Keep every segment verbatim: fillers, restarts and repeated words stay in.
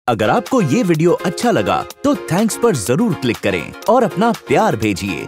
अगर आपको ये वीडियो अच्छा लगा तो थैंक्स पर जरूर क्लिक करें और अपना प्यार भेजिए।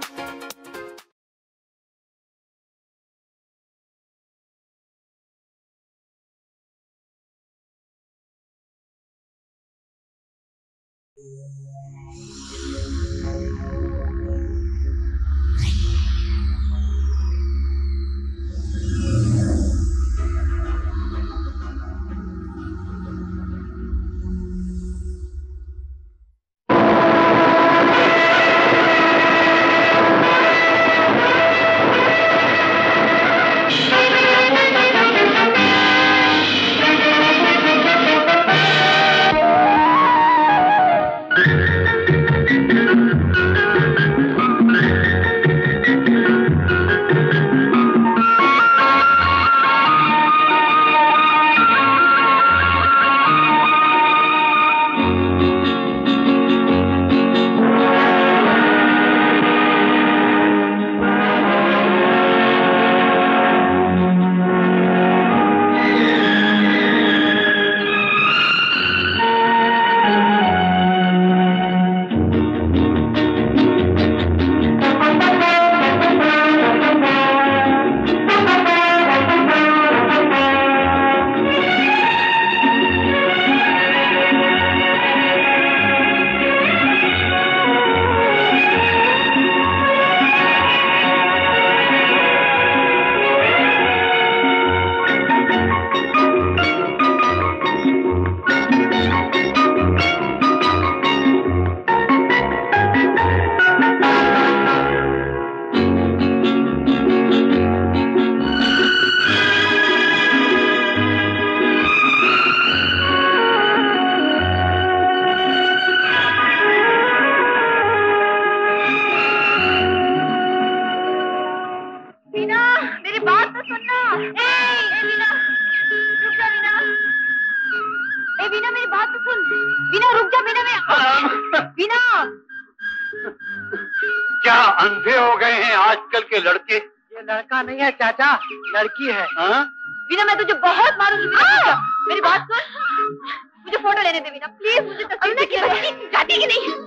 नहीं है चाचा, लड़की है। हाँ? वीना मैं तुझे बहुत मारूंगी। मेरी बात सुन, मुझे फोटो लेने दे वीना प्लीज। मुझे तस्वीर की बच्ची जाती कि नहीं?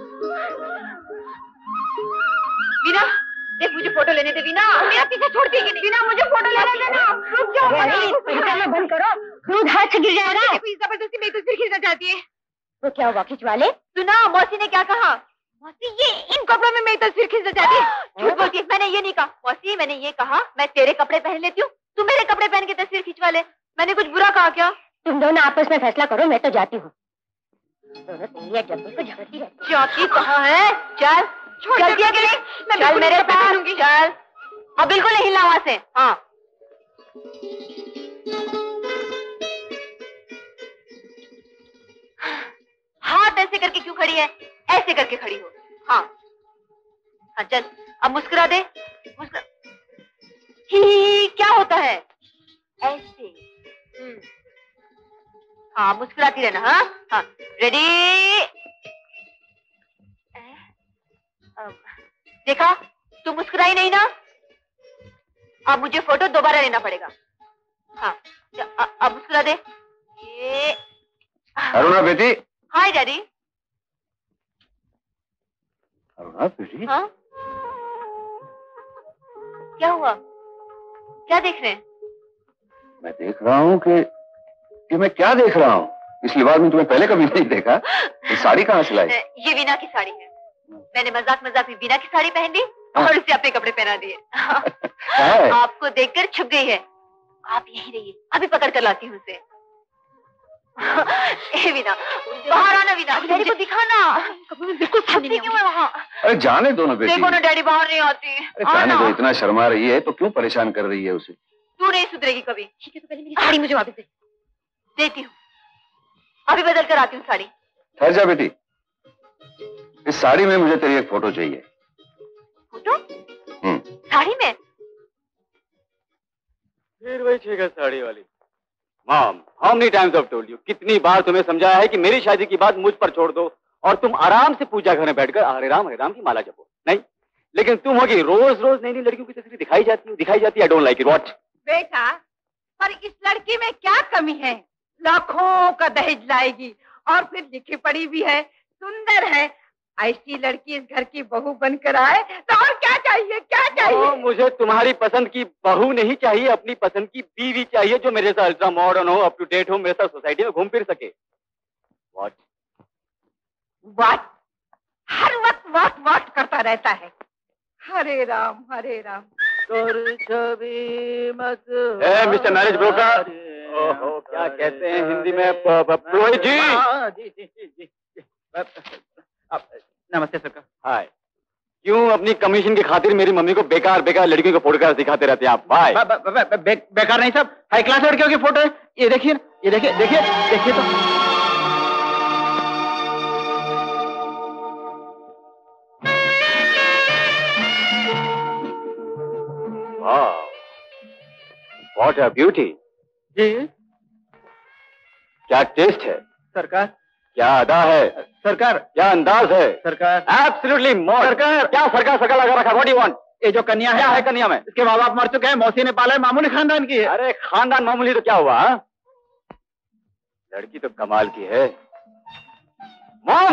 वीना देख, मुझे फोटो लेने दे वीना। मेरा पीछे छोड़ती कि नहीं? वीना मुझे फोटो लेने देना। रुक जाओ, बंद करो, क्रोध हाथ से गिर जाएगा। जबरदस्ती मेरी तस्वीर खींचना चाहती है। वो क्या हुआ खिंचवा ले? सुना मौसी ने क्या कहा? मौसी ये इन कपड़ों में मेरी तस्वीर खींचना चाहती है। झूठ बोलती है, मैंने ये नहीं कहा। मौसी मैंने ये कहा मैं तेरे कपड़े पहन लेती हूँ, तू मेरे कपड़े पहन के तस्वीर खिंचवा ले। मैंने कुछ बुरा कहा क्या? तुम दोनों आपस में फैसला करो, मैं तो जाती हूँ। दोनों तेरी जल्दी को झगड़ती है। जाती कहाँ है? चल छोड़ दिया कि नहीं? चल मेरे साथ लूंगी। चल अब बिल्कुल नहीं हिलना वहां से। हाँ हाथ ऐसे करके क्यों खड़ी है? ऐसे करके खड़ी हो। हाँ हाँ चल अब मुस्कुरा दे। मुस्कुरा। ही, ही, ही क्या होता है? ऐसे। हाँ मुस्कुराती रहना। हाँ हाँ रेडी। देखा तू मुस्कुराई नहीं ना? अब मुझे फोटो दोबारा लेना पड़ेगा। हाँ अब मुस्कुरा दे। ये अरुणा बेटी। हाय डैडी। अरुणा बेटी। हाँ क्या हुआ? क्या देख रहे हैं? मैं देख रहा हूँ कि कि मैं क्या देख रहा हूँ। इस लिबास में तुम्हें पहले कभी नहीं देखा। ये साड़ी कहाँ से लाई? ये वीना की साड़ी है। मैंने मजाक मजाक में वीना की साड़ी पहन ली और उसे अपने कपड़े पहना दिए। आपको देखकर छुप गई है। आप यहीं रहिए, अभी पकड़ कर लाती हूँ उसे। ए वीना बाहर आना। वीना डैडी को दिखाना। बिल्कुल खाली नहीं है वहाँ। अरे जाने दो ना बेटी। देखो ना डैडी बाहर नहीं आती। अरे जाने दो, इतना शर्मा रही है तो क्यों परेशान कर रही है उसे? तू नहीं सुधरेगी कभी। ठीक है तो पहले मेरी साड़ी मुझे वापस दे। देती हूँ, अभी बदल कर आती हूँ साड़ी। ठहर जा बेटी, इस साड़ी में मुझे तेरी एक फोटो चाहिए। फोटो? हम्म साड़ी में? फिर वही छह गज साड़ी वाली। Mom, how many times I have told you, कितनी बार तुम्हें समझाया है कि मेरी शादी की बात मुझ पर छोड़ दो और तुम आराम से पूजा घर में बैठकर हरे राम हरे राम की माला जपो। नहीं, लेकिन तुम होगी रोज रोज नई नई लड़कियों की तस्वीर दिखाई जाती है दिखाई जाती है। I don't like it. What? बेटा, पर इस लड़की में क्या कमी है? लाखों का दहेज लाएगी और फिर लिखी पढ़ी भी है, सुंदर है। ऐसी लड़की इस घर की बहू बनकर आए तो और क्या चाहिए, क्या चाहिए? ओ, मुझे तुम्हारी पसंद की बहू नहीं चाहिए, अपनी पसंद की बीवी चाहिए जो मेरे साथ अल्ट्रा मॉडर्न हो, अप टू डेट हो, मेरे साथ सोसाइटी में घूम फिर सके। What what? हर वक्त व्हाट व्हाट करता रहता है। Hare Ram Hare Ram. Mister marriage broker, ओहो क्या कहते हैं हिंदी में, पुरोहित जी। जी जी जी जी। नमस्ते सरकार। हाय। क्यों अपनी कमीशन की खातिर मेरी मम्मी को बेकार बेकार लड़कियों को फोटोग्राफ दिखाते रहते हैं आप? बाय। बे, बे, बे, बे, बेकार नहीं साहब, हाई क्लास लड़कियों की फोटो है। ये देखिए, ये देखिए, देखिए देखिए तो। वाह, व्हाट अ ब्यूटी। जी क्या टेस्ट है सरकार, क्या अदा है सरकार, क्या अंदाज है सरकार। Absolutely mod. सरकार। क्या सरकार सरकार लगा रखा? What do you want? ये जो कन्या है, क्या है कन्या में? इसके माँ बाप मर चुके हैं, मौसी ने पाला है, मामूली खानदान की है। अरे खानदान मामूली तो क्या हुआ? हा? लड़की तो कमाल की है। मॉम,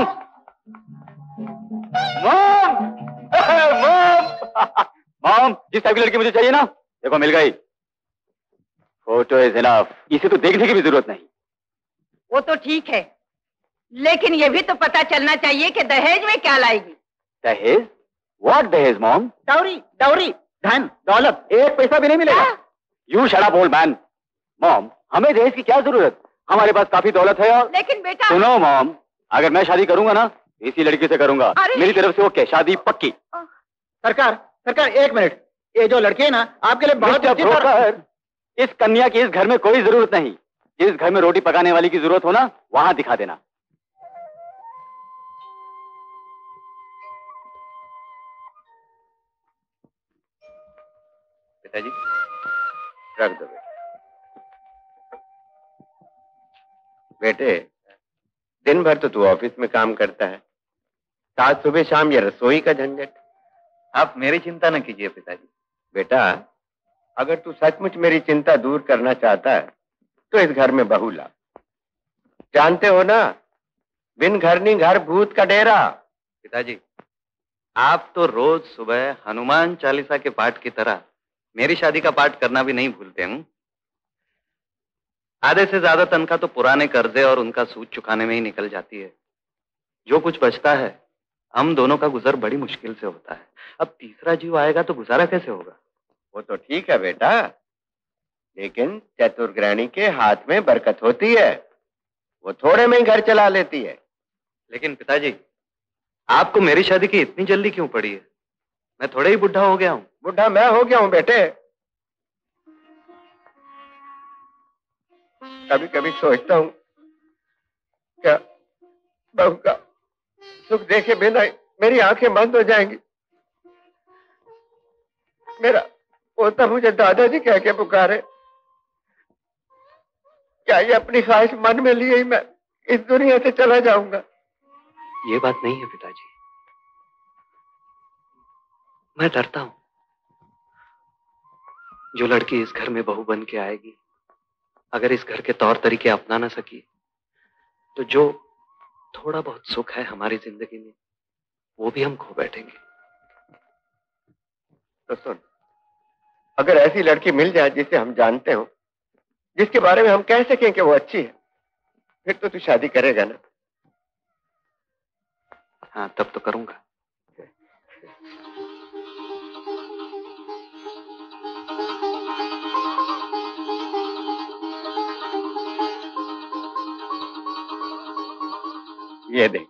मॉम, मॉम, मॉम, जिस टाइप की लड़की मुझे चाहिए ना, देखो मिल गई। फोटो इज इनफ, इसे तो देखने की भी जरूरत नहीं। वो तो ठीक है, लेकिन ये भी तो पता चलना चाहिए कि दहेज में क्या लाएगी। दहेज? व्हाट दहेज मॉम? डाउरी, डाउरी, धन दौलत, एक पैसा भी नहीं मिलेगा। You shut up old man. Mom, हमें दहेज की क्या जरूरत? हमारे पास काफी दौलत है। और लेकिन बेटा सुनो मॉम, अगर मैं शादी करूंगा ना, इसी लड़की से करूंगा। मेरी तरफ से ओके, शादी पक्की। सरकार, सरकार एक मिनट, ये जो लड़की है ना आपके लिए बहुत अच्छी ब्रोकर, इस कन्या की इस घर में कोई जरूरत नहीं। जिस घर में रोटी पकाने वाली की जरूरत हो ना, वहां दिखा देना। पिताजी रख दो बेटे। बेटे दिन भर तो तू ऑफिस में काम करता है, साथ सुबह शाम ये रसोई का झंझट। आप मेरी चिंता न कीजिए पिताजी। बेटा अगर तू सचमुच मेरी चिंता दूर करना चाहता है तो इस घर में बहू ला। जानते हो ना, बिन घर नहीं घर भूत का डेरा। पिताजी आप तो रोज सुबह हनुमान चालीसा के पाठ की तरह मेरी शादी का पाठ करना भी नहीं भूलते हूँ। आधे से ज्यादा तनख्वाह तो पुराने कर्जे और उनका सूद चुकाने में ही निकल जाती है। जो कुछ बचता है हम दोनों का गुजर बड़ी मुश्किल से होता है। अब तीसरा जीव आएगा तो गुजारा कैसे होगा? वो तो ठीक है बेटा, लेकिन चतुर्ग्रहणी के हाथ में बरकत होती है, वो थोड़े में ही घर चला लेती है। लेकिन पिताजी आपको मेरी शादी की इतनी जल्दी क्यों पड़ी है? मैं थोड़े ही बुढ़ा हो गया हूँ। बुढ़ा मैं हो गया हूँ बेटे। कभी कभी सोचता हूँ क्या बहू का सुख देखे बिना मेरी आंखें बंद हो जाएंगी। मेरा पोता मुझे दादाजी कह के पुकारे। क्या ये अपनी ख्वाहिश मन में लिए ही मैं इस दुनिया से चला जाऊंगा? ये बात नहीं है पिताजी, मैं डरता हूं। जो लड़की इस घर में बहू बन के आएगी, अगर इस घर के तौर तरीके अपना ना सकी तो जो थोड़ा बहुत सुख है हमारी जिंदगी में वो भी हम खो बैठेंगे। तो सुन, अगर ऐसी लड़की मिल जाए जिसे हम जानते हो, जिसके बारे में हम कह सकें कि वो अच्छी है, फिर तो तू शादी करेगा ना? हाँ तब तो करूंगा। ये देख,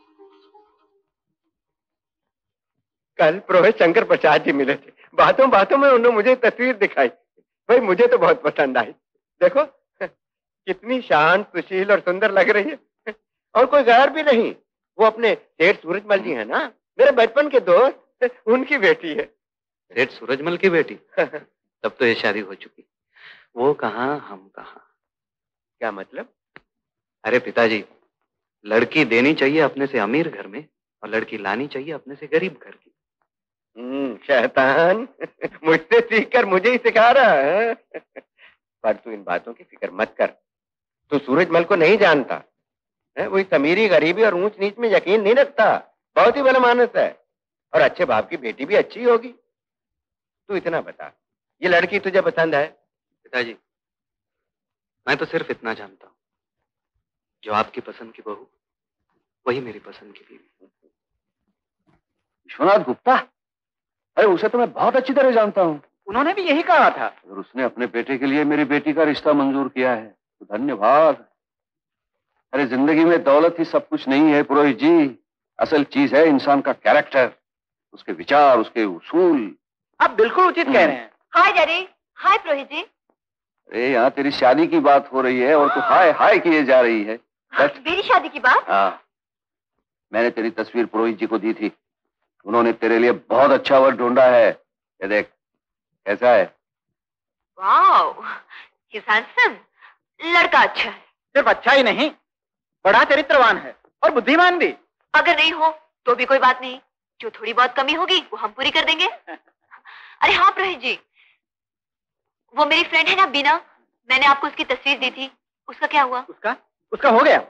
कल प्रोफेसर शंकर प्रसाद जी मिले थे। बातों बातों में उन्होंने मुझे तस्वीर दिखाई। भाई मुझे तो बहुत पसंद आई। देखो कितनी शांत, सुशील और सुंदर लग रही है, और कोई गैर भी नहीं। वो अपने सेठ सूरजमल जी है ना, मेरे बचपन के दोस्त, उनकी बेटी है। सेठ सूरजमल की बेटी? तब तो ये शादी हो चुकी। वो कहाँ हम कहाँ। क्या मतलब? अरे पिताजी, लड़की देनी चाहिए अपने से अमीर घर में और लड़की लानी चाहिए अपने से गरीब घर की। हम्म, शैतान मुझसे सीखकर मुझे ही सिखा रहा है। पर तू इन बातों की फिक्र मत कर। तू सूरजमल को नहीं जानता। है, वही अमीरी गरीबी और ऊंच नीच में यकीन नहीं रखता, बहुत ही भला मानस है और अच्छे बाप की बेटी भी अच्छी होगी। तू इतना बता, ये लड़की तुझे पसंद है? पिताजी, मैं तो सिर्फ इतना जानता हूँ, जो आपकी पसंद की बहू वही मेरी पसंद की बीवी। विश्वनाथ गुप्ता? अरे उसे तो मैं बहुत अच्छी तरह जानता हूँ। उन्होंने भी यही कहा था। अगर उसने अपने बेटे के लिए मेरी बेटी का रिश्ता मंजूर किया है तो धन्यवाद। अरे जिंदगी में दौलत ही सब कुछ नहीं है पुरोहित जी, असल चीज है इंसान का कैरेक्टर, उसके विचार, उसके उसूल। आप बिल्कुल उचित कह रहे हैं। Hi daddy. Hi Purohit ji. अरे यहाँ तेरी शादी की बात हो रही है और तू हाय हाय किए जा रही है। मेरी शादी की बात? हाँ, मैंने तेरी तस्वीर पुरोहित जी को दी थी, उन्होंने तेरे लिए बहुत अच्छा वर ढूंढा है। ये देख कैसा है। Wow, he is handsome. लड़का अच्छा है। सिर्फ अच्छा ही नहीं, बड़ा चरित्रवान है और बुद्धिमान भी। अगर नहीं हो तो भी कोई बात नहीं, जो थोड़ी बहुत कमी होगी वो हम पूरी कर देंगे। अरे हाँ पुरोहित जी, वो मेरी फ्रेंड है ना बीना, मैंने आपको उसकी तस्वीर दी थी, उसका क्या हुआ? उसका उसका हो गया।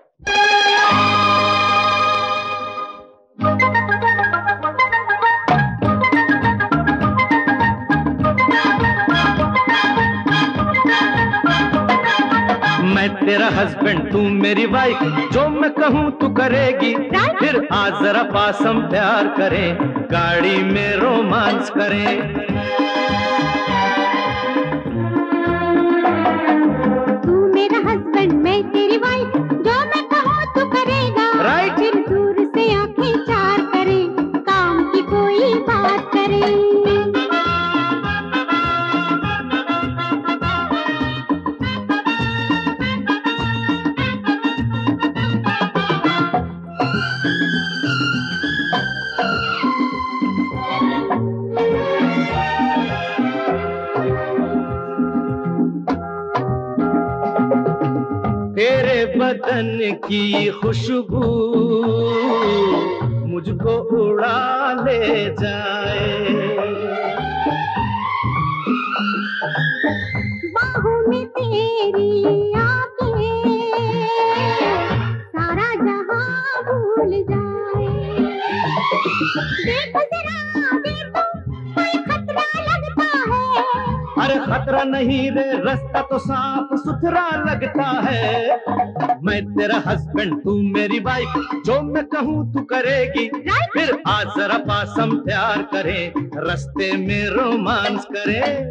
मैं तेरा हस्बैंड तू मेरी वाइफ, जो मैं कहूँ तू करेगी, फिर आ जरा पास हम प्यार करें, गाड़ी में रोमांस करें। तू मेरा हस्बैंड मैं तेरी वाइफ, जो मैं कहूँ तू करेगा, राइट। फिर दूर से आंखें चार करें, काम की कोई बात करें। तेरे बदन की खुशबू मुझको उड़ा ले जाए, बाहों में तेरी आके सारा जहां भूल जाए। देखो जरा देखो, कोई खतरा लगता है। अरे खतरा नहीं रे, रास्ता तो साफ सुथरा लगता है। मैं तेरा हस्बैंड तू मेरी वाइफ, जो मैं कहूँ तू करेगी, फिर आ जरा पास हम प्यार करें, रास्ते में रोमांस करें।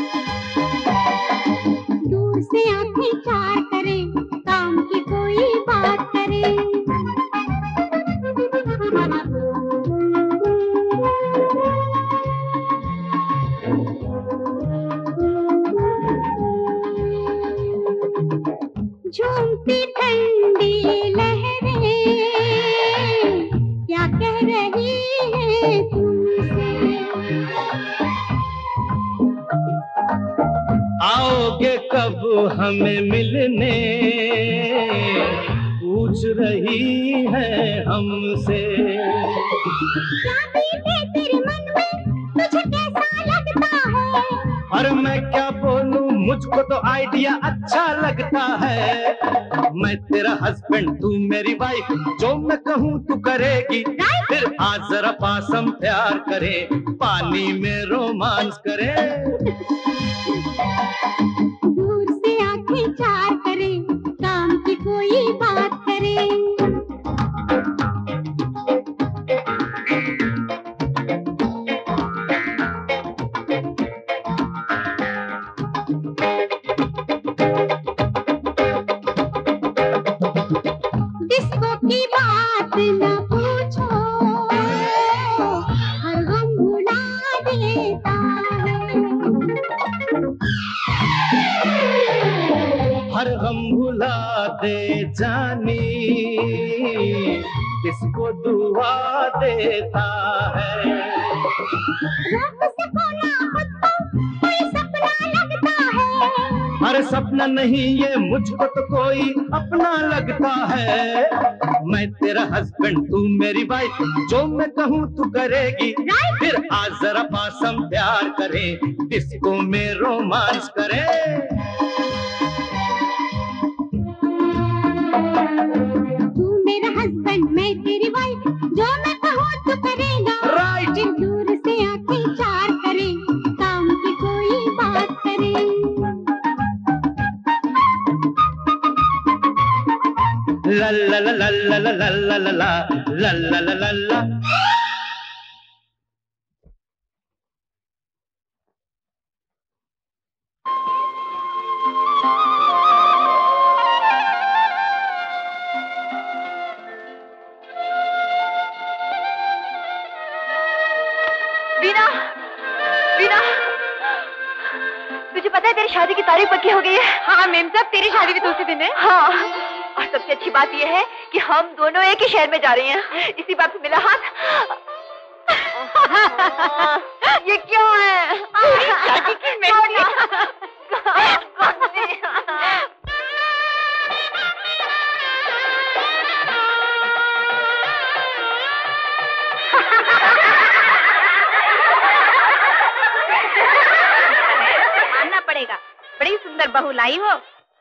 दूर से आंखें चार करें, काम की कोई बात करें। झूमती ठंडी लहरें क्या कह रही है तुमसे। आओगे कब हमें मिलने, पूछ रही है हमसे। क्या बीते तेरे मन में, तुझे कैसा लगता है। अरे मैं क्या बोलूं, मुझको तो आइडिया अच्छा लगता है। मैं तेरा हस्बैंड तू मेरी वाइफ, जो मैं कहूँ तू करेगी, फिर आ जरा पास हम प्यार करें, पानी में रोमांस करें। दूर से आंखें चार करें, काम की कोई बात करें। डिस्को की बात न पूछो, हर गम भुला देता है। हर गम भुला दे जानी, किसको दुआ देता है। रोक सको ना खुद को, कोई सपना लगता है। अरे सपना नहीं ये, मुझको तो कोई अपना लगता है। मैं तेरा हस्बैंड तू मेरी वाइफ, जो मैं कहूँ तू करेगी, फिर आ जरा पास हम प्यार करें, डिस्को में रोमांस करें। तू मैं तेरी वाइफ, जो मैं कहूँ तू करेगा। राइट। फिर दूर से आके चार करे, काम की कोई बात करे। ला ला ला ला ला ला ला ला ला ला ला ला ला ला ला। वीना, वीना, तुझे पता है तेरी शादी की तारीख पक्की हो गई है? हाँ मेम साहब, तेरी शादी भी तो उसी दिन है। हाँ, और सबसे अच्छी बात यह है कि हम दोनों एक ही शहर में जा रहे हैं। इसी बात पे मिला हाथ। ये क्यों है? शादी की मेहंदी। मानना पड़ेगा, बड़ी सुंदर बहू लाई हो।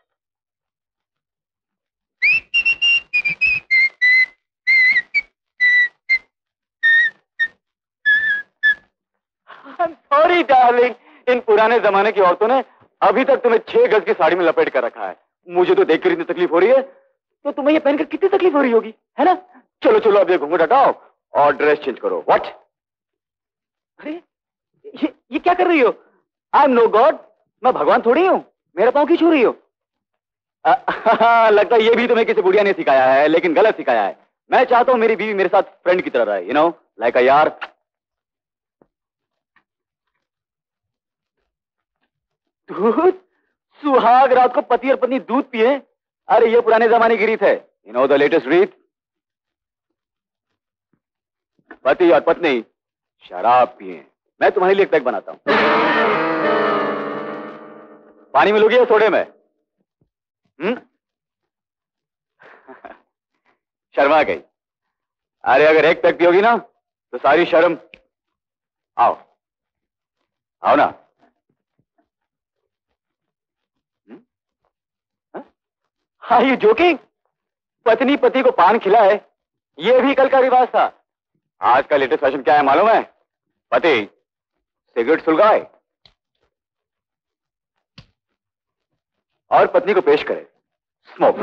सॉरी डार्लिंग, इन पुराने जमाने की औरतों ने अभी तक तुम्हें छह गज की साड़ी में लपेट कर रखा है। मुझे तो देखकर इतनी तकलीफ हो रही है, तो तुम्हें ये पहनकर कितनी तकलीफ हो रही होगी, है ना? चलो चलो अब ये घूंघट हटाओ और ड्रेस चेंज करो। व्हाट? अरे ये, ये क्या कर रही हो? आई एम नो गॉड, मैं भगवान थोड़ी हूँ, मेरा पाँव क्यों छू रही हो? लगता है ये भी तुम्हें किसी बुढ़िया ने सिखाया है, लेकिन गलत सिखाया है। मैं चाहता हूँ मेरी बीवी मेरे साथ फ्रेंड की तरह रहे, यू नो, लाइक अ यार। दूध? सुहाग रात को पति और पत्नी दूध पिए? अरे ये पुराने जमाने की रीत है, यू नो द लेटेस्ट रीत। पति और पत्नी शराब पिए। मैं तुम्हारे लिए एक पैक बनाता हूं। पानी में लोगी या सोडे में? हम्म? शर्मा गई। अरे अगर एक पैक पियोगी ना तो सारी शर्म। आओ आओ ना। Are you joking? पत्नी पति को पान खिलाए, ये भी कल का रिवाज था। आज का लेटेस्ट फैशन क्या है मालूम है? पति सिगरेट सुलगाए और पत्नी को पेश करे स्मोक।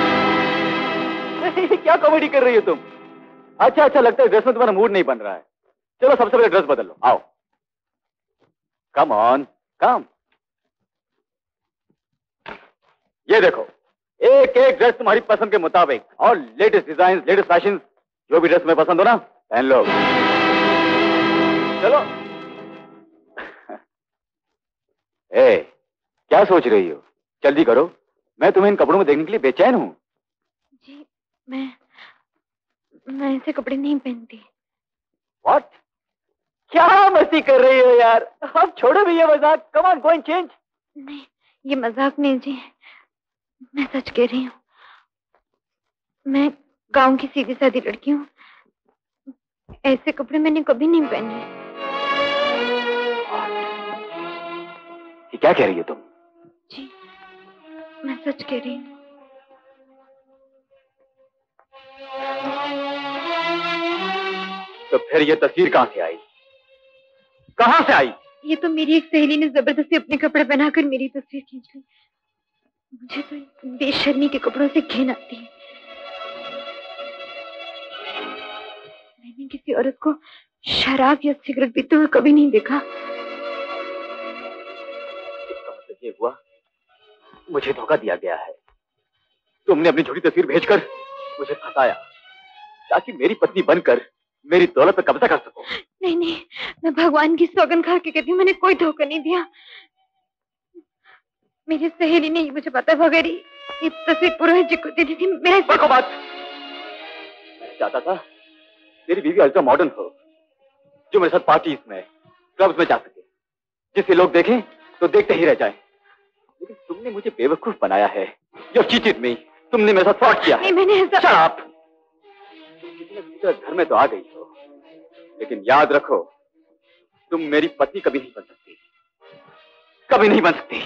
क्या कॉमेडी कर रही हो तुम? अच्छा अच्छा, लगता है ड्रेस में तुम्हारा मूड नहीं बन रहा है। चलो सबसे पहले ड्रेस बदल लो। आओ, कम ऑन कम। ये देखो, एक एक ड्रेस तुम्हारी पसंद के मुताबिक, और लेटेस्ट डिजाइन, लेटेस्ट फैशन, जो भी ड्रेस तुम्हें पसंद हो ना पहन लो। चलो। ए, क्या सोच रही हो? जल्दी करो, मैं तुम्हें इन कपड़ों में देखने के लिए बेचैन हूँ। जी मैं मैं ऐसे कपड़े नहीं पहनती। व्हाट? क्या मस्ती कर रही हो यार? अब छोड़ो भी ये मजाक। Come on, go and change. नहीं, ये मजाक नहीं जी, मैं सच कह रही हूँ। मैं गांव की सीधी सादी लड़की हूँ, ऐसे कपड़े मैंने कभी नहीं पहने। ये क्या कह रही हो तुम? जी मैं सच कह रही हूँ। तो फिर ये तस्वीर कहाँ से आई? कहाँ से आई? ये तो मेरी एक सहेली ने जबरदस्ती अपने कपड़े पहनाकर मेरी तस्वीर खींच ली। मुझे तो बेशर्मी के कपड़ों से घिन आती है। मैंने किसी औरत को शराब या सिगरेट पीते हुए कभी नहीं देखा। इसका मतलब ये हुआ मुझे धोखा दिया गया है। तुमने अपनी झूठी तस्वीर भेजकर मुझे फंसाया ताकि मेरी पत्नी बनकर मेरी दौलत पर कब्जा कर सको। नहीं नहीं, मैं भगवान की सौगंध खा के कहती हूँ, मैंने कोई धोखा नहीं दिया। मेरी सहेली ने मुझे पता बगैर ये तस्वीर पुरोहित जी को दे दी थी। मेरा बको बात। मैं चाहता था तेरी बीवी अल्ट्रा मॉडर्न हो, जो मेरे साथ पार्टीज में, क्लब्स में जा सके, जिसे लोग देखें तो देखते ही रह जाएं। लेकिन तुमने मुझे बेवकूफ बनाया है। You're cheated me। तुमने मेरे साथ फ्रॉड किया है। नहीं, मैंने ऐसा... Shut up। घर में तो आ गई हो, लेकिन याद रखो तुम मेरी पत्नी कभी नहीं बन सकती, कभी नहीं बन सकती।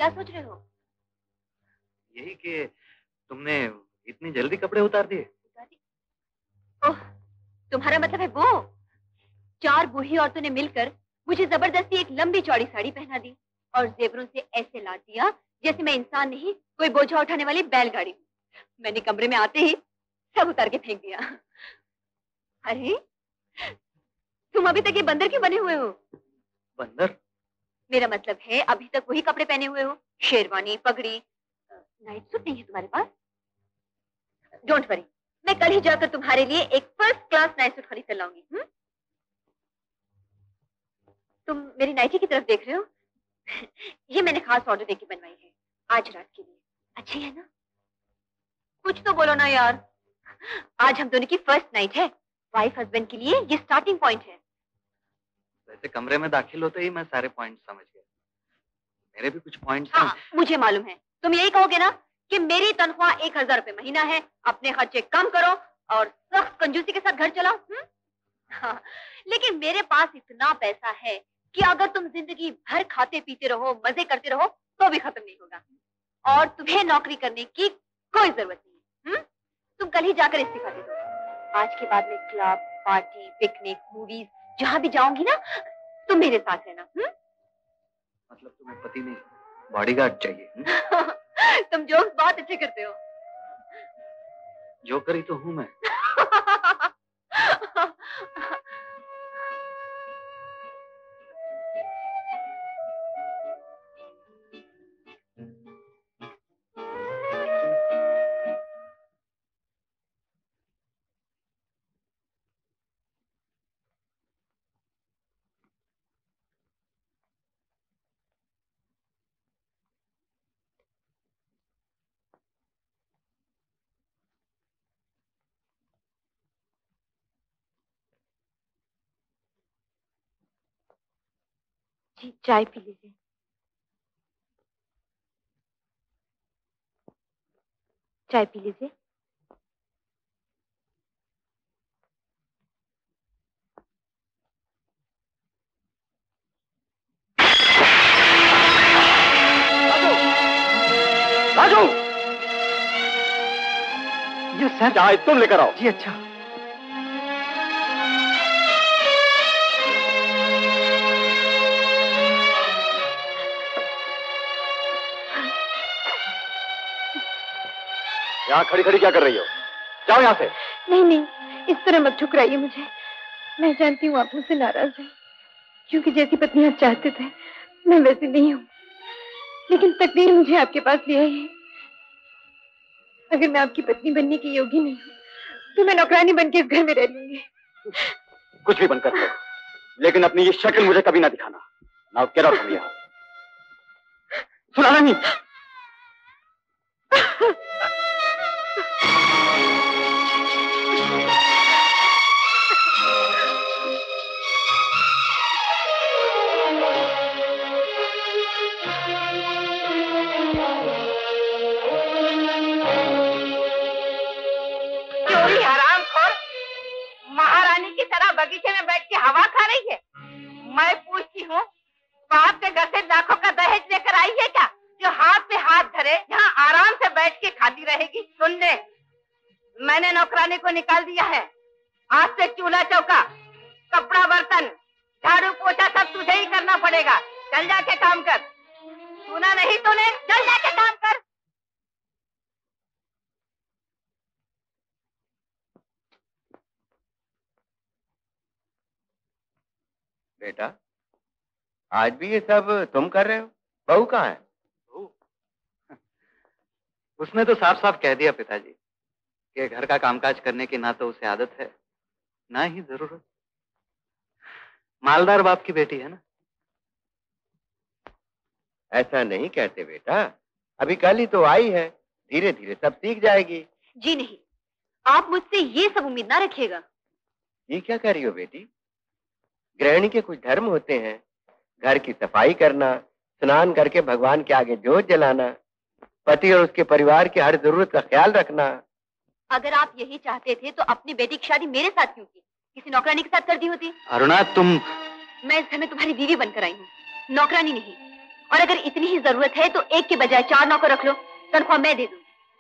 क्या सोच रहे हो? यही कि तुमने इतनी जल्दी कपड़े उतार दिए। ओह, तुम्हारा मतलब है वो? चार बूढ़ी औरतों ने मिलकर मुझे जबरदस्ती एक लंबी चौड़ी साड़ी पहना दी और जेवरों से ऐसे लाद दिया जैसे मैं इंसान नहीं कोई बोझा उठाने वाली बैलगाड़ी हूँ। मैंने कमरे में आते ही सब उतार के फेंक दिया। अरे तुम अभी तक ये बंदर क्यों बने हुए हो? बंदर? मेरा मतलब है अभी तक वही कपड़े पहने हुए हो, शेरवानी, पगड़ी। नाइट सूट नहीं है तुम्हारे पास? डोंट वरी, मैं कल ही जाकर तुम्हारे लिए एक फर्स्ट क्लास नाइट सूट खरीद कर लाऊंगी। हुँ? तुम मेरी नाइटी की तरफ देख रहे हो? ये मैंने खास ऑर्डर देके बनवाई है आज रात के लिए। अच्छी है ना? कुछ तो बोलो ना यार। आज हम दोनों की फर्स्ट नाइट है। वाइफ हस्बैंड के लिए ये स्टार्टिंग पॉइंट है। वैसे कमरे में दाखिल होते ही मैं सारे पॉइंट समझ गया। मेरे भी कुछ पॉइंट्स हाँ, हैं। मुझे मालूम है। तुम यही कहोगे ना कि मेरी तनख्वाह एक हजार रुपए महीना है, अपने खर्चे कम करो और सख्त कंजूसी के साथ घर चलाओ। हाँ, लेकिन मेरे पास इतना पैसा है कि अगर तुम जिंदगी भर खाते पीते रहो, मजे करते रहो तो भी खत्म नहीं होगा। और तुम्हें नौकरी करने की कोई जरूरत नहीं है। हुँ? तुम कल ही जाकर इस्तीफा दे दो। आज के बाद में क्लब, पार्टी, पिकनिक, मूवीज जहाँ भी जाऊंगी ना, तुम मेरे साथ रहना। हुँ? मतलब तुम्हें पति नहीं, बॉडीगार्ड चाहिए? तुम जोक्स बहुत अच्छे करते हो। जोकर ही तो हूँ मैं। जी, चाय पी लीजिए। चाय पी लीजिए। राजू! ये सर। चाय तुम लेकर आओ। जी अच्छा। यहाँ खड़ी खड़ी क्या कर रही हो? जाओ यहाँ से। नहीं नहीं, इस तरह मत ठुकराइए मुझे। मैं जानती हूँ आप मुझसे नाराज हैं, क्योंकि जैसी पत्नी आप चाहते थे मैं वैसी नहीं हूँ। लेकिन तकदीर मुझे आपके पास ले आई है। अगर मैं आपकी पत्नी बनने की योग्य नहीं हूँ तो मैं नौकरानी बन के इस घर में रह लूंगी। कुछ भी बनकर रहो, लेकिन अपनी ये शक्ल मुझे कभी ना दिखाना। Now get out from here. सुना नहीं? महारानी की तरह बगीचे में बैठ के हवा खा रही है। मैं पूछती हूँ, बाप के घर से लाखों का दहेज लेकर आई है क्या, जो हाथ पे हाथ धरे यहाँ आराम से बैठ के खाती रहेगी? सुन ले, मैंने नौकरानी को निकाल दिया है। आज से चूल्हा चौका, कपड़ा बर्तन, झाड़ू पोछा सब तुझे ही करना पड़ेगा। चल जाके काम कर। सुना नहीं तूने? चल जाके काम कर। बेटा, आज भी ये सब तुम कर रहे हो? बहू कहाँ है? उसने तो साफ साफ कह दिया पिताजी कि घर का कामकाज करने की ना तो उसे आदत है ना ही जरूरत। मालदार बाप की बेटी है ना। ऐसा नहीं कहते बेटा, अभी कल ही तो आई है, धीरे धीरे सब सीख जाएगी। जी नहीं, आप मुझसे ये सब उम्मीद ना रखिएगा। ये क्या कह रही हो बेटी? गृहिणी के कुछ धर्म होते हैं, घर की सफाई करना, स्नान करके भगवान के आगे जोत जलाना, पति और उसके परिवार की हर जरूरत का ख्याल रखना। अगर आप यही चाहते थे तो अपनी बेटी की शादी मेरे साथ क्यों की? किसी नौकरानी के साथ कर दी होती। अरुणा, तुम... मैं इस घर में तुम्हारी बीवी बनकर आई हूँ, नौकरानी नहीं। और अगर इतनी ही जरूरत है तो एक के बजाय चार नौकर रख लो, तनख्वाह मैं दे दूं।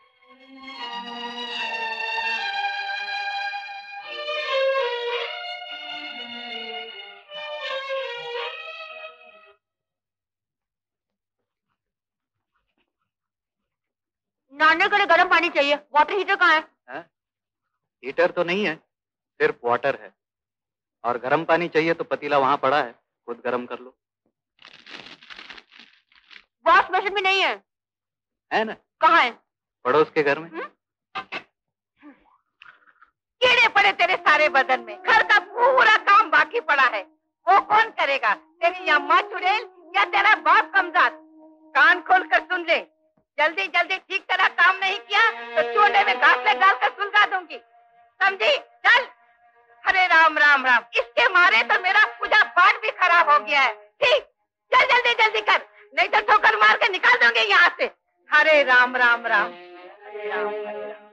नाने के लिए गर्म पानी चाहिए। वाटर हीटर कहाँ है? है? हीटर तो नहीं है, सिर्फ वाटर है। और गर्म पानी चाहिए तो पतीला वहां पड़ा है, खुद गर्म कर लो। वॉश मशीन भी नहीं है। है ना? कहाँ है? पड़ोस के घर में। कीड़े पड़े तेरे सारे बदन में, घर का पूरा काम बाकी पड़ा है, वो कौन करेगा? तेरी अम्मा चुड़ैल या तेरा बाप कमजात? कान खोल कर सुन ले, जल्दी जल्दी ठीक तरह काम नहीं किया तो चूल्हे में घास ले डाल कर सुलगा दूंगी, समझी? चल। अरे राम राम राम, इसके मारे तो मेरा पूजा पाठ भी खराब हो गया है। ठीक, चल जल्दी जल्दी कर, नहीं तो ठोकर मार के निकाल दोगे यहाँ से। हरे राम राम राम, हरे राम हरे राम।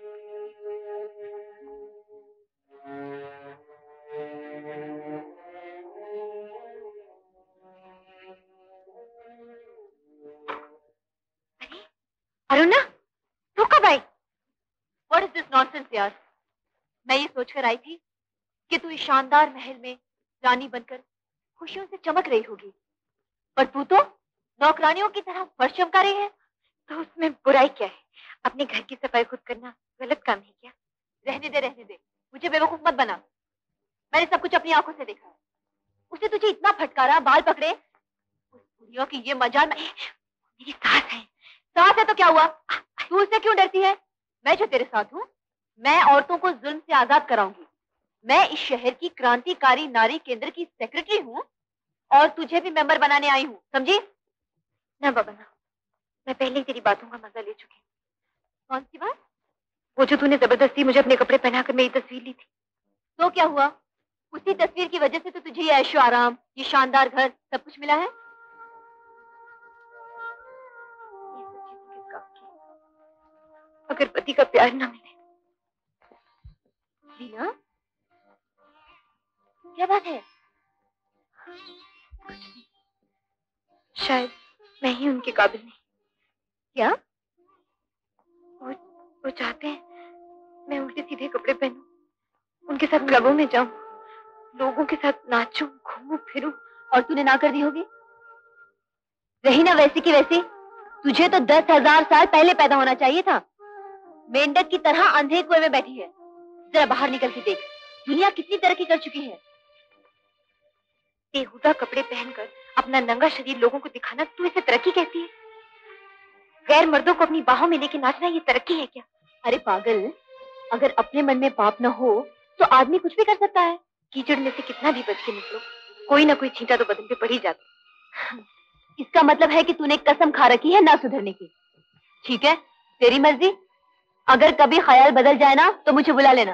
अरुणा, तू कब आई? What is this nonsense यार? मैं ये सोचकर आई थी कि तू इस शानदार महल में रानी बनकर खुशियों से चमक रही होगी, पर तू तो नौकरानियों की तरह फर्श चमका रही है। तो उसमें बुराई क्या है? अपने घर की सफाई खुद करना गलत काम है क्या? रहने दे रहने दे, मुझे बेवकूफ मत बना। मैंने सब कुछ अपनी आंखों से देखा है। उसने तुझे इतना फटकारा, बाल पकड़े, उस बुढ़ियों की ये मजाल। मेरी सास है, सास है तो क्या हुआ? तू उससे क्यों डरती है? मैं जो तेरे साथ हूँ, मैं औरतों को जुल्म से आजाद कराऊंगी। मैं इस शहर की क्रांतिकारी नारी केंद्र की सेक्रेटरी हूँ और तुझे भी मेंबर बनाने आई हूँ, समझी? ना बाबा ना, मैं पहले ही तेरी बातों का मजा ले चुकी। कौन सी बात? वो जो तूने जबरदस्ती मुझे अपने कपड़े पहनाकर मेरी तस्वीर ली थी। तो क्या हुआ? उसी तस्वीर की वजह से तो तुझे ये ऐशो आराम, ये शानदार घर, सब कुछ मिला है। अगर पति का प्यार ना मिले। वीना, क्या बात है? कुछ नहीं, शायद मैं ही उनके काबिल नहीं। क्या? वो वो चाहते हैं मैं उल्टे सीधे कपड़े पहनूं, उनके साथ क्लबों में जाऊं, लोगों के साथ नाचूं, घूमूं फिरूं, और तूने ना कर दी होगी? रही ना वैसी की वैसी। तुझे तो दस हजार साल पहले पैदा होना चाहिए था। मेंढक की तरह अंधे कुएं में बैठी है। जरा बाहर निकल के देख, दुनिया कितनी तरक्की कर चुकी है। बेहुदा कपड़े पहनकर अपना नंगा शरीर लोगों को दिखाना तू इसे तरक्की कहती है? गैर मर्दों को अपनी बाहों में लेके नाचना ये तरक्की है क्या? अरे पागल, अगर अपने मन में पाप न हो तो आदमी कुछ भी कर सकता है। कीचड़ में से कितना भी बच के निकलो, कोई ना कोई छींटा तो बदन पे पड़ ही जाता। इसका मतलब है कि तूने कसम खा रखी है ना सुधरने की। ठीक है, तेरी मर्जी। अगर कभी ख्याल बदल जाए ना तो मुझे बुला लेना।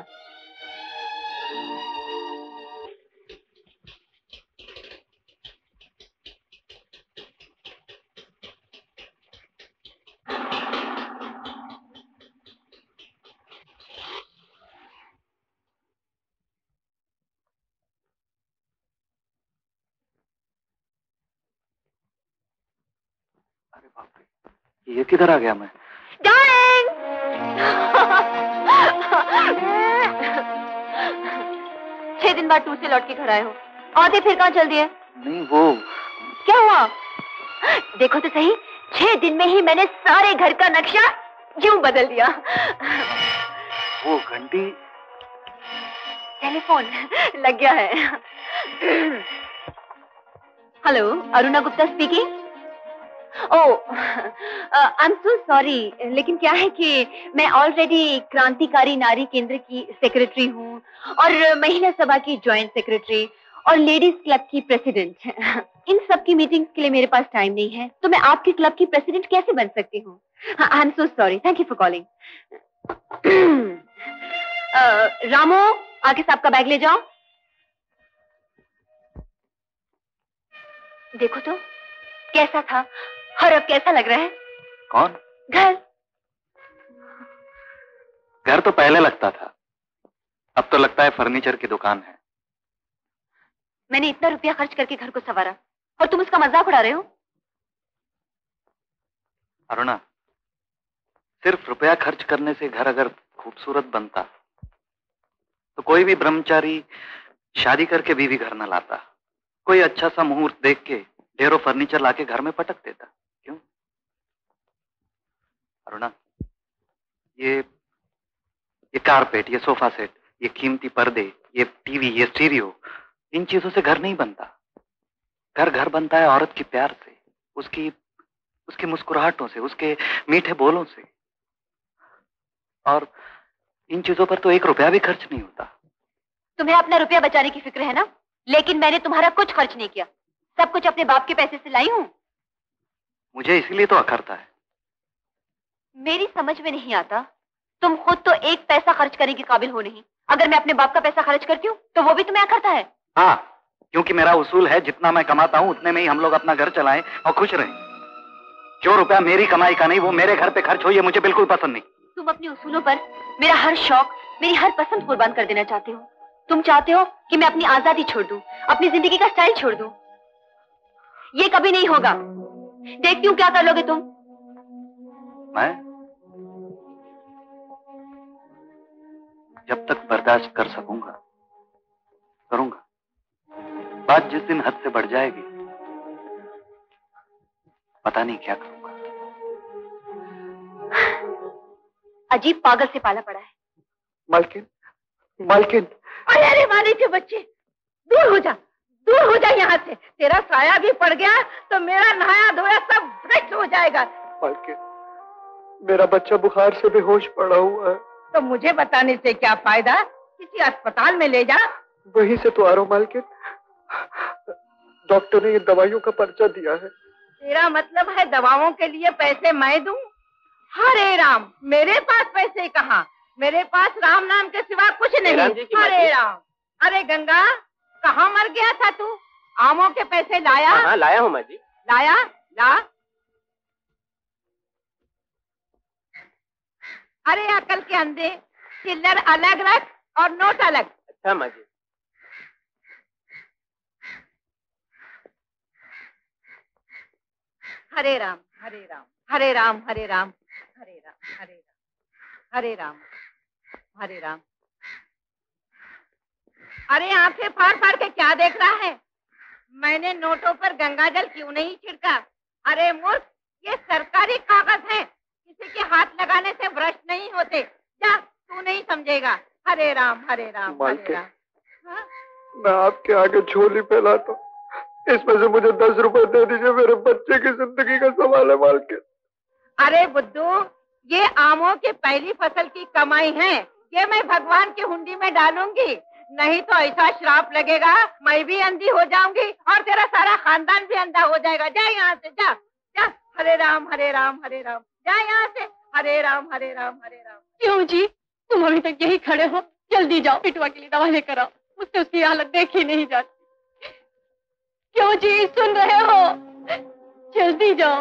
अरे बाप रे, ये किधर आ गया मैं? छह दिन बाद टूर से लौट के घर आए हो, आते फिर कहाँ चल दिए? नहीं वो क्या हुआ? देखो तो सही, छह दिन में ही मैंने सारे घर का नक्शा यूं बदल दिया। वो घंटी, टेलीफोन लग गया है। Hello, Aruna Gupta speaking. Oh, I am so sorry, लेकिन क्या है कि मैं ऑलरेडी क्रांतिकारी नारी केंद्र की सेक्रेटरी हूँ और महिला सभा की जॉइंट सेक्रेटरी और लेडीज क्लब की प्रेसिडेंट। इन सब की मीटिंग्स के लिए मेरे पास टाइम नहीं है, तो मैं आपके क्लब की प्रेसिडेंट कैसे बन सकती हूँ? I am so sorry, thank you for calling. Ramo, आगे साहब का बैग ले जाओ। देखो तो कैसा था और अब कैसा लग रहा है? कौन? घर। घर तो पहले लगता था, अब तो लगता है फर्नीचर की दुकान है। मैंने इतना रुपया खर्च करके घर को संवारा और तुम उसका मजाक उड़ा रहे हो? अरुणा, सिर्फ रुपया खर्च करने से घर अगर खूबसूरत बनता तो कोई भी ब्रह्मचारी शादी करके बीवी घर न लाता। कोई अच्छा सा मुहूर्त देख के ढेरों फर्नीचर लाके घर में पटक देता। क्यों अरुणा, ये ये कारपेट, ये सोफा सेट, ये कीमती पर्दे, ये टीवी, ये स्टीरियो, इन चीजों से घर नहीं बनता। घर घर बनता है औरत के प्यार से, उसकी उसकी मुस्कुराहटों से, उसके मीठे बोलों से। और इन चीजों पर तो एक रुपया भी खर्च नहीं होता। तुम्हें अपना रुपया बचाने की फिक्र है ना, लेकिन मैंने तुम्हारा कुछ खर्च नहीं किया। सब कुछ अपने बाप के पैसे से लाई हूं। मुझे इसलिए तो अखरता है। मेरी समझ में नहीं आता, तुम खुद तो एक पैसा खर्च करने के काबिल हो नहीं। अगर मैं अपने बाप का पैसा खर्च करती हूँ तो वो भी तुम्हें अखरता है। हाँ, क्योंकि मेरा उसूल है जितना मैं कमाता हूँ उतने में ही हम लोग अपना घर चलाएं और खुश रहें। जो रुपया मेरी कमाई का नहीं वो मेरे घर पे खर्च हो, ये मुझे बिल्कुल पसंद नहीं। तुम अपने उसूलों पर मेरा हर शौक, मेरी हर पसंद कुर्बान कर देना चाहते हो। तुम चाहते हो कि मैं अपनी आजादी छोड़ दूं, अपनी जिंदगी का स्टाइल छोड़ दूं। ये कभी नहीं होगा। देखती हूँ क्या कर लोगे तुम। मैं जब तक बर्दाश्त कर सकूंगा करूंगा। बात जिस दिन हद से बढ़ जाएगी पता नहीं क्या करूंगा। अजीब पागल से पाला पड़ा है। मालकिन, मालकिन। अरे वाले के बच्चे, दूर हो जा, दूर हो जा यहाँ से। तेरा साया भी पड़ गया तो मेरा नहाया धोया सब भ्रष्ट हो जाएगा। मालकिन, मेरा बच्चा बुखार से बेहोश पड़ा हुआ है। तो मुझे बताने से क्या फायदा, किसी अस्पताल में ले जा। वहीं से तो आ रहा हूँ मालकिन। डॉक्टर ने ये दवाइयों का पर्चा दिया है। तेरा मतलब है दवाओं के लिए पैसे मैं दूं? हरे राम, मेरे पास पैसे कहाँ, मेरे पास राम नाम के सिवा कुछ नहीं। हरे राम। अरे गंगा, कहाँ मर गया था तू? आमों के पैसे लाया? हाँ, लाया हूँ माँ जी। लाया? ला। अरे अकल के अंधे, चिल्लर अलग रख और नोट अलग। अच्छा माँ जी। हरे राम, हरे राम, हरे राम, हरे राम, हरे राम, हरे राम, हरे राम, हरे राम। अरे आंखें फाड़ फाड़ के क्या देख रहा है? मैंने नोटों पर गंगाजल क्यों नहीं छिड़का? अरे मूर्ख, ये सरकारी कागज है, किसी के हाथ लगाने से भ्रष्ट नहीं होते। जा, तू नहीं समझेगा। हरे राम, हरे राम, हरे राम। हाँ? मैं आपके आगे झोली फैलाता हूँ, इसमें से मुझे दस रुपए दे दीजिए, मेरे बच्चे की जिंदगी का सवाल है मालकिन। अरे बुद्धू, ये आमों की पहली फसल की कमाई है, ये मैं भगवान की हुंडी में डालूंगी, नहीं तो ऐसा श्राप लगेगा मैं भी अंधी हो जाऊंगी और तेरा सारा खानदान भी अंधा हो जाएगा। जा यहाँ से, जा जा। हरे राम, हरे राम, हरे राम। जा यहाँ से। हरे राम, हरे राम, हरे राम। क्यों जी, तुम अभी तक यही खड़े हो? जल्दी जाओ, पिटवा के लिए दवा लेकर आओ। मुझसे उसकी हालत देखी नहीं जाती। क्यों जी, सुन रहे हो? जल्दी जाओ।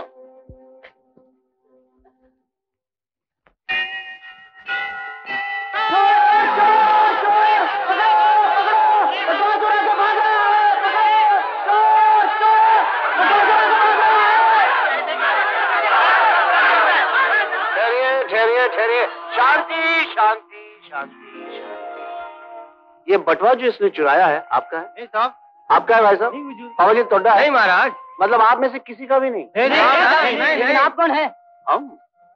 शांति शांति शांति। ये बटवा जो इसने चुराया है आपका है? नहीं साहब। आपका है भाई साहब? पापा जी तोड़ा है? नहीं महाराज। मतलब आप में से किसी का भी नहीं? नहीं, नहीं, नहीं, नहीं, लेकिन आप कौन है? हम।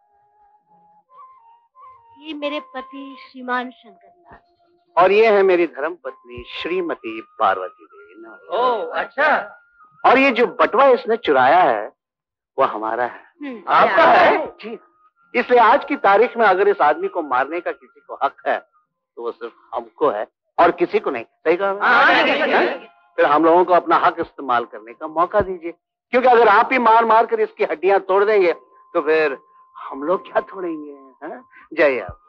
ये मेरे पति श्रीमान शंकरलाल, और ये है मेरी धर्म पत्नी श्रीमती पार्वती देवी। ओह अच्छा। और ये जो बटवा इसने चुराया है वो हमारा है। आपका है? जी। इसलिए आज की तारीख में अगर इस आदमी को मारने का किसी को हक है तो वो सिर्फ हमको है और किसी को नहीं। सही कहा? फिर हम लोगों को अपना हक इस्तेमाल करने का मौका दीजिए, क्योंकि अगर आप ही मार मार कर इसकी हड्डियां तोड़ देंगे तो फिर हम लोग क्या तोड़ेंगे? जय आप।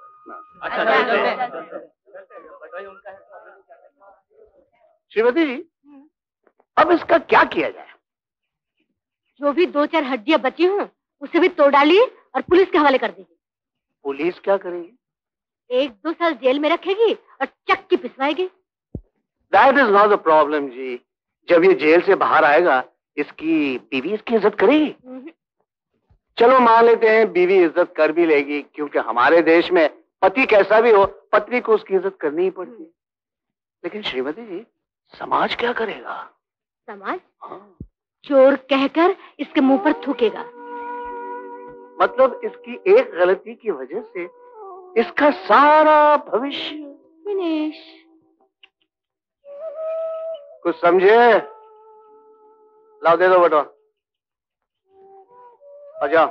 श्रीमती जी, अब इसका क्या किया जाए? जो भी दो चार हड्डियां बची हों उसे भी तोड़ डालिए और पुलिस के हवाले कर दीजिए। पुलिस क्या करेगी? एक दो साल जेल में रखेगी और चक्की पिसवाएगी। That is not the problem जी। जब ये जेल से बाहर आएगा इसकी बीवी इसकी इज्जत करेगी? चलो मान लेते हैं बीवी इज्जत कर भी लेगी, क्योंकि हमारे देश में पति कैसा भी हो पत्नी को उसकी इज्जत करनी ही पड़ती है। लेकिन श्रीमती जी, समाज क्या करेगा? समाज? हाँ। चोर कहकर इसके मुंह पर थूकेगा। मतलब इसकी एक गलती की वजह से इसका सारा भविष्य विनेश। कुछ समझे? लाओ दे दो बटवा और जाओ,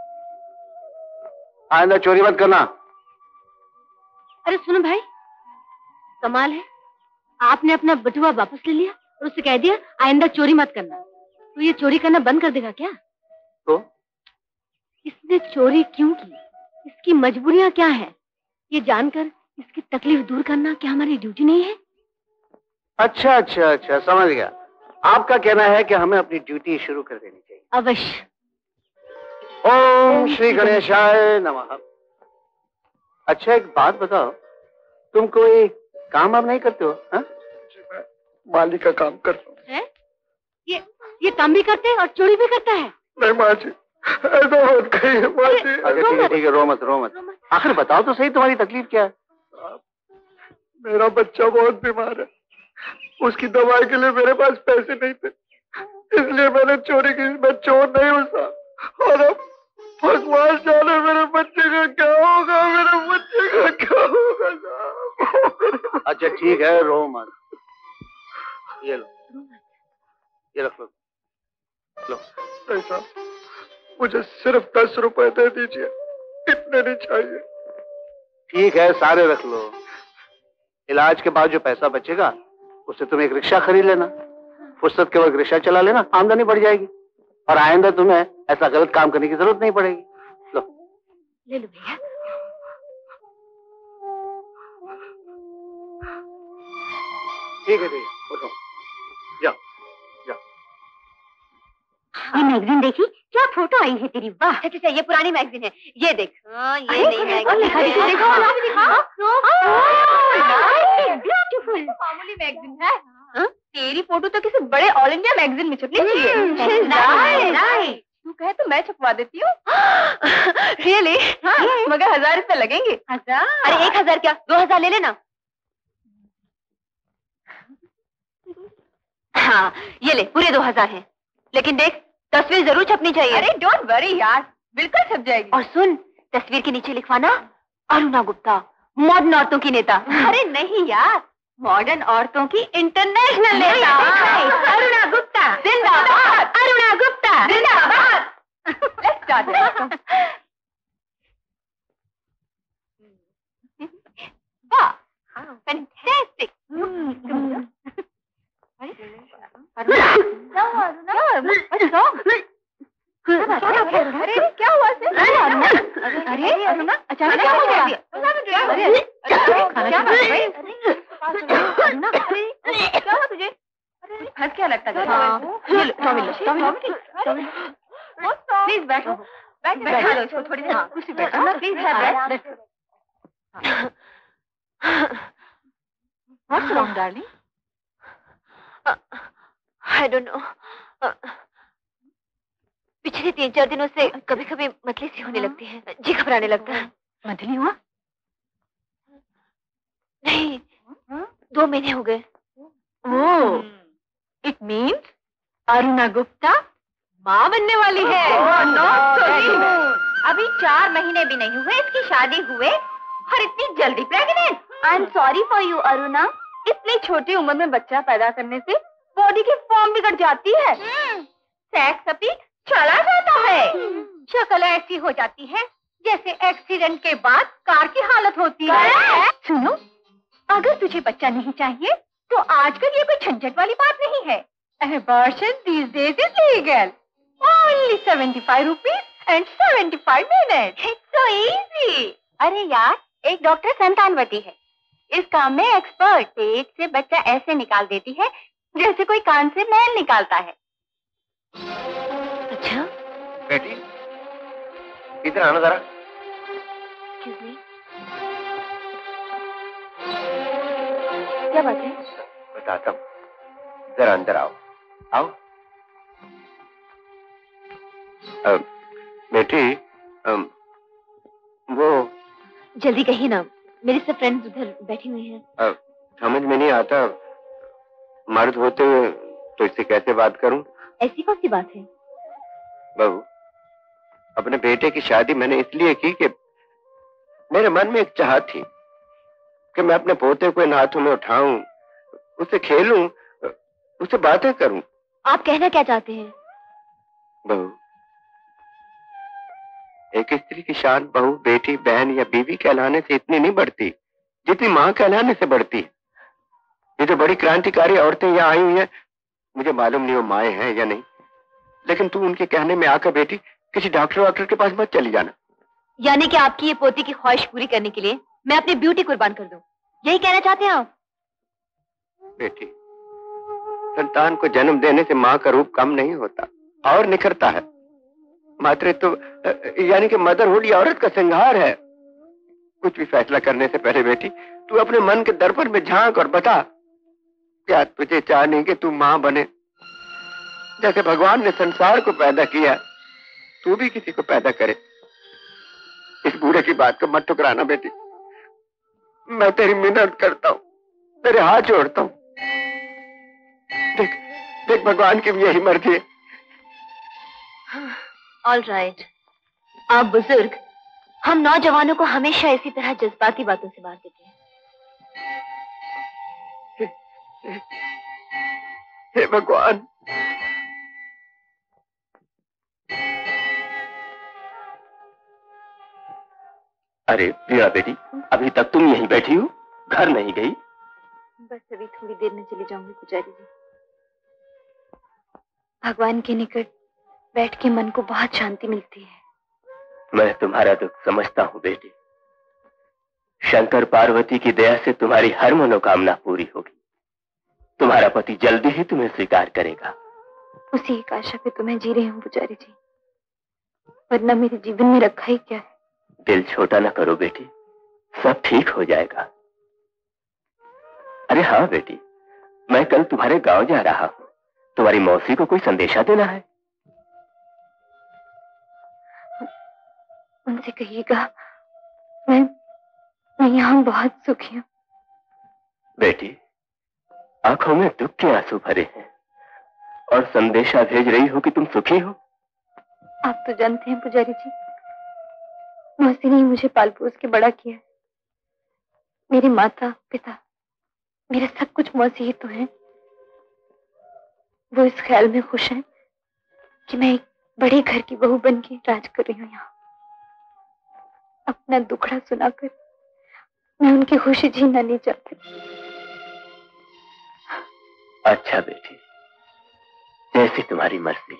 आइंदा चोरी मत करना। अरे सुनो भाई, कमाल है, आपने अपना बटुआ वापस ले लिया और उससे कह दिया आइंदा चोरी मत करना। तो ये चोरी करना बंद कर देगा क्या? तो इसने चोरी क्यों की, इसकी मजबूरियां क्या है, ये जानकर इसकी तकलीफ दूर करना क्या हमारी ड्यूटी नहीं है? अच्छा अच्छा अच्छा, समझ गया। आपका कहना है कि हमें अपनी ड्यूटी शुरू कर देनी चाहिए। अवश्य। ओम श्री गणेशाय नमः। अच्छा एक बात बताओ, तुम कोई काम आप नहीं करते हो? हाँ? मैं माली का काम करता हूँ। ये ये काम भी करते हैं और चोरी भी करता है? नहीं माँ जी, ऐसा मत कहिए माँ जी। अच्छा ठीक है ठीक है, रो मत रो मत। आखिर बताओ तो सही, तुम्हारी तकलीफ क्या है? मेरा बच्चा बहुत बीमार है, उसकी दवाई के लिए मेरे पास पैसे नहीं थे, इसलिए मैंने चोरी की। मैं चोर नहीं हूँ साहब, और अब भगवान जाने मेरे बच्चे का क्या होगा, मेरे बच्चे का क्या होगा साहब। अच्छा ठीक है, रो मत। ये लो, ये रख लो। लो। नहीं साहब, मुझे सिर्फ दस रुपए दे दीजिए, इतने नहीं चाहिए। ठीक है, सारे रख लो। इलाज के बाद जो पैसा बचेगा उससे तुम एक रिक्शा खरीद लेना, फुर्सत के वक्त रिक्शा चला लेना, आमदनी बढ़ जाएगी और आइंदा तुम्हें ऐसा गलत काम करने की जरूरत नहीं पड़ेगी। लो ले लो भैया। ठीक है ठीक है, उठो, जाओ जाओ। ये मैगजीन देखी, क्या फोटो आई है तेरी, वाह। अच्छा अच्छा, ये पुरानी मैगजीन है, ये देख। हाँ, ये नई मैगजीन है। ब्यूटीफुल। मामूली मैगजीन है। हाँ? तेरी फोटो तो किसी बड़े ऑल इंडिया मैगजीन में छपनी चाहिए। राइट। तू कहे तो मैं छपवा देती हूँ। रियली? हाँ, मगर हजार रुपए लगेंगे। हजार? अरे एक हजार क्या, दो हजार ले लेना। हाँ ये ले, पूरे दो हजार है, लेकिन देख तस्वीर जरूर छपनी चाहिए। अरे डोंट वरी यार, बिल्कुल छप जाएगी। और सुन, तस्वीर के नीचे लिखवाना अरुणा गुप्ता, मॉडर्न औरतों की नेता। अरे नहीं यार, मॉडर्न औरतों की इंटरनेशनल नेता अरुणा गुप्ता जिंदाबाद। अरुणा गुप्ता जिंदाबाद। Let's start. वाह, फैंटास्टिक। अरुणा, अरे क्या हुआ? अरे अरुणा, अचानक क्या हो गया? क्या बात है? अरुणा, क्या हुआ तुझे? हंस क्या लगता है? प्लीज बैठो, बैठा लो इसको थोड़ी देर, कुर्सी बैठो please. What's wrong, darling? I don't know. पिछले तीन चार दिनों से कभी कभी मतली सी होने लगती है, जी घबराने लगता है। मतली हुआ? नहीं, दो महीने हो गए। Oh, it means Aruna Gupta माँ बनने वाली है। अभी चार महीने भी नहीं हुए इसकी शादी हुए और इतनी जल्दी pregnant. I am sorry for you Aruna, इतनी छोटी उम्र में बच्चा पैदा करने से बॉडी की फॉर्म बिगड़ जाती है, सेक्स अपील चला जाता है, शक्ल ऐसी हो जाती है जैसे एक्सीडेंट के बाद कार की हालत होती है। सुनो, अगर तुझे बच्चा नहीं चाहिए तो आजकल ये कोई झंझट वाली बात नहीं है। Abortion these days is legal. Only seventy-five rupees and seventy-five minutes. It's so easy. अरे यार, एक डॉक्टर संतानवती है, इस काम में एक्सपर्ट। पेट से बच्चा ऐसे निकाल देती है जैसे कोई कान से मैल निकालता है। अच्छा बेटी, इधर आना जरा। Excuse me. क्या बात है? बताता हूँ, जरा अंदर आओ। आओ। अब बेटी अम, वो जल्दी कहिए ना, मेरे सब फ्रेंड्स उधर बैठी हुई हैं। अ, समझ में नहीं आता, मर्द होते हुए तो इससे कैसे बात करूं? ऐसी कौन सी बात है? बहू, अपने बेटे की शादी मैंने इसलिए की कि मेरे मन में एक चाहत थी कि मैं अपने पोते को इन हाथों में उठाऊं, उससे खेलूं, उससे बातें करूं। आप कहना क्या चाहते हैं? बहू, एक स्त्री की शान बहू, बेटी, बहन या बीवी कहलाने से इतनी नहीं बढ़ती जितनी मां कहलाने से बढ़ती है। ये तो बड़ी क्रांतिकारी औरतें यहाँ आई हुई हैं, मुझे मालूम नहीं वो माएँ हैं या नहीं, लेकिन तू उनके कहने में आकर बेटी किसी डॉक्टर वॉक्टर के पास मत चली जाना। यानी कि आपकी ये पोती की ख्वाहिश पूरी करने के लिए मैं अपनी ब्यूटी कुर्बान कर दूं, यही कहना चाहते हैं आप? बेटी, संतान को जन्म देने से माँ का रूप कम नहीं होता और निखरता है। मातृत्व तो, यानी कि मदरहुड या औरत का श्रृंगार है। कुछ भी फैसला करने से पहले बेटी तू अपने मन के दर्पण में झांक और बता, क्या तुझे चाहने कि तू माँ बने? जैसे भगवान ने संसार को पैदा किया, तू भी किसी को पैदा करे। इस बूढ़े की बात को मत ठुकराना बेटी, मैं तेरी मिन्नत करता हूँ, तेरे हाथ जोड़ता हूँ। देख देख भगवान की भी यही मर्जी है। ऑल राइट, आप बुजुर्ग, हम नौजवानों को हमेशा इसी तरह जज्बाती बातों से बात देते हैं। हे भगवान, अरे वीणा बेटी, अभी तक तुम यहीं बैठी हो, घर नहीं गई? बस अभी थोड़ी देर में चली जाऊंगी पुजारी जी। भगवान के निकट बैठ के मन को बहुत शांति मिलती है। मैं तुम्हारा दुख समझता हूँ बेटी। शंकर पार्वती की दया से तुम्हारी हर मनोकामना पूरी होगी। तुम्हारा पति जल्दी ही तुम्हें स्वीकार करेगा। उसी एक आशा पे तुम्हें जी रही हूँ पुजारी जी, वरना मेरे जीवन में रखा ही क्या है। दिल छोटा न करो बेटी, सब ठीक हो जाएगा। अरे हाँ बेटी, मैं कल तुम्हारे गांव जा रहा हूँ, तुम्हारी मौसी को कोई संदेशा देना है। उनसे कहिएगा मैं मैं यहाँ बहुत सुखी हूँ। बेटी, आंखों में दुख के आंसू भरे हैं और संदेशा भेज रही हो कि तुम सुखी हो। आप तो जानते हैं पुजारी जी, मौसी ने मुझे पाल पोस के बड़ा किया है। मेरी माता पिता, मेरा सब कुछ मौसी ही तो है। वो इस ख्याल में खुश हैं कि मैं एक बड़े घर की बहू बन के राज कर रही हूँ यहाँ। अपना दुखड़ा सुनाकर मैं उनकी खुशी छीनना नहीं चाहती। अच्छा बेटी, जैसी तुम्हारी मर्जी।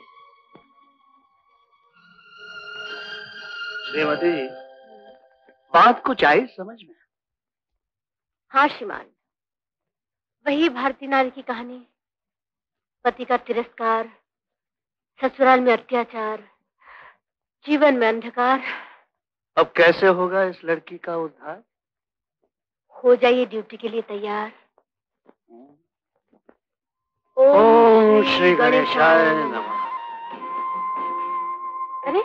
श्रीमती, बात कुछ आई समझ में? हाँ श्रीमान, वही भारतीय नारी की कहानी। पति का तिरस्कार, ससुराल में अत्याचार, जीवन में अंधकार। अब कैसे होगा इस लड़की का उद्धार? हो जाइए ड्यूटी के लिए तैयार। ओम श्री गणेशाय नमः। अरे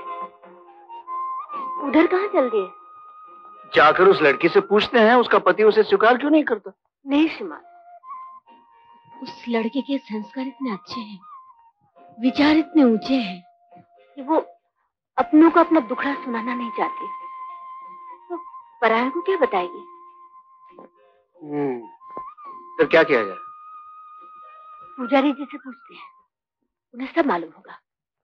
उधर कहाँ चल दिए? जाकर उस लड़की से पूछते हैं उसका पति उसे स्वीकार क्यों नहीं करता। नहीं श्रीमान, उस लड़के के संस्कार इतने अच्छे हैं, विचार इतने ऊंचे हैं कि वो अपनों को अपना दुखड़ा सुनाना नहीं चाहती, तो पराया को क्या बताएगी? हम्म, फिर क्या किया जाए? पुजारी जी से पूछते हैं, उन्हें सब मालूम होगा।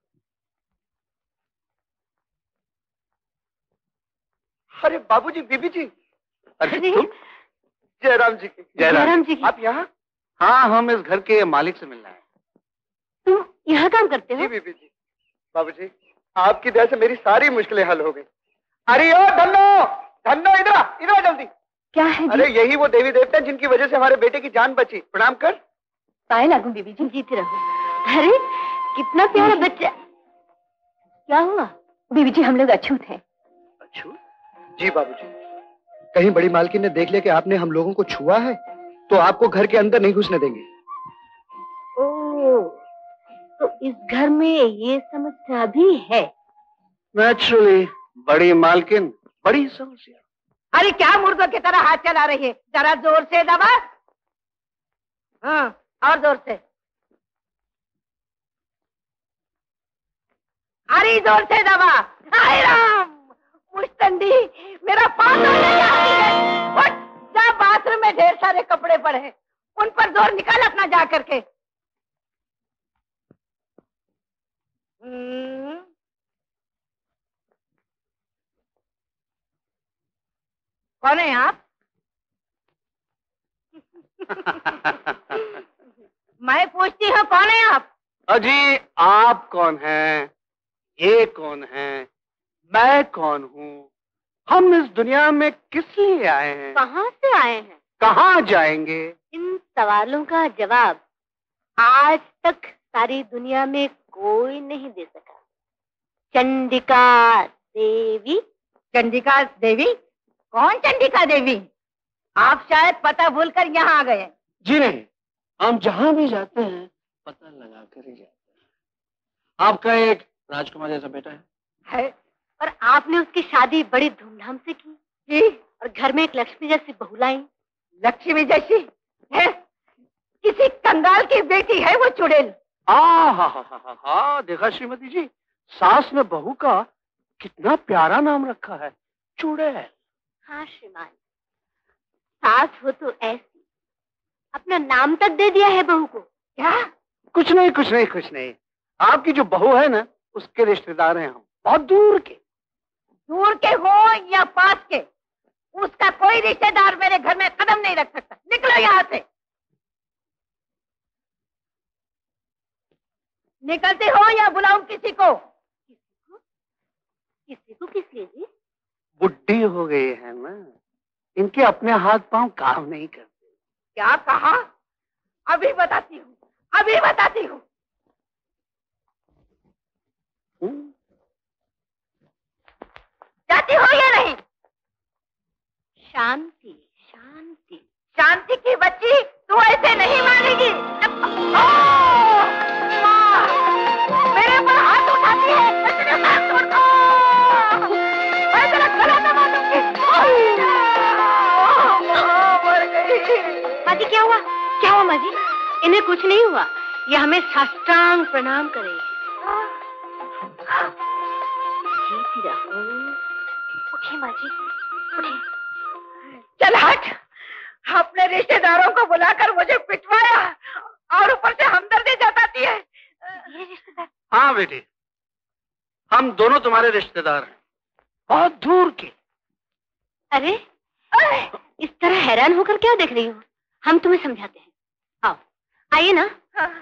अरे बाबूजी, बीबी जी, अरे तुम? जयराम जी की। जयराम जी की। आप यहाँ? हाँ, हम इस घर के मालिक से मिलना है। तुम यहाँ काम करते हो? जी बीबी जी। बाबूजी, आपकी दया से मेरी सारी मुश्किलें हल हो गई। अरे ओ धन्नो, धन्नो इधर आ, इधर आ जल्दी। क्या है जी? अरे यही वो देवी देवता जिनकी वजह से हमारे बेटे की जान बची। प्रणाम कर। पाए लागू बीबी जी, जीती रहो। अरे कितना प्यारा बच्चा। क्या हुआ? बीबी जी हम लोग अछूत हैं। अछूत? जी बाबूजी। कहीं बड़ी मालकिन ने देख लिया कि आपने हम लोगों को छुआ है तो आपको घर के अंदर नहीं घुसने देंगे। ओह, तो इस घर में ये समस्या भी है। नेचुरली बड़ी मालकिन, बड़ी समस्या। अरे क्या मुर्दों की तरह हाथ चला रही है, जरा जोर से दबा। हाँ और जोर से, अरे जोर से दबा। हाय राम, मुश्तंडी, मेरा पाँव नहीं आती है। उठ, जा बाथरूम में ढेर सारे कपड़े पड़े हैं, उन पर जोर निकाल अपना जा करके। हम्म। कौन है आप? मैं पूछती हूँ कौन है आप? अजी आप कौन हैं? ये कौन है? मैं कौन हूँ? हम इस दुनिया में किस लिए आए हैं? कहाँ से आए हैं? कहाँ जाएंगे? इन सवालों का जवाब आज तक सारी दुनिया में कोई नहीं दे सका। चंडिका देवी। चंडिका देवी? कौन चंडिका देवी? आप शायद पता भूलकर यहाँ आ गए। जी नहीं, हम जहाँ भी जाते हैं पता लगा कर ही जाते हैं। आपका एक राजकुमार जैसा बेटा है, है? और आपने उसकी शादी बड़ी धूमधाम से की जी, और घर में एक लक्ष्मी जैसी बहू लाई। लक्ष्मी जैसी है? किसी कंगाल की बेटी है वो चुड़ैल। आ हा हा हा हा, देखा श्रीमती जी, सास ने बहू का कितना प्यारा नाम रखा है, चुड़ैल। हाँ श्रीमान, सास हो तो ऐसी, अपना नाम तक दे दिया है बहू को। क्या? कुछ नहीं कुछ नहीं कुछ नहीं, आपकी जो बहू है ना, उसके रिश्तेदार हैं हम, बहुत दूर के। दूर के हो या पास के, उसका कोई रिश्तेदार मेरे घर में कदम नहीं रख सकता। निकलो यहाँ से। निकलते हो या बुलाऊं किसी को? किसी को? किसी को किस लिए जी? बुढ़ी हो गई है ना, इनके अपने हाथ पांव काम नहीं करते। क्या कहा? अभी बताती हूँ, अभी बताती हूँ। जाती हो या नहीं? शांति शांति शांति की बच्ची, तू ऐसे नहीं मानेगी। मेरे पर हाथ उठाती है, मैं तेरा गला दबा दूंगी। मर गई। माँ जी क्या हुआ? क्या हुआ माँ जी? इन्हें कुछ नहीं हुआ, ये हमें साष्टांग प्रणाम करें। जीती रहो। उठिए माँ जी, उठिए। चल हट, अपने रिश्तेदारों को बुलाकर मुझे पिटवाया और ऊपर से हमदर्दी जताती है। ये रिश्तेदार? हाँ बेटी, हम दोनों तुम्हारे रिश्तेदार हैं, बहुत दूर के। अरे इस तरह हैरान होकर क्या देख रही हो? हम तुम्हें समझाते हैं, आओ आइए ना।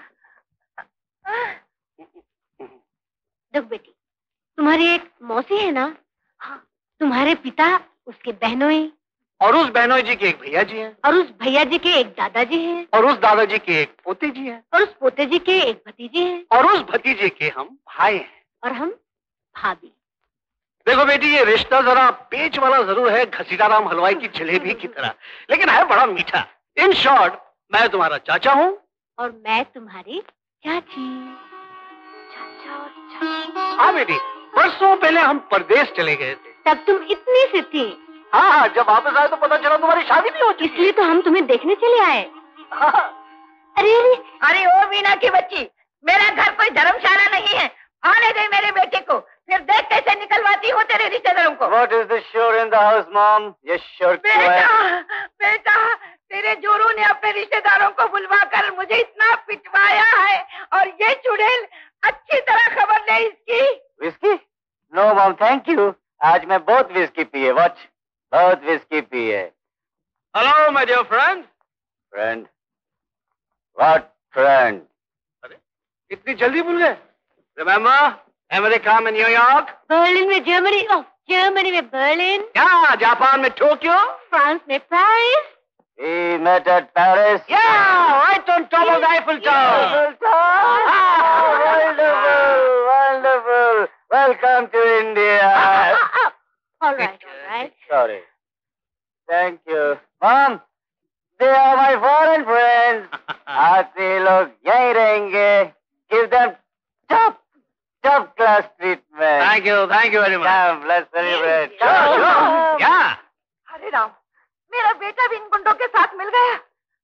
देख बेटी, तुम्हारी एक मौसी है ना, हाँ, तुम्हारे पिता उसके बहनोई, और उस बहनोई जी के एक भैया जी हैं, और उस भैया जी के एक दादाजी हैं, और उस दादाजी के एक पोते जी हैं, और उस पोते जी के एक भतीजे हैं, और उस भतीजे के हम भाई हैं, और हम भाभी। देखो बेटी, ये रिश्ता जरा पेच वाला जरूर है, घसीटाराम हलवाई की जलेबी की तरह, लेकिन है बड़ा मीठा। इन शॉर्ट, मैं तुम्हारा चाचा हूँ और मैं तुम्हारी चाची। चाचा और चाची। हाँ बेटी, बरसों पहले हम परदेश चले गए थे। तब तुम इतनी सी थी। हाँ हाँ, जब वापस आए तो पता चला तुम्हारी शादी नहीं हो चुकी। इसलिए तो हम तुम्हें देखने चले आए। हाँ। अरे अरे अरे ओ वीना की बच्ची, मेरा घर कोई धर्मशाला नहीं है, आने दे मेरे बेटे को, फिर देख कैसे निकलवाती हूँ तेरे रिश्तेदारों को। What is the sure in the house, mom? ये sure क्यों है? बेटा, बेटा, तेरे जोरू ने अपने रिश्तेदारों को बुलवाकर मुझे इतना पिटवाया है, और ये चुड़ैल अच्छी तरह खबर ले इसकी। Whisky? No, mom, thank you. आज मैं बहुत विस्की पी है, watch. बहुत विस्की पी है। Hello, my dear friend. Friend? What friend? अरे, इतनी जल्दी भूल गए? Remember, अमेरिका में न्यूयॉर्क, बर्लिन में जर्मनी, ओह जर्मनी में बर्लिन, क्या जापान में टोक्यो, फ्रांस में Paris. We met at Paris. Yeah, right on top of the Eiffel Tower. Eiffel Tower. Ah, wonderful, wonderful. Welcome to India. Ah, ah, ah. All right, all right. Sorry. Thank you. Mom, they are my foreign friends. आते लोग यहीं रहेंगे. Give them top, top class treatment. man. Thank you, thank you very much. Come, let's celebrate. Sure, sure. Yeah. अरे राम, मेरा बेटा भी इन गुंडों के साथ मिल गया।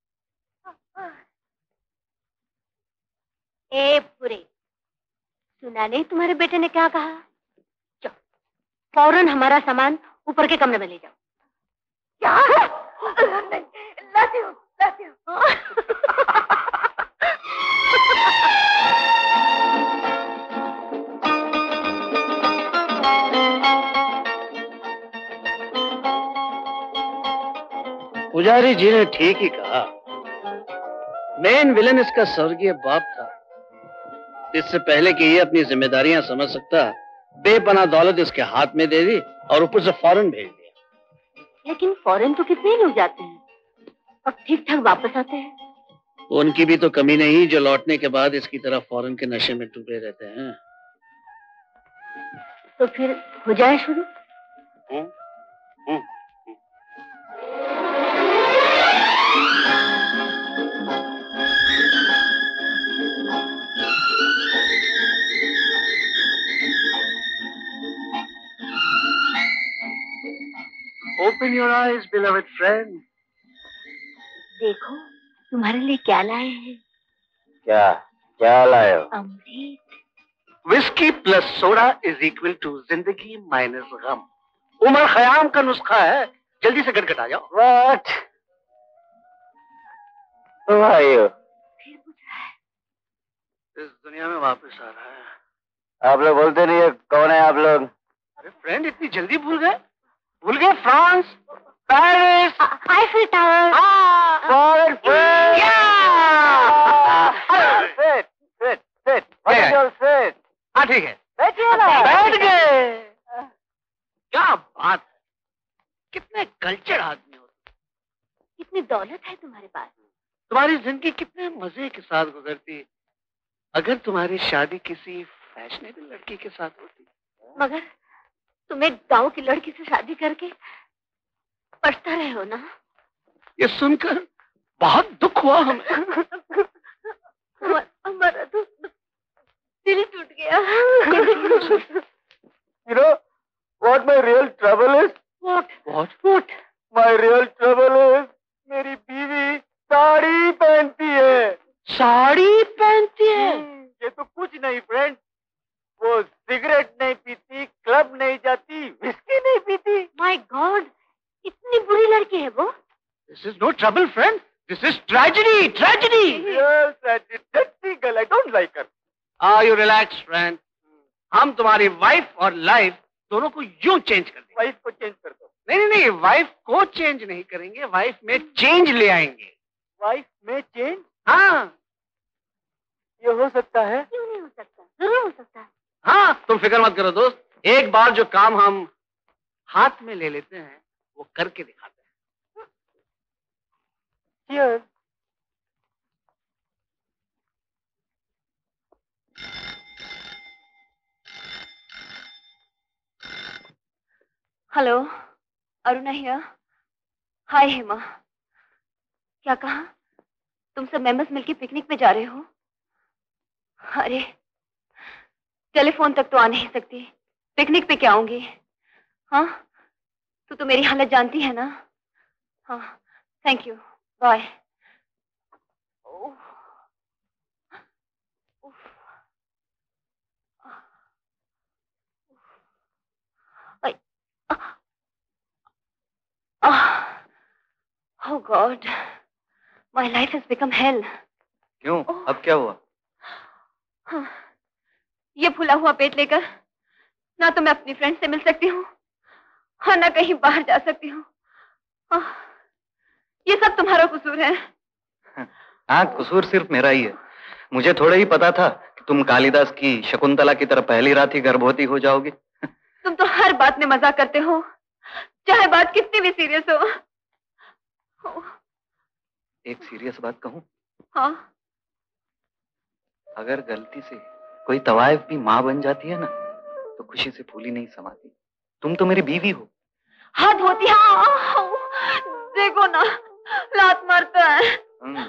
ए पूरे, सुना नहीं तुम्हारे बेटे ने क्या कहा? चलो, फौरन हमारा सामान ऊपर के कमरे में ले जाओ। क्या? नहीं, लाती हूँ, लाती हूँ। पुजारी जी ने ठीक ही कहा। मेन विलन इसका स्वर्गीय बाप था। इससे पहले कि ये अपनी जिम्मेदारियां समझ सकता, बेपनाह दौलत इसके हाथ में दे दी और ऊपर से फौरन भेज दिया। लेकिन फौरन तो कितने लोग जाते हैं और ठीक ठाक वापस आते हैं। उनकी भी तो कमी नहीं जो लौटने के बाद इसकी तरह फौरन के नशे में डूबे रहते हैं। तो फिर हो जाए शुरू। हुँ? हुँ? Open your eyes, beloved friend. देखो तुम्हारे लिए क्या लाए हैं। क्या क्या लाए हो? अमृत। Whisky plus soda is equal to जिंदगी माइनस गम। उमर खयाम का नुस्खा है। जल्दी से गटगट आ जाओ। What? Who are you? फिर पूछ रहा है। इस दुनिया में वापस आ रहा है। आप लोग बोलते नहीं है, कौन है आप लोग? अरे फ्रेंड, इतनी जल्दी भूल गए? भूल गए? France, Paris, Eiffel tower. Forward, sit. Sit, sit, sit. What is your sit? हाँ ठीक है, बैठिए ना। बैठ गए। क्या बात है, कितने कल्चर आदमी हो। कितनी दौलत है तुम्हारे पास। तुम्हारी जिंदगी कितने मजे के साथ गुजरती अगर तुम्हारी शादी किसी फैशनेबल लड़की के साथ होती। मगर तुम एक गांव की लड़की से शादी करके पछता रहे हो ना। ये सुनकर बहुत दुख हुआ हमें। हमारा तो दिल टूट गया। You know what my real trouble is? What? What? What? My real trouble is मेरी बीवी साड़ी पहनती है। साड़ी पहनती है? ये तो कुछ नहीं फ्रेंड, वो सिगरेट नहीं पीती, क्लब नहीं जाती, विस्की नहीं पीती। My God, इतनी बुरी लड़की है वो। This is no trouble, friend. This is tragedy, tragedy. Yes, that's dirty girl. I don't like her. Ah, you relax, friend. हम तुम्हारी वाइफ और लाइफ दोनों को यूं चेंज कर देंगे। वाइफ को चेंज कर दो। नहीं नहीं नहीं, वाइफ को चेंज नहीं करेंगे, वाइफ में चेंज ले आएंगे। वाइफ में चेंज? हाँ, ये हो सकता है? क्यों नहीं हो सकता? जरूर हो सकता है। हाँ, तुम फिक्र मत करो दोस्त। एक बार जो काम हम हाथ में ले लेते हैं वो करके दिखाते हैं। Cheers. Hello, Aruna here. Hi Hema. क्या कहा? तुम सब मेंबर्स मिलके पिकनिक पे जा रहे हो? अरे टेलीफोन तक तो आ नहीं सकती, पिकनिक पे क्या आऊंगी? हाँ, तू तो मेरी हालत जानती है ना। हाँ, thank you, bye. Oh God, my life has become hell. क्यों? अब क्या हुआ? हाँ, ये फूला हुआ पेट लेकर ना तो मैं अपनी फ्रेंड से मिल सकती हूँ, हाँ ना कहीं बाहर जा सकती हूँ। हाँ, ये सब तुम्हारा कसूर है। हाँ, कसूर सिर्फ मेरा ही है। मुझे थोड़ा ही पता था कि तुम कालिदास की शकुंतला की तरह पहली रात ही गर्भवती हो जाओगी। तुम तो हर बात में मजाक करते हो, चाहे बात कितनी भी सीरियस हो। एक सीरियस बात कहूं? हाँ। अगर गलती से कोई तवाइफ भी माँ बन जाती है ना, तो खुशी से फूली नहीं समाती। तुम तो मेरी बीवी हो। हद होती है। देखो ना, लात मारता है।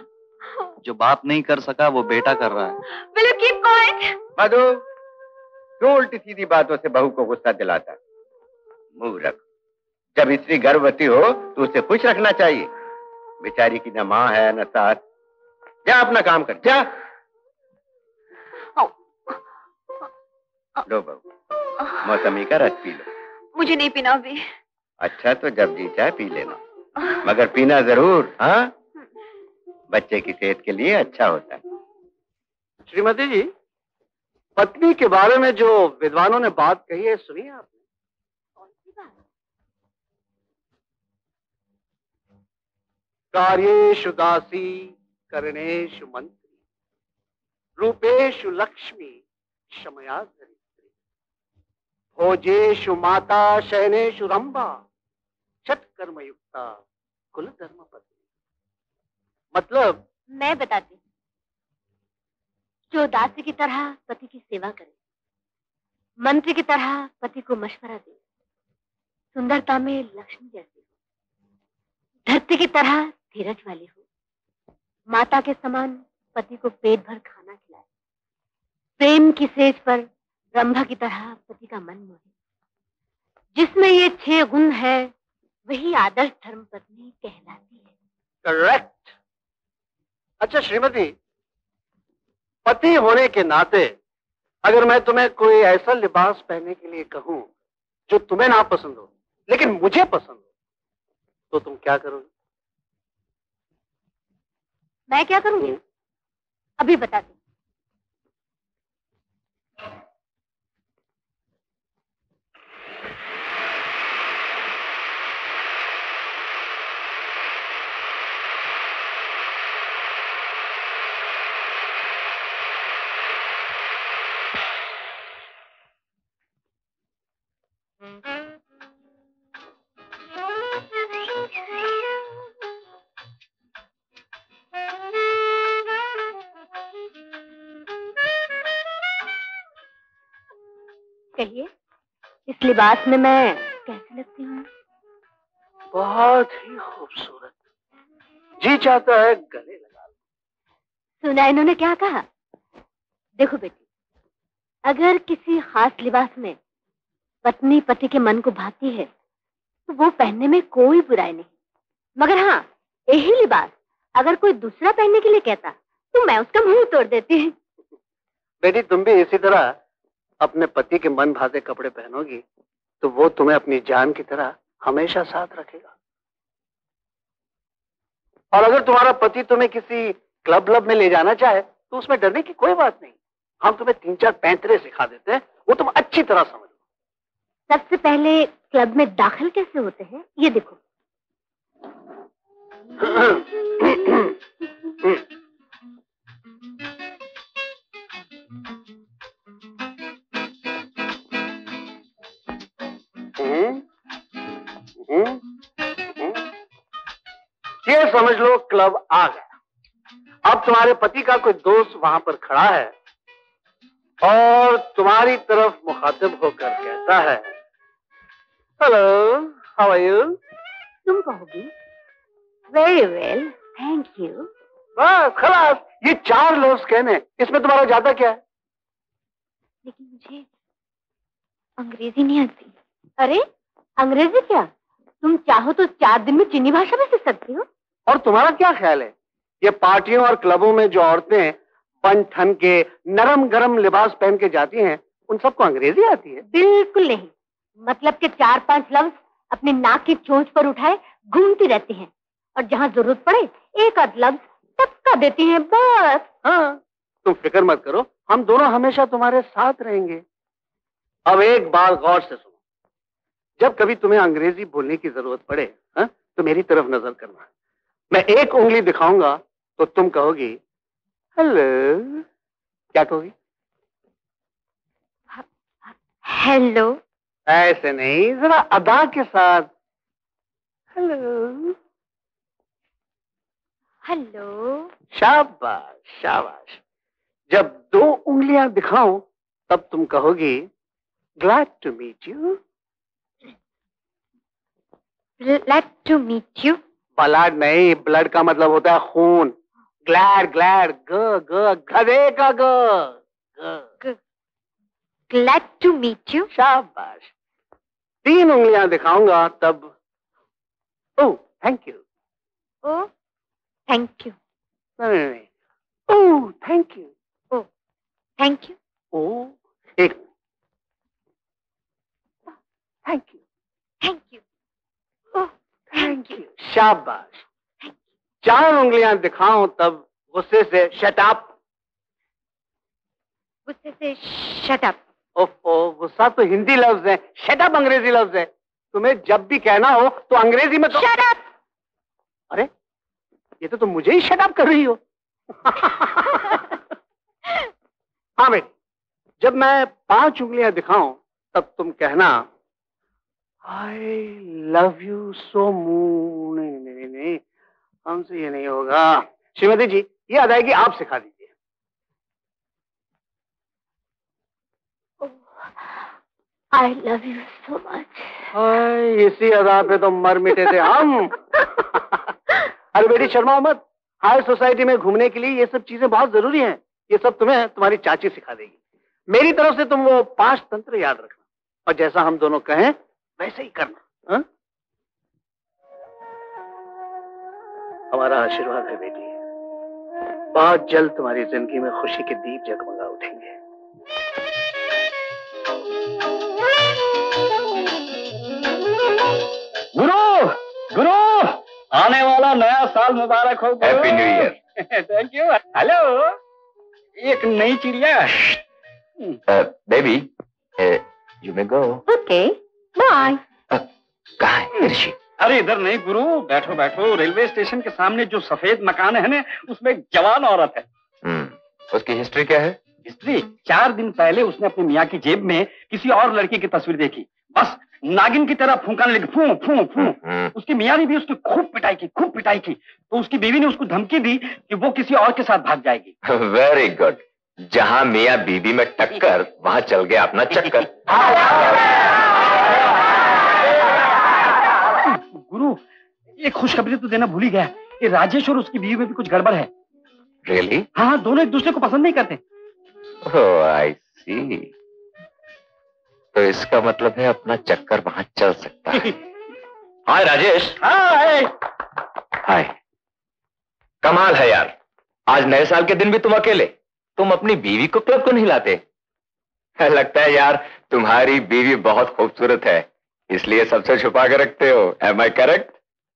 जो बाप नहीं कर सका वो बेटा कर रहा है। Will you keep quiet? मधु, क्यों उल्टी सीधी बातों से बहू को गुस्सा दिलाता? मूर्ख, जब स्त्री गर्भवती हो तो उसे खुश रखना चाहिए। बेचारी की न माँ है न सास। जा अपना काम कर, जा। लो बहू, मौसमी का रस पी लो। मुझे नहीं पीना अभी। अच्छा, तो जब जी चाहे पी लेना, मगर पीना जरूर, हाँ? बच्चे की सेहत के लिए अच्छा होता है। श्रीमती जी, पत्नी के बारे में जो विद्वानों ने बात कही है, सुनिए आपने? कौन सी बात? कार्येषु दासी करणेषु मंत्री रूपेषु लक्ष्मी क्षमया धरित्री भोजेषु माता शयनेषु रंभा छठ कर्मयुक्ता कुल धर्म पत्नी। मतलब मैं बताती हूँ। जो दासी की तरह पति की सेवा करे, मंत्री की तरह पति को मशवरा दे, सुंदरता में लक्ष्मी जैसी हो, धरती की तरह धीरज वाली हो, माता के समान पति को पेट भर खाना खिलाए, प्रेम की सेज पर रंभा की तरह पति का मन मोहे। जिसमें ये छह गुण है वही आदर्श धर्म पत्नी कहलाती है। करेक्ट। अच्छा श्रीमती, पति होने के नाते अगर मैं तुम्हें कोई ऐसा लिबास पहनने के लिए कहूं जो तुम्हें ना पसंद हो लेकिन मुझे पसंद हो, तो तुम क्या करोगे? मैं क्या करूंगी? अभी बताती। कहिए, इस लिबास में मैं कैसी लगती हूँ? बहुत ही खूबसूरत। जी चाहता है गले लगा लो। सुना इन्होंने क्या कहा? देखो बेटी, अगर किसी खास लिबास में पत्नी पति के मन को भाती है तो वो पहनने में कोई बुराई नहीं, मगर हाँ, यही लिबास अगर कोई दूसरा पहनने के लिए कहता तो मैं उसका मुंह तोड़ देती। बेटी, तुम भी इसी तरह अपने पति के मन भाते कपड़े पहनोगी तो वो तुम्हें अपनी जान की तरह हमेशा साथ रखेगा। और अगर तुम्हारा पति तुम्हें किसी क्लब क्लब में ले जाना चाहे तो उसमें डरने की कोई बात नहीं। हम तुम्हें तीन चार पैंतरे सिखा देते हैं, वो तुम अच्छी तरह समझ लो। सबसे पहले क्लब में दाखिल कैसे होते हैं ये देखो। ये समझ लो क्लब आ गया। अब तुम्हारे पति का कोई दोस्त वहां पर खड़ा है और तुम्हारी तरफ मुखातिब होकर कहता है, हेलो, हाउ आर यू? तुम कहोगी, वेरी वेल, थैंक यू। बस खलास, ये चार लफ्ज कहने, इसमें तुम्हारा ज्यादा क्या है? लेकिन मुझे अंग्रेजी नहीं आती। अरे अंग्रेजी क्या, तुम चाहो तो चार दिन में चीनी भाषा भी सीख सकती हो। और तुम्हारा क्या ख्याल है, ये पार्टियों और क्लबों में जो औरतें बन ठन के नरम गरम लिबास पहन के जाती हैं, उन सबको अंग्रेजी आती है? बिल्कुल नहीं। मतलब के चार पांच लफ्ज अपने नाक की चोंच पर उठाए घूमती रहती हैं और जहाँ जरूरत पड़े एक आध लफ्ज टपका देती हैं, बस। हाँ, तुम फिक्र मत करो, हम दोनों हमेशा तुम्हारे साथ रहेंगे। अब एक बात गौर से सुनो, जब कभी तुम्हें अंग्रेजी बोलने की जरूरत पड़े हा? तो मेरी तरफ नजर करना। मैं एक उंगली दिखाऊंगा तो तुम कहोगी हेलो। क्या कहोगी? हेलो। ऐसे नहीं, जरा अदा के साथ। Hello hello. शाबाश शाबाश। जब दो उंगलियां दिखाऊं तब तुम कहोगी glad to meet you. Glad to meet you. Blood नहीं, ब्लड का मतलब होता है खून। ग्लैड ग्लैड, ग ग गधे का ग, ग। Glad to meet you. शाबाश। तीन उंगलियां दिखाऊंगा तब। Oh thank you. Oh, thank you. नहीं नहीं। Oh thank you. Oh, thank you. Oh एक। Thank you. Thank you. Oh, thank you. शाबाश। चार उंगलियां दिखाऊं तब गुस्से से शट अप। गुस्से से shut up. ओफो, गुस्सा तो हिंदी लफ्ज है, शट अप अंग्रेजी लफ्ज है। तुम्हें जब भी कहना हो तो अंग्रेजी में तो Shut up. अरे ये तो तुम मुझे ही शट अप कर रही हो। हाँ बेटी, जब मैं पांच उंगलियां दिखाऊं तब तुम कहना आई लव यू सो मू। नहीं नहीं नहीं नहीं, हमसे ये नहीं होगा। श्रीमती जी, ये अदायगी आप सिखा दीजिए। I love you so much. हाय, इसी अदा पे तो मर मिटे थे हम। अरे बेटी शर्माओ मत, हाई सोसाइटी में घूमने के लिए ये सब चीजें बहुत जरूरी हैं। ये सब तुम्हें तुम्हारी चाची सिखा देगी। मेरी तरफ से तुम वो पांच तंत्र याद रखना और जैसा हम दोनों कहें वैसे ही करना। हा? हमारा आशीर्वाद है बेटी, बहुत जल्द तुम्हारी जिंदगी में खुशी के दीप जगमगा उठेंगे। गुरु, गुरु, आने वाला नया साल मुबारक हो। Happy new year. Thank you. Hello, एक नई चिड़िया। Baby, you may go. Okay, bye. कहाँ है ऋषि? अरे इधर नहीं गुरु, बैठो बैठो। रेलवे स्टेशन के सामने जो सफेद मकान है ना, उसमें एक जवान औरत है। हम्म, उसकी हिस्ट्री क्या है? हिस्ट्री? चार दिन पहले उसने अपनी मियाँ की जेब में किसी और लड़की की तस्वीर देखी, बस नागिन की तरह फूंकाने लगी, फूं फूं फूं। उसकी मियाँ ने भी उसकी खूब पिटाई की, खूब पिटाई की। तो उसकी बीवी ने उसको धमकी दी कि वो किसी और के साथ भाग जाएगी। Very good. जहाँ मियाँ बीवी में टक्कर, वहाँ चल गया अपना चक्कर। गुरु, एक खुशखबरी तो देना भूल ही गया कि राजेश और उसकी बीवी में भी कुछ गड़बड़ है। रियली? हाँ, दोनों एक दूसरे को पसंद नहीं करते। ओह, आई सी। तो इसका मतलब है अपना चक्कर वहां चल सकता है। हाय राजेश। हाय। हाय। कमाल है यार, आज नए साल के दिन भी तुम अकेले। तुम अपनी बीवी को क्लब को नहीं लाते? लगता है यार तुम्हारी बीवी बहुत खूबसूरत है, इसलिए सबसे छुपा के रखते हो। Am I correct?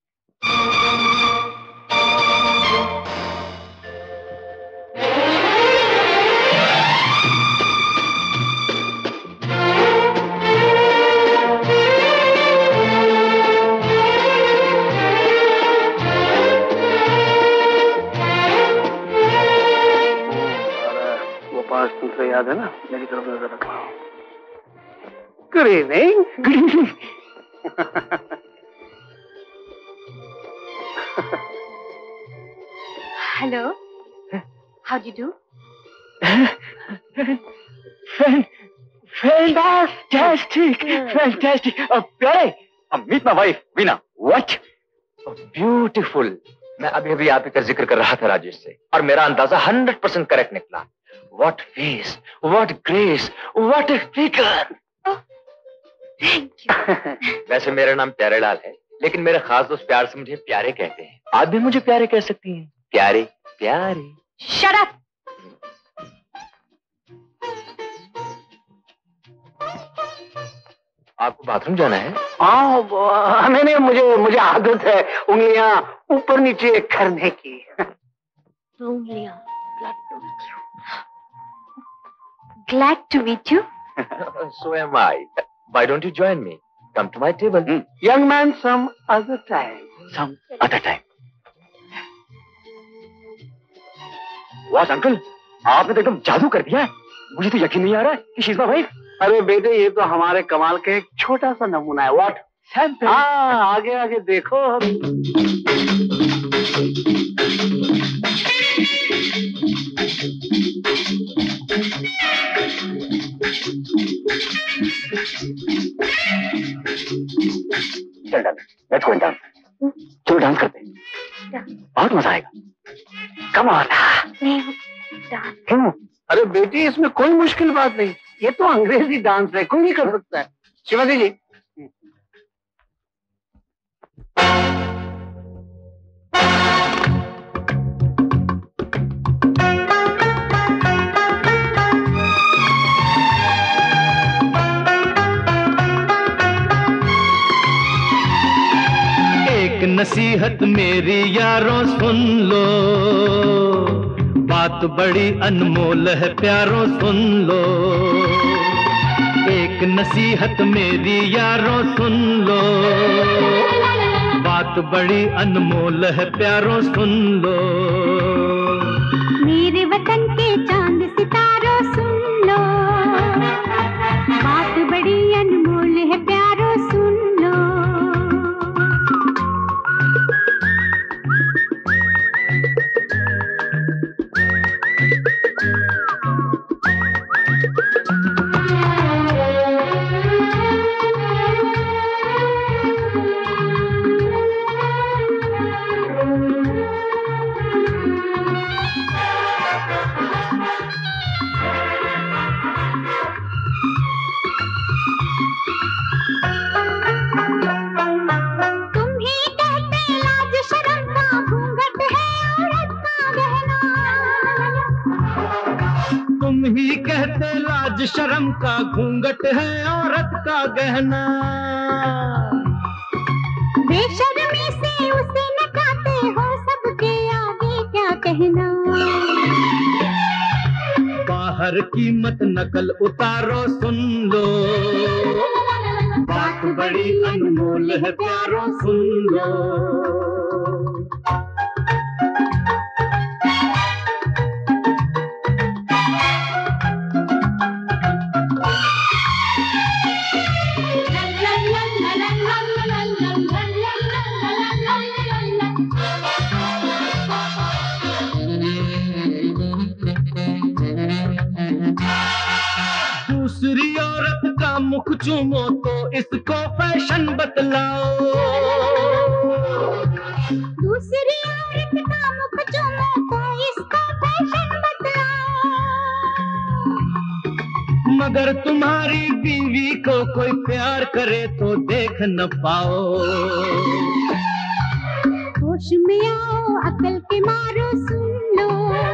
तो याद है ना, मेरी तरफ नजर रखना। Good evening. Good evening. Hello. How do you do? Fantastic, fantastic. Uh, प्यारे, meet my wife, Veena. What? Beautiful. मैं अभी अभी आप ही का जिक्र कर रहा था राजेश से, और मेरा अंदाजा हंड्रेड परसेंट करेक्ट निकला। What face, what grace, what a figure. Oh, thank you. वैसे मेरा नाम प्यारे लाल है, लेकिन मेरे खास दोस्त प्यार से मुझे प्यारे कहते हैं। आप भी मुझे प्यारे कह सकती हैं। प्यारे, प्यारे। Shut up. आपको बाथरूम जाना है? हाँ, नहीं नहीं, मुझे मुझे आदत है उंगलियां ऊपर नीचे करने की। उंगलियां। Glad to meet you. So am I. Why don't you join me? Come to my table. Hmm. Young man, some other time. Some other time. What, uncle? आपने तो एकदम जादू कर दिया है। मुझे तो यकीन नहीं आ रहा है कि she's my wife. अरे बेटे, ये तो हमारे कमाल का एक छोटा सा नमूना है। What? Sample. हाँ, आगे आगे देखो। चल डांस, लेट्स गो डांस। चलो डांस करते हैं, बहुत मजा आएगा। Come on. क्यों? अरे बेटी, इसमें कोई मुश्किल बात नहीं, ये तो अंग्रेजी डांस है, कोई नहीं कर सकता है। श्रीमती जी, एक नसीहत मेरी यारों सुन लो, बात बड़ी अनमोल है प्यारों सुन लो। एक नसीहत मेरी यारों सुन लो, बात बड़ी अनमोल है प्यारों सुन लो। मेरे वतन के चांद सितारों सुन लो, बात बड़ी अनमोल है प्यारों सुन लो। शर्म का घूंघट है औरत का गहना। बेशर्मी से उसे नचाते हो, सबके आगे क्या कहना। बाहर की मत नकल उतारो सुन लो, बात बड़ी अनमोल है प्यारो सुन लो। दूसरी औरत का मुख चूमो तो इसको फैशन बतलाओ। दूसरी औरत का मुख चूमो तो इसको फैशन बतलाओ। मगर तुम्हारी बीवी को कोई प्यार करे तो देख न पाओ। होश में आओ, अकल के मारो सुन लो,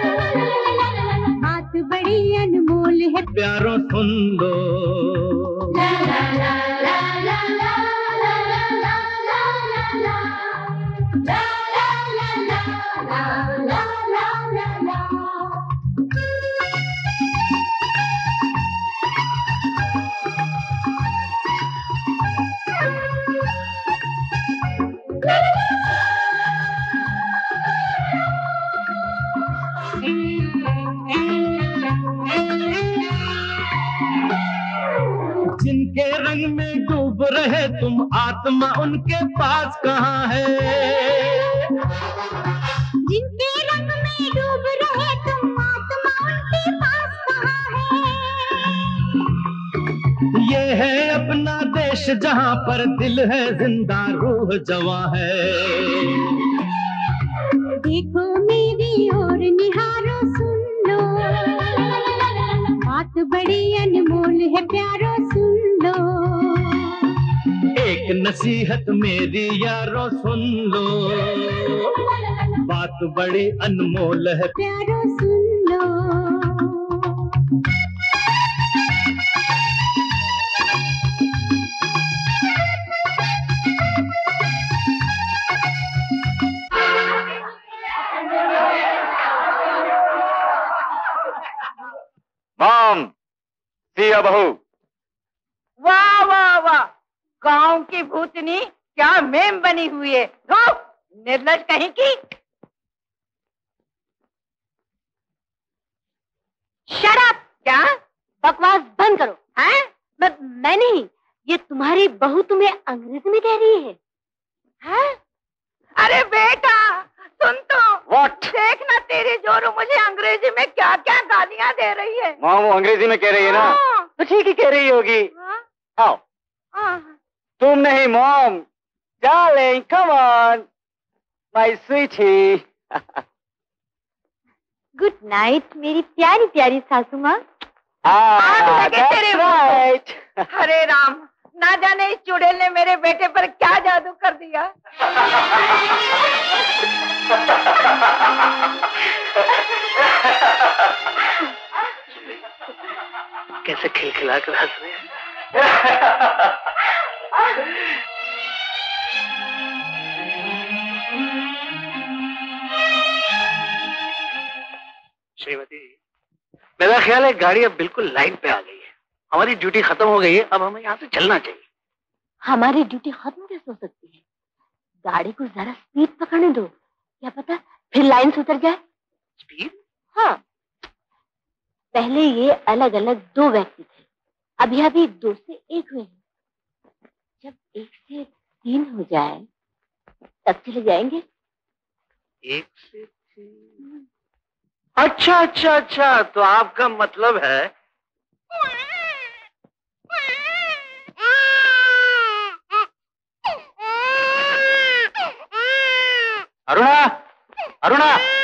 बात बड़ी अनमोल है प्यारो सुन लो। ला ला ला ला ला ला ला ला ला ला ला ला ला ला ला ला ला। जिनके रंग में डूब रहे तुम, आत्मा उनके पास कहाँ है। जिनके रंग में डूब रहे तुम, आत्मा उनके पास कहाँ है। ये है अपना देश जहाँ पर दिल है जिंदा, रूह जवां है। देखो मेरी ओर निहारो सुन लो, बात बड़ी अनमोल है प्यारो सुन लो। एक नसीहत मेरी यारो सुन लो, बात बड़ी अनमोल है प्यारो सुन लो। मॉम, सिया बहू। वाह वाह वाह, गांव की भूतनी क्या मेम बनी हुई है। निर्लज कहीं की। Shut up! क्या? बकवास बंद करो। हैं? मैं, मैं नहीं, ये तुम्हारी बहू तुम्हें अंग्रेजी में कह रही है। हैं? अरे बेटा सुन तो। What? देखना तेरी जोरू मुझे अंग्रेजी में क्या क्या गालियां दे रही है। माँ वो अंग्रेजी में कह रही है ना, हाँ। तो ठीक ही कह रही होगी। हाँ? आओ। हाँ। तुम नहीं mom, darling come on my sweetie. Good night मेरी प्यारी प्यारी सासू माँ। आग लगे तेरे मुंह। हरे राम, ना जाने इस चुड़ैल ने मेरे बेटे पर क्या जादू कर दिया। कैसे खिलखिला कर हंस रहे हैं। श्रीमती, मेरा ख्याल है गाड़ी अब बिल्कुल लाइन पे आ गई है। हमारी ड्यूटी खत्म हो गई है, अब हमें यहाँ से चलना चाहिए। हमारी ड्यूटी खत्म कैसे हो सकती है? गाड़ी को जरा स्पीड पकड़ने दो, क्या पता फिर लाइन से उतर जाए। स्पीड? हाँ, पहले ये अलग अलग दो व्यक्ति थे, अभी अभी दो से एक हुए हैं। जब एक से तीन हो जाए तब चले जाएंगे। एक से तीन? अच्छा अच्छा अच्छा, तो आपका मतलब है अरुणा, अरुणा,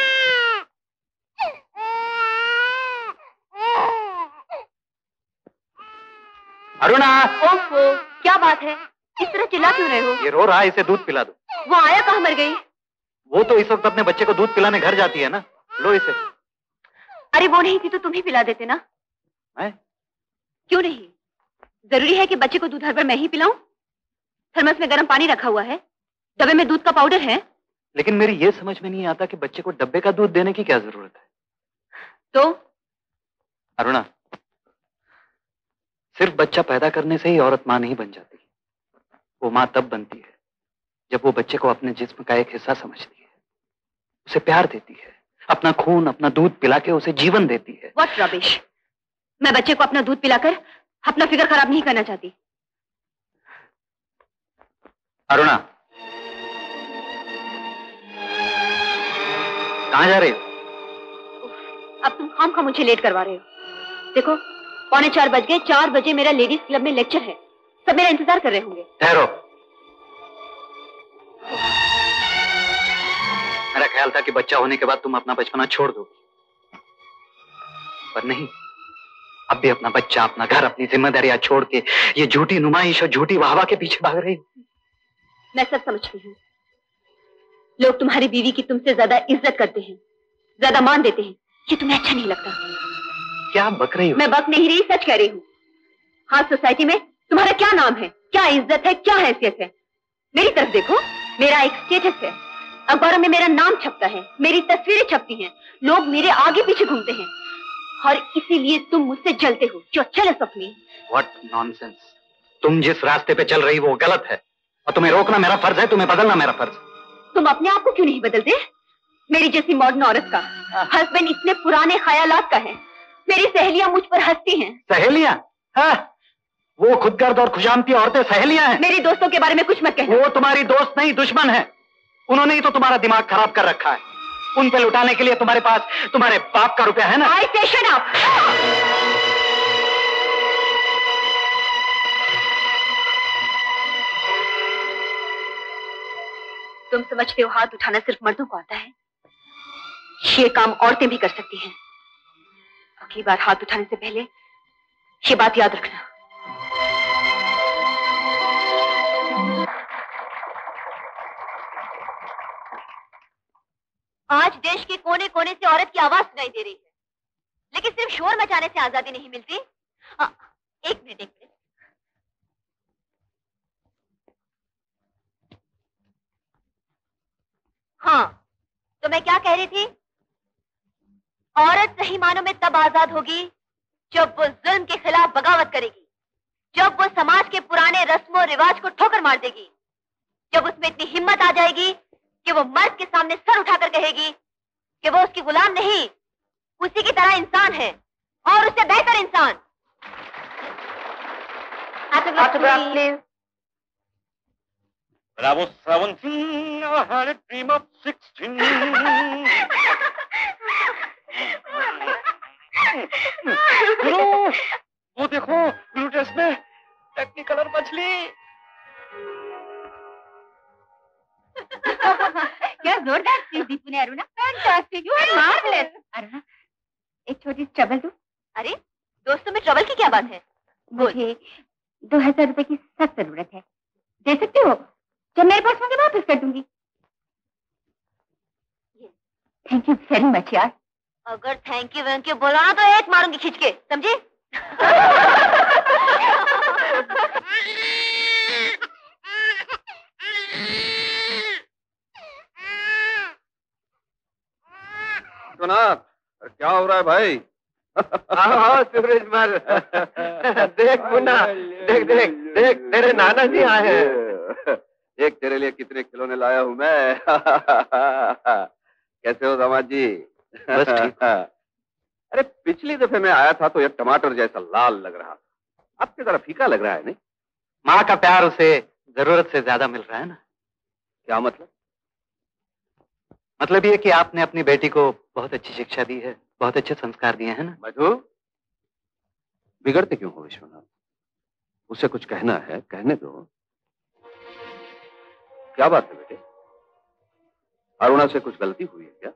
अरुणा। ओफो, क्या बात है? इस तरह चिल्ला क्यों रहे हो? ये रो रहा है, इसे दूध पिला दो। वो आया कहाँ मर गई? वो तो इस वक्त अपने बच्चे को दूध पिलाने घर जाती है ना। लो इसे। अरे वो नहीं थी तो तुम ही पिला देते ना। है? क्यों नहीं? जरूरी है कि बच्चे को दूध हर बार मैं ही पिलाऊं? थर्मस में गर्म पानी रखा हुआ है, डब्बे में दूध का पाउडर है। लेकिन मेरी ये समझ में नहीं आता कि बच्चे को डब्बे का दूध देने की क्या जरूरत है। तो अरुणा, सिर्फ बच्चा पैदा करने से ही औरत मां नहीं बन जाती। वो मां तब बनती है जब वो बच्चे को अपने जिस्म का एक हिस्सा समझती है, उसे प्यार देती है, अपना खून, अपना दूध पिला के उसे जीवन देती है। What rubbish! मैं बच्चे को अपना दूध पिलाकर अपना फिगर खराब नहीं करना चाहती। अरुणा, कहाँ जा रहे हो? अब तुम खाम खा मुझे लेट करवा रहे हो। देखो, पौने चार बज गए। चार बजे मेरा लेडीज क्लब में लेक्चर है, सब मेरा इंतजार कर रहे होंगे। ठहरो। मेरा ख्याल था कि बच्चा होने के बाद तुम अपना बचपना छोड़ दोगी, पर नहीं। अब भी अपना बच्चा, अपना घर, अपनी जिम्मेदारियां छोड़ के ये झूठी नुमाइश और झूठी वाहवा के पीछे भाग रही हो। मैं सब समझती हूँ। लोग तुम्हारी बीवी की तुमसे ज्यादा इज्जत करते हैं, ज्यादा मान देते हैं। ये तुम्हें अच्छा नहीं लगता। क्या बक रही हो? मैं बक नहीं रही, सच कह रही हूँ। हाँ, सोसाइटी में तुम्हारा क्या नाम है, क्या इज्जत है, क्या हैसियत है? मेरी तरफ देखो, मेरा एक स्टेटस है, अखबारों में मेरा नाम छपता है, मेरी तस्वीरें छपती हैं, लोग मेरे आगे पीछे घूमते हैं, और इसीलिए तुम मुझसे जलते हो। जो jealous of me। What nonsense! तुम जिस रास्ते पे चल रही वो गलत है, और तुम्हें रोकना मेरा फर्ज है, तुम्हें बदलना मेरा फर्ज। तुम अपने आप को क्यों नहीं बदलते? मेरी जैसी मॉडर्न औरत का हस्बैंड इतने पुराने ख्यालात का है। मेरी सहेलियां मुझ पर हंसती हैं। सहेलियां? हाँ, वो खुदगर्द और खुशामती औरतें सहेलियां हैं। मेरी दोस्तों के बारे में कुछ मत कहना। वो तुम्हारी दोस्त नहीं, दुश्मन है। उन्होंने ही तो तुम्हारा दिमाग खराब कर रखा है। उन पे लुटाने के लिए तुम्हारे पास तुम्हारे बाप का रुपया है ना। I say shut up! तुम समझते हो हाथ उठाना सिर्फ मर्दों को आता है? ये काम औरतें भी कर सकती हैं। अगली बार हाथ उठाने से पहले ये बात याद रखना। आज देश के कोने कोने से औरत की आवाज सुनाई दे रही है, लेकिन सिर्फ शोर मचाने से आजादी नहीं मिलती। आ, एक मिनट एक मिनट हाँ, तो मैं क्या कह रही थी? औरत सही मानों में तब आजाद होगी जब वो जुल्म के खिलाफ बगावत करेगी, जब वो समाज के पुराने रस्मों रिवाज को ठोकर मार देगी, जब उसमें इतनी हिम्मत आ जाएगी कि वो मर्द के सामने सर उठाकर कहेगी कि वो उसकी गुलाम नहीं, उसी की तरह इंसान है, और उससे बेहतर इंसान। Autograph, please. When I was seventeen, I had a dream of sixteen. गुरु, वो देखो ब्लू ड्रेस में टेक्निकलर मछली। क्या जोरदार चीज दी तूने Aruna. Fantastic, you are marvellous. Aruna, एक छोटी सी चबल दो। अरे दोस्तों में ट्रबल की क्या बात है? मुझे दो हजार रुपए की सख्त जरूरत है, दे सकते हो? जब मेरे पास होंगे वापस कर दूंगी। थैंक यू वेरी मच यार। अगर थैंक यू वैंक यू बोला ना तो एक मारूंगी खींच के, समझे? विश्वनाथ, क्या हो रहा है भाई? आओ आओ सूरज मल। देख मुन्ना, देख देख देख तेरे नाना जी आए हैं। एक तेरे लिए कितने खिलौने लाया हूँ मैं। कैसे हो दामाद जी? बस ठीक। अरे पिछली दफे मैं आया था तो एक टमाटर जैसा लाल लग रहा था, अब की तरह फीका लग रहा है। नहीं, माँ का प्यार उसे जरूरत से ज्यादा मिल रहा है ना। क्या मतलब? मतलब ये कि आपने अपनी बेटी को बहुत अच्छी शिक्षा दी है, बहुत अच्छे संस्कार दिए हैं ना। मधु, बिगड़ते क्यों हो विश्वनाथ? उसे कुछ कहना है, कहने दो। क्या बात है बेटे? अरुणा से कुछ गलती हुई है क्या?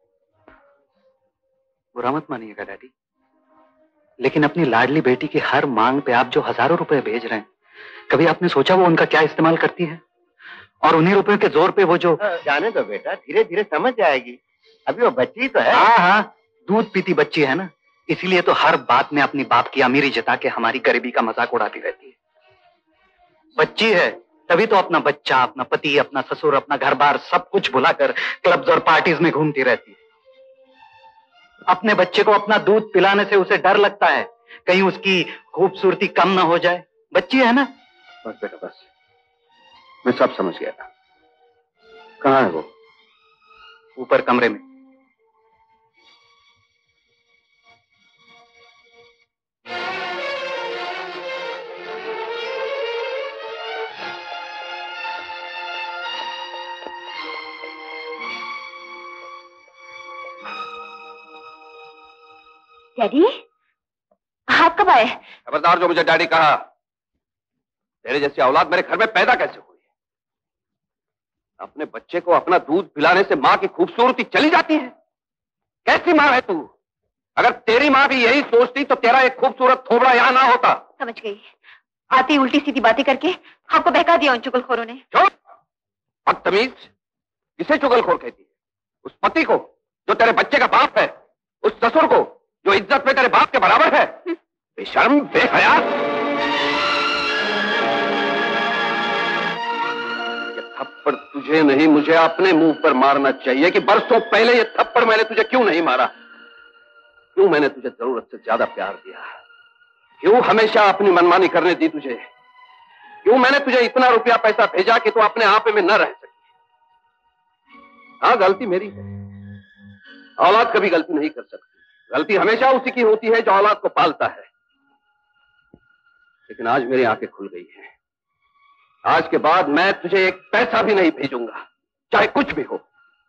बुरा मत मानिएगा डैडी, लेकिन अपनी लाडली बेटी की हर मांग पे आप जो हजारों रुपए भेज रहे हैं, कभी आपने सोचा वो उनका क्या इस्तेमाल करती है? और उन्हीं रुपयों के जोर पे वो जो... जाने दो बेटा, धीरे धीरे समझ जाएगी, अभी वो बच्ची तो है। हाँ हाँ, दूध पीती बच्ची है ना, इसीलिए तो हर बात में अपनी बाप की अमीरी जता के हमारी गरीबी का मजाक उड़ाती रहती है। बच्ची है तभी तो अपना बच्चा, अपना पति, अपना ससुर, अपना घर बार सब कुछ भुलाकर क्लब्स और पार्टीज में घूमती रहती है। अपने बच्चे को अपना दूध पिलाने से उसे डर लगता है कहीं उसकी खूबसूरती कम ना हो जाए। बच्ची है ना। बस बेटा बस, मैं सब समझ गया था। कहाँ है वो? ऊपर कमरे में। डैडी, आप कब आए? खबरदार, जो मुझे डैडी कहा। तेरे जैसी औलाद मेरे घर में पैदा कैसे हुई? अपने बच्चे को अपना दूध पिलाने से माँ की खूबसूरती चली जाती है? कैसी माँ है तू? अगर तेरी माँ भी यही सोचती तो तेरा एक खूबसूरत थोबड़ा यहाँ ना होता। समझ गई। आती उल्टी सीधी बातें करके आपको बहका दिया उन चुगलखोरों ने। चुप! बदतमीज! किसे चुगलखोर कहती है? उस पति को जो तेरे बच्चे का बाप है, उस ससुर को जो इज्जत में तेरे बाप के बराबर है। बेशर्म, बेहया। ये थप्पड़ तुझे नहीं, मुझे अपने मुंह पर मारना चाहिए कि बरसों पहले ये थप्पड़ मैंने तुझे क्यों नहीं मारा। क्यों मैंने तुझे जरूरत से ज्यादा प्यार दिया? क्यों हमेशा अपनी मनमानी करने दी तुझे? क्यों मैंने तुझे इतना रुपया पैसा भेजा कि तू अपने आप में न रह सकी? हाँ, गलती मेरी है। औलाद कभी गलती नहीं कर सकती। गलती हमेशा उसी की होती है जो औलाद को पालता है। लेकिन आज मेरी आंखें खुल गई हैं। आज के बाद मैं तुझे एक पैसा भी नहीं भेजूंगा, चाहे कुछ भी हो।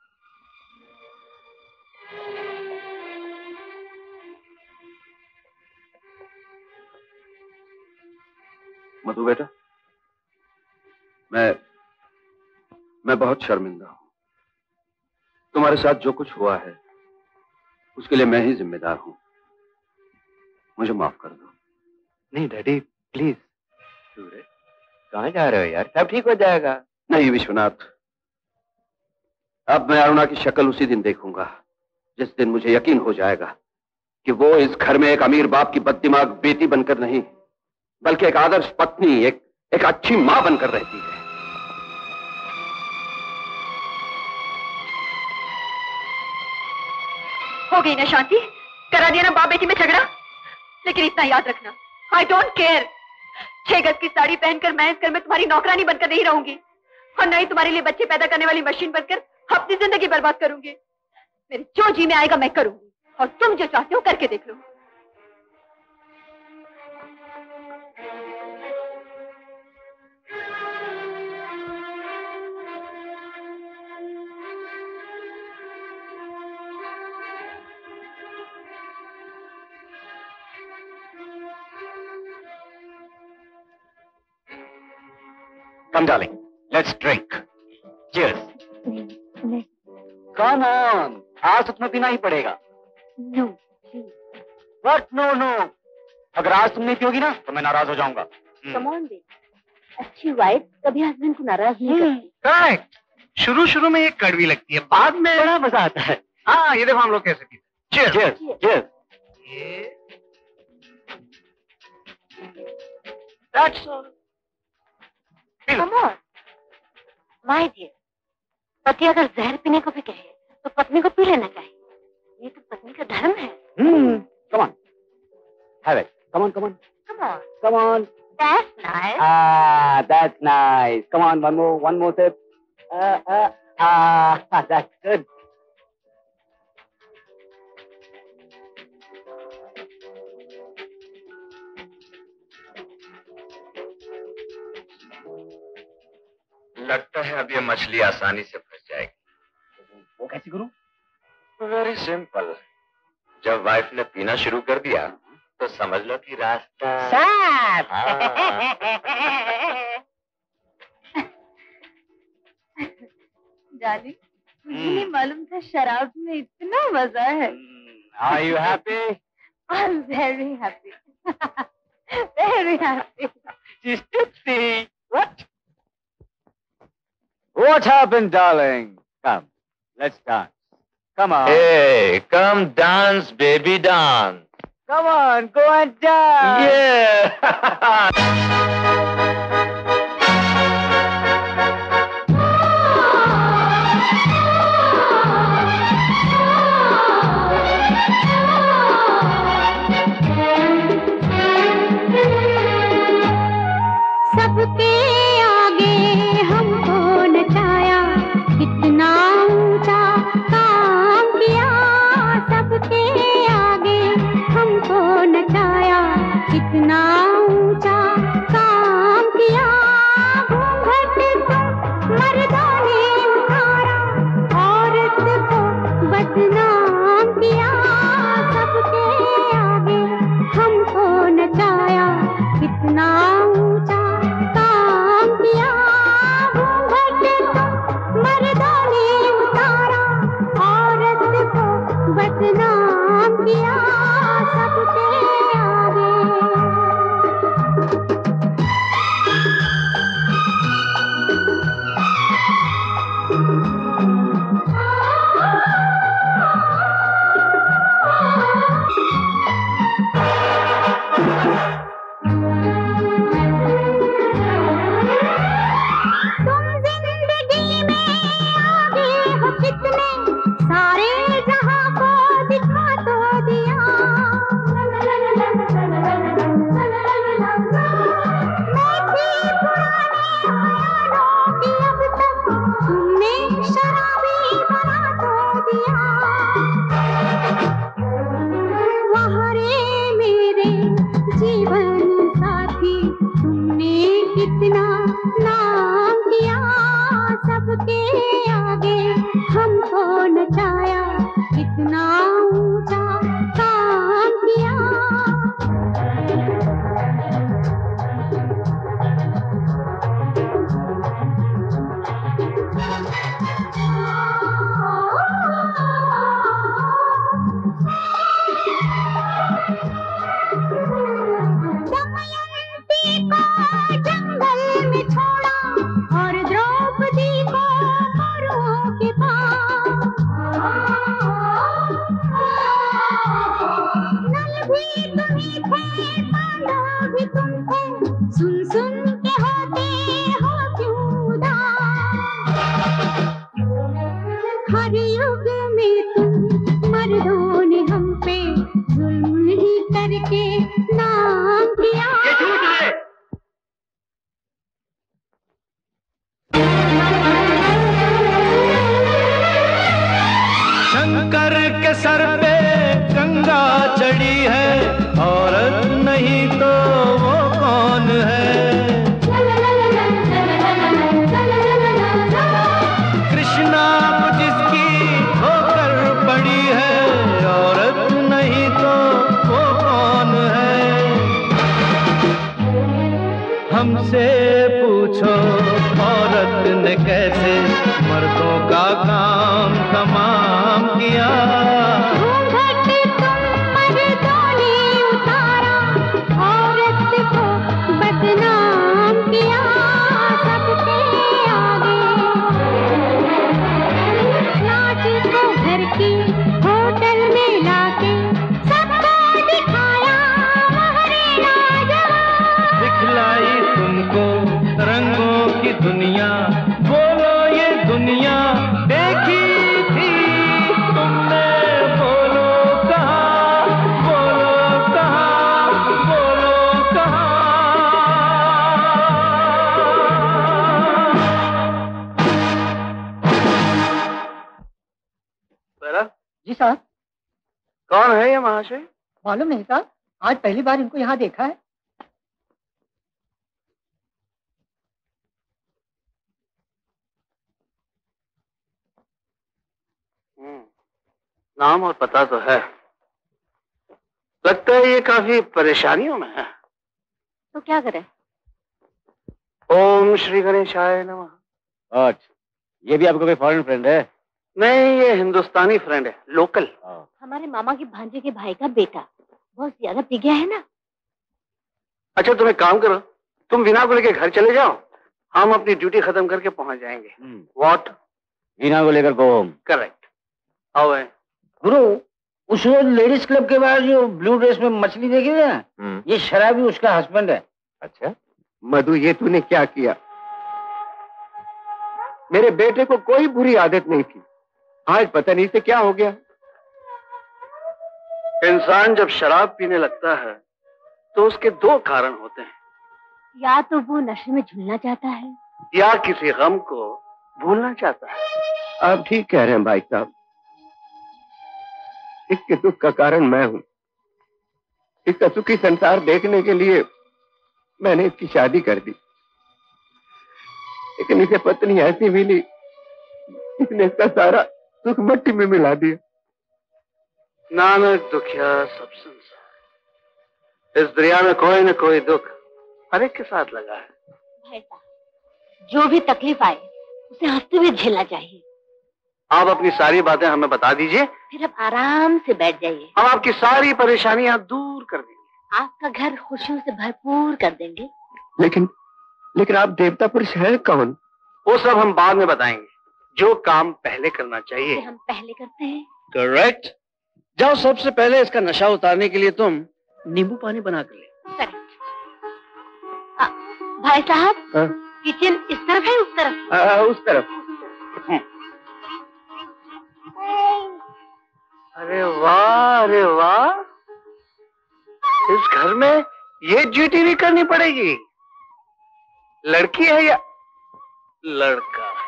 मधु बेटा, मैं मैं बहुत शर्मिंदा हूं। तुम्हारे साथ जो कुछ हुआ है उसके लिए मैं ही जिम्मेदार हूं। मुझे माफ कर दो। नहीं डैडी, प्लीज। सूरज, कहाँ जा रहे हो यार? सब ठीक हो जाएगा। नहीं विश्वनाथ, अब मैं अरुणा की शक्ल उसी दिन देखूंगा जिस दिन मुझे यकीन हो जाएगा कि वो इस घर में एक अमीर बाप की बददिमाग बेटी बनकर नहीं, बल्कि एक आदर्श पत्नी, एक एक अच्छी मां बनकर रहती है। हो गई ना शांति? करा दिया ना बाप बेटी में झगड़ा? लेकिन इतना याद रखना, आई डोंट केयर। छह गज की साड़ी पहनकर मैं इस घर में तुम्हारी नौकरानी बनकर नहीं रहूंगी, और न ही तुम्हारे लिए बच्चे पैदा करने वाली मशीन बनकर अपनी जिंदगी बर्बाद करूंगी। मेरे जो जी में आएगा मैं करूंगी, और तुम जो चाहते हो करके देख लो। Come, darling. Let's drink. Cheers. नहीं, Come on. आज तुम्हें पीना ही पड़ेगा. नो। What? No, no. अगर आज तुम नहीं पियोगी ना तो मैं नाराज हो जाऊंगा। कम ऑन बेबी, अच्छी वाइफ कभी हस्बैंड को नाराज नहीं करती। करेक्ट। शुरू शुरू में ये कड़वी लगती है, बाद में बड़ा मजा आता है। हाँ, ये देखो हम लोग कैसे पीते हैं। Cheers, cheers. ये That's all. Come on, my dear. पति अगर जहर पीने को भी कहे तो पत्नी को पी लेना चाहिए, ये तो पत्नी का धर्म है। Hmm. Come on. Have it. Come on, come on. Come on. Come on. That's nice. Ah, that's nice. Come on, one more, one more sip. Uh, uh, ah, that's good. लगता है अब ये मछली आसानी से फंस जाएगी। वो कैसे करूं? Very simple. जब वाइफ ने पीना शुरू कर दिया तो समझ लो कि रास्ता साफ। डार्लिंग, मुझे नहीं मालूम था शराब में इतना मजा है। Are you happy? I'm very happy. Very happy. She's tipsy. What? What happened, darling? Come, let's dance. Come on. Hey, come dance, baby, dance. Come on, go and dance. Yeah. सबके आगे हमको नचाया, कितना ऊंचा काम किया। सबके आगे हमको नचाया, कितना ऊंचा काम किया। घूंघट को मर्दों ने उतारा, औरत को बदनाम किया। सबके आगे हमको नचाया, कितना ऊंचा काम किया। घूंघट को मर्दों ने उतारा, औरत को बदनाम किया। सबके आगे तुम जिंदगी में आगे हो कितने, सारे जहां को दिखा तो दिया। मैं थी पुराने ख्यालों की, अब तक तुमने शराबी बना तो दिया। वहाँ रे मेरे जीवन साथी, तुमने कितना नाम किया। सबके आगे हमको नचाया, कितना ऊंचा काम किया। दमयंती को जंगल में छोड़ा, और द्रौपदी को कौरवों के पास। नल भी तुम्ही थे, पांडव भी तुम थे, सुन सुन के होते हो क्यों उदास। हर युग में तुम मर्दों ने हम पे जुल्म ही करके नाम किया। शंकर के सर पे गंगा चढ़ी है, औरत नहीं तो वो कौन है। कृष्णा को जिसकी ठोकर पड़ी है, औरत नहीं तो वो कौन है। हमसे पूछो औरत ने कैसे मर्दों का काम तमाम किया। घूंघट तुम मर्दों ने उतारा, कौन है ये महाशय? मालूम नहीं साहब, आज पहली बार इनको यहाँ देखा है। नाम और पता तो है, लगता है ये काफी परेशानियों में है। तो क्या करें? ओम श्री गणेशाय नमः। अच्छा, ये भी आपका कोई फॉरेन फ्रेंड है? नहीं, ये हिंदुस्तानी फ्रेंड है, लोकल। हमारे मामा के भांजे के भाई का बेटा, बहुत ज्यादा पी गया है ना। अच्छा, तुम एक काम करो, तुम वीना को लेकर घर चले जाओ, हम अपनी ड्यूटी खत्म करके पहुंच जाएंगे। व्हाट? वीना को लेकर गो होम। करेक्ट। आओ है गुरु, उस रोज लेडीज क्लब के बाहर जो ब्लू ड्रेस में मछली देखी थी ना, ये शराबी उसका हस्बैंड है। अच्छा मधु, ये तूने क्या किया? मेरे बेटे को कोई बुरी आदत नहीं थी, आज पता नहीं से क्या हो गया। इंसान जब शराब पीने लगता है तो उसके दो कारण होते हैं, या तो वो नशे में झूलना चाहता है, या किसी गम को भूलना चाहता है। आप ठीक कह रहे हैं भाई साहब, इसके दुख का कारण मैं हूं। इसका सुखी संसार देखने के लिए मैंने इसकी शादी कर दी, लेकिन इसे पत्नी ऐसी मिली, इसने इसका सारा सुख मट्टी में मिला दिया। नानक दुखिया सब संसार, इस दुनिया में कोई न कोई दुख हर एक के साथ लगा है। भाई साहब, जो भी तकलीफ आए उसे हंसते हुए झेलना चाहिए। आप अपनी सारी बातें हमें बता दीजिए, फिर आप आराम से बैठ जाइए। हम आपकी सारी परेशानियां दूर कर देंगे, आपका घर खुशियों से भरपूर कर देंगे। लेकिन लेकिन आप देवता पुरुष हैं कौन? वो सब हम बाद में बताएंगे, जो काम पहले करना चाहिए हम पहले करते हैं। करेक्ट। जाओ, सबसे पहले इसका नशा उतारने के लिए तुम नींबू पानी बना कर ले। करेक्ट। भाई साहब, हाँ? किचन इस तरफ है उस तरफ? आ, उस तरफ। अरे वाह, अरे वाह, इस घर में ये ड्यूटी भी करनी पड़ेगी। लड़की है या लड़का है?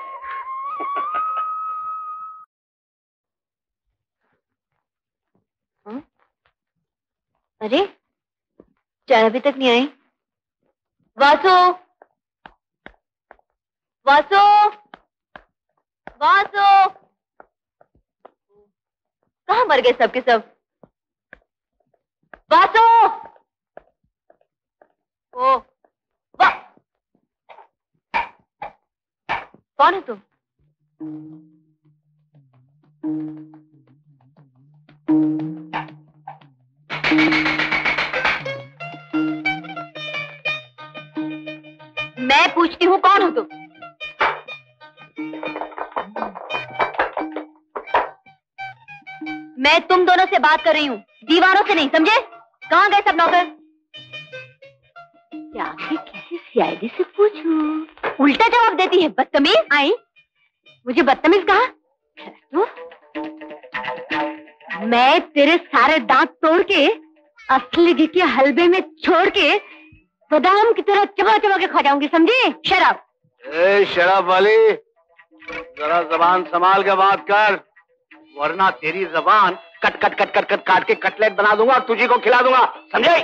अरे चाय अभी तक नहीं आई। वासु, वासु, वासु, कहाँ मर गए सब के सब? वासु, ओ, वा, कौन है तुम? मैं पूछती हूँ, कौन हो तुम? मैं तुम दोनों से बात कर रही हूँ, दीवारों से नहीं, समझे? कहाँ गए सब नौकर? क्या मैं किसी सीआईडी से पूछूं? उल्टा जवाब देती है, बदतमीज। आई, मुझे बदतमीज कहा? मैं तेरे सारे दांत तोड़ के असली घी के हलवे में छोड़ के बादाम की तरह चबा चबा के खा जाऊंगी, समझे? शराब। ए शराब वाली, जरा जबान संभाल के बात कर, वरना तेरी जबान कट कट कट कट कट काट के कटलेट बना दूंगा, तुझी को खिला दूंगा, समझे?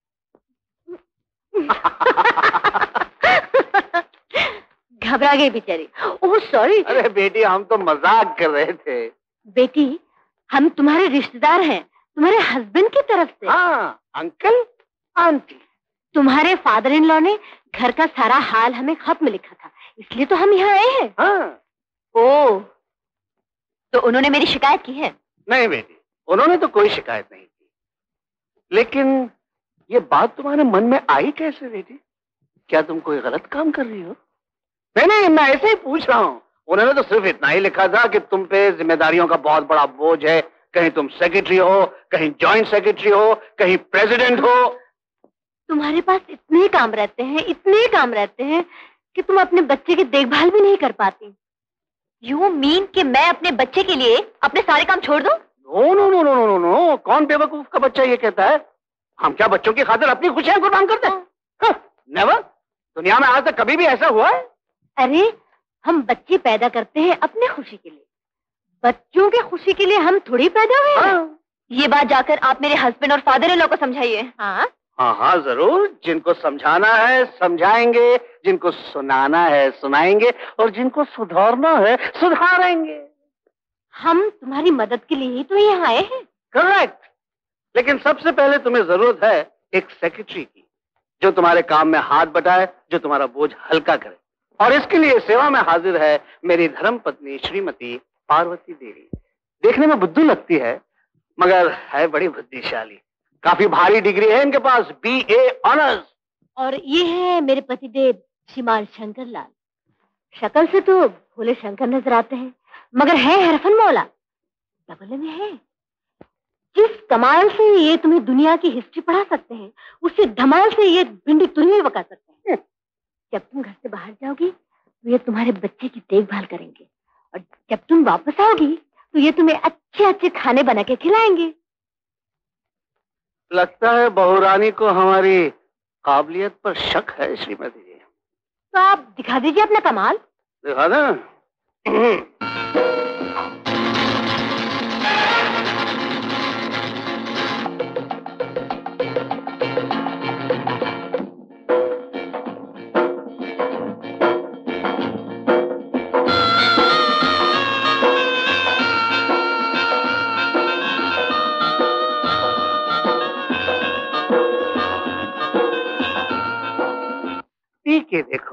घबरा गई बेचारी। Oh sorry. अरे बेटी, हम तो मजाक कर रहे थे। बेटी, हम तुम्हारे रिश्तेदार हैं, तुम्हारे हस्बैंड की तरफ से। हाँ, अंकल आंटी। तुम्हारे फादर इन लॉ ने घर का सारा हाल हमें खत में लिखा था, इसलिए तो हम यहाँ आए हैं। हाँ। ओह, तो उन्होंने मेरी शिकायत की है? नहीं बेटी, उन्होंने तो कोई शिकायत नहीं की, लेकिन ये बात तुम्हारे मन में आई कैसे बेटी? क्या तुम कोई गलत काम कर रही हो? नहीं नहीं, मैं ऐसे ही पूछ रहा हूँ। उन्होंने तो सिर्फ इतना ही लिखा था कि तुम पे जिम्मेदारियों का बहुत बड़ा बोझ है, कहीं तुम सेक्रेटरी हो, कहीं जॉइंट सेक्रेटरी हो, कहीं प्रेसिडेंट हो। तुम्हारे पास इतने काम रहते हैं, इतने काम रहते हैं कि तुम अपने बच्चे की देखभाल भी नहीं कर पाती। यू मीन कि मैं अपने बच्चे के लिए अपने सारे काम छोड़ दूं? No no no no no no, कौन बेवकूफ का बच्चा ये कहता है? हम क्या बच्चों की खातिर अपनी खुशियां कुर्बान करते हैं? नेवर। दुनिया में आज तक कभी भी ऐसा हुआ है? अरे, हम बच्चे पैदा करते हैं अपने खुशी के लिए, बच्चों के खुशी के लिए हम थोड़ी पैदा हुए हैं। ये बात जाकर आप मेरे हस्बैंड और फादर इन लॉ को समझाइए। हाँ हाँ हाँ जरूर, जिनको समझाना है समझाएंगे, जिनको सुनाना है सुनाएंगे, और जिनको सुधारना है सुधारेंगे। हम तुम्हारी मदद के लिए ही तो यहाँ आए हैं। करेक्ट, लेकिन सबसे पहले तुम्हें जरूरत है एक सेक्रेटरी की, जो तुम्हारे काम में हाथ बटाए, जो तुम्हारा बोझ हल्का करे। और इसके लिए सेवा में हाजिर है मेरी धर्म पत्नी श्रीमती पार्वती देवी। देखने में बुद्धू लगती है मगर है बड़ी बुद्धिशाली। काफी भारी डिग्री है इनके पास, बी ए ऑनर्स। और ये है मेरे पतिदेव श्रीमान शंकरलाल। शक्ल से तो भोले शंकर नजर आते हैं, मगर है हरफन मौला, डबल में है। जिस कमाल से ये तुम्हें दुनिया की हिस्ट्री पढ़ा सकते हैं, उससे धमाल से ये भिंडी तुरही पका सकते हैं। जब तुम घर से बाहर जाओगी तो ये तुम्हारे बच्चे की देखभाल करेंगे, और जब तुम वापस आओगी तो ये तुम्हें अच्छे अच्छे खाने बना के खिलाएंगे। लगता है बहुरानी को हमारी काबिलियत पर शक है श्रीमती जी। तो आप दिखा दीजिए अपना कमाल। दिखा दें? के देखो।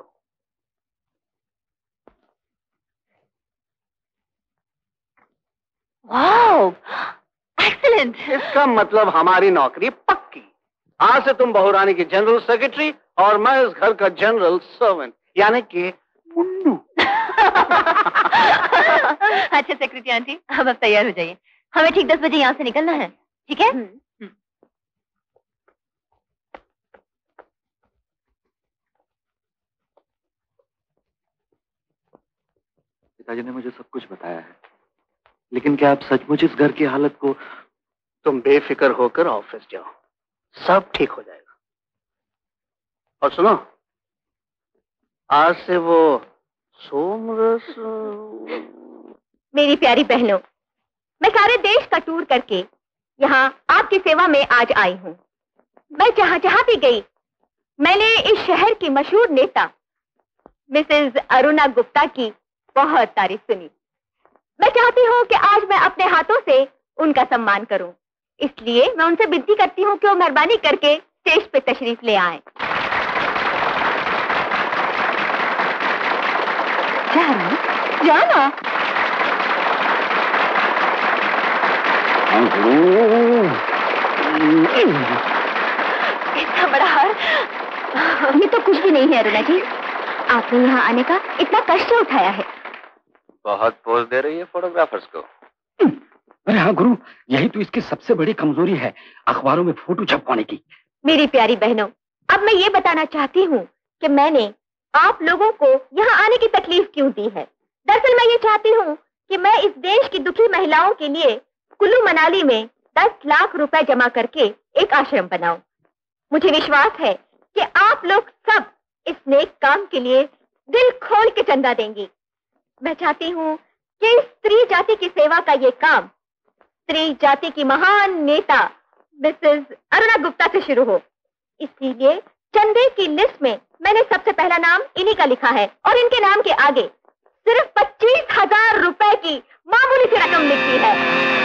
Wow, excellent. इसका मतलब हमारी नौकरी पक्की। आज से तुम बहुरानी की जनरल सेक्रेटरी और मैं इस घर का जनरल सर्वेंट, यानी कि मुन्नू। अच्छा सेक्रेटरी आंटी, हम अब तैयार हो जाइए, हमें ठीक दस बजे यहाँ से निकलना है, ठीक है? पिताजी ने मुझे सब कुछ बताया है, लेकिन क्या आप सचमुच इस घर की हालत को? तुम बेफिक्र होकर ऑफिस जाओ, सब ठीक हो जाएगा। और सुनो, आज से वो सोमरस। मेरी प्यारी बहनों, मैं सारे देश का टूर करके यहाँ आपकी सेवा में आज आई हूँ। मैं जहाँ जहाँ भी गई, मैंने इस शहर की मशहूर नेता मिसेस अरुणा गुप्ता की बहुत तारीफ सुनी। मैं चाहती हूँ कि आज मैं अपने हाथों से उनका सम्मान करूं, इसलिए मैं उनसे विनती करती हूँ कि वो मेहरबानी करके स्टेज पे तशरीफ ले आएं। जाना इतना बड़ा हार, ये तो कुछ भी नहीं है अरुणा जी। आपने यहाँ आने का इतना कष्ट उठाया है। बहुत पोज दे रही है फोटोग्राफर्स को। अरे हाँ गुरु, यही तो इसकी सबसे बड़ी कमजोरी है, अखबारों में फोटो छपवाने की। मेरी प्यारी बहनों, अब मैं ये बताना चाहती हूँ कि मैंने आप लोगों को यहाँ आने की तकलीफ क्यों दी है। दरअसल मैं ये चाहती हूँ कि मैं इस देश की दुखी महिलाओं के लिए कुल्लू मनाली में दस लाख रुपए जमा करके एक आश्रम बनाऊं। मुझे विश्वास है कि आप लोग सब इस नेक काम के लिए दिल खोल के चंदा देंगी। मैं चाहती हूँ कि स्त्री जाति की सेवा का ये काम स्त्री जाति की महान नेता मिसेस अरुणा गुप्ता से शुरू हो। इसीलिए चंदे की लिस्ट में मैंने सबसे पहला नाम इन्हीं का लिखा है, और इनके नाम के आगे सिर्फ पच्चीस हजार रुपए की मामूली सी रकम लिखी है।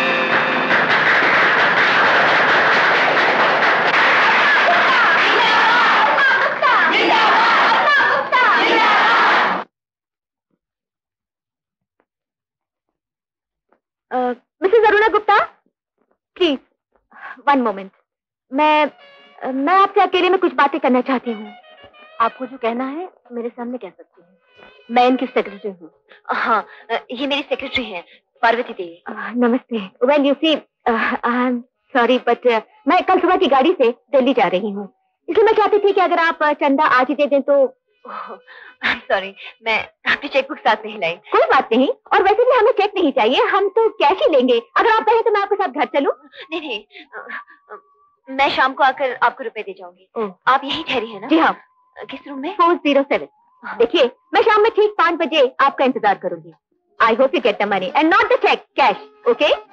Mrs Aruna Gupta, please one moment. मैं मैं आपसे अकेले में कुछ बातें करना चाहती हूँ। आपको जो कहना है मेरे सामने कह सकती हैं। मैं इनकी सेक्रेटरी हूँ। हाँ, ये मेरी सेक्रेटरी हैं, पार्वती देवी। नमस्ते। Well you see, I am sorry but मैं कल सुबह की गाड़ी से दिल्ली जा रही हूँ, इसलिए मैं चाहती थी कि अगर आप चंदा आज ही दे दें तो। सॉरी, मैं आपकी चेकबुक साथ नहीं लाई। कोई बात नहीं, और वैसे भी हमें चेक नहीं चाहिए, हम तो कैश ही लेंगे। अगर आप कहें तो मैं आपके साथ घर चलूं? नहीं नहीं, मैं शाम को आकर आपको रुपए दे जाऊंगी। आप यहीं ठहरी है ना? जी हाँ। किस रूम में? Four zero seven. देखिए, मैं शाम में ठीक पाँच बजे आपका इंतजार करूंगी। I hope you get the money and not the cheque, cash. Okay?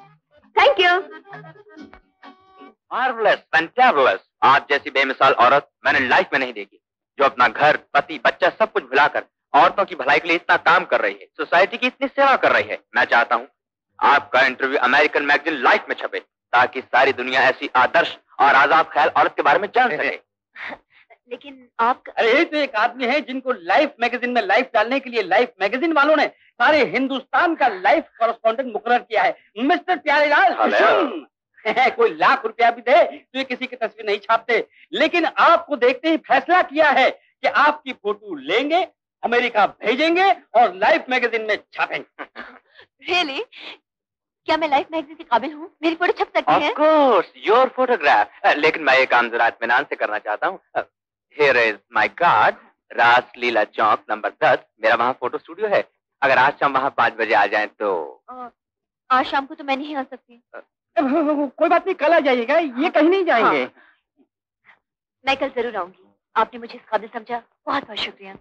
Thank you. Marvellous, fantabulous. आप जैसी बेमिसाल औरत मैंने लाइफ में नहीं देखी, जो अपना घर, पति, बच्चा सब कुछ भुलाकर औरतों की भलाई के लिए इतना काम कर रही है, सोसाइटी की इतनी सेवा कर रही है। मैं चाहता हूँ आपका इंटरव्यू अमेरिकन मैगजीन लाइफ में छपे, ताकि सारी दुनिया ऐसी आदर्श और आजाद ख्याल औरत के बारे में जान सके। लेकिन आप अरे यही तो एक आदमी है जिनको लाइफ मैगजीन में लाइफ डालने के लिए लाइफ मैगजीन वालों ने सारे हिंदुस्तान का लाइफ कॉरेस्पॉन्डेंट मुकर्रर किया है। मिस्टर प्यारेलाल, कोई लाख रुपया भी दे तो ये किसी की तस्वीर नहीं छापते, लेकिन आपको देखते ही फैसला किया है कि आपकी फोटो लेंगे, अमेरिका भेजेंगे और लाइफ मैगजीन में छापेंगे। रियली? क्या मैं लाइफ मैगजीन के काबिल हूँ? मेरी फोटो छप सकती है? Of course, your photograph. लेकिन मैं ये काम जरा इत्मीनान से करना चाहता हूँ। Here is my card, रास लीला चौक नंबर दस। मेरा वहाँ फोटो स्टूडियो है। अगर आज शाम वहाँ पाँच बजे आ जाएं तो। आज शाम को तो मैं नहीं आ सकती। कोई बात नहीं, कल आ जाइएगा, ये कहीं नहीं जाएंगे। हाँ। मैं कल जरूर आऊंगी। आपने मुझे इस काबिल समझा, बहुत बहुत शुक्रिया।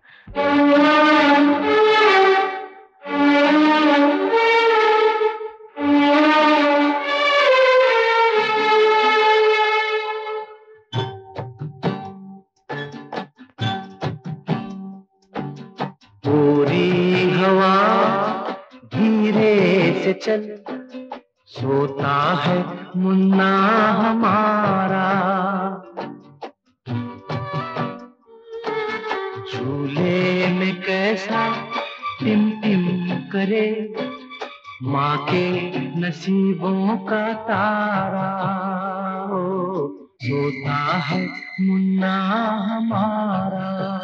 पूरी हवा धीरे से चल, सोता है मुन्ना हमारा, झूले में कैसा टिम टिम करे, माँ के नसीबों का तारा, ओ सोता है मुन्ना हमारा।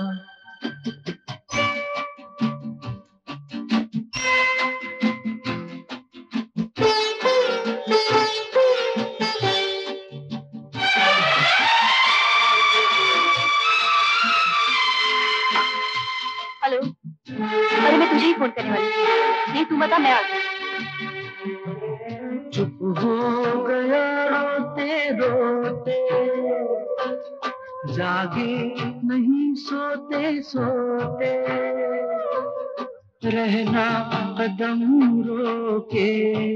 हेलो, अरे मैं तुझे ही फोन करने वाली थी। नहीं तू बता, मैं आ गई। चुप हो गया रोते रोते, जागे नहीं सोते सोते, रहना कदम रोके,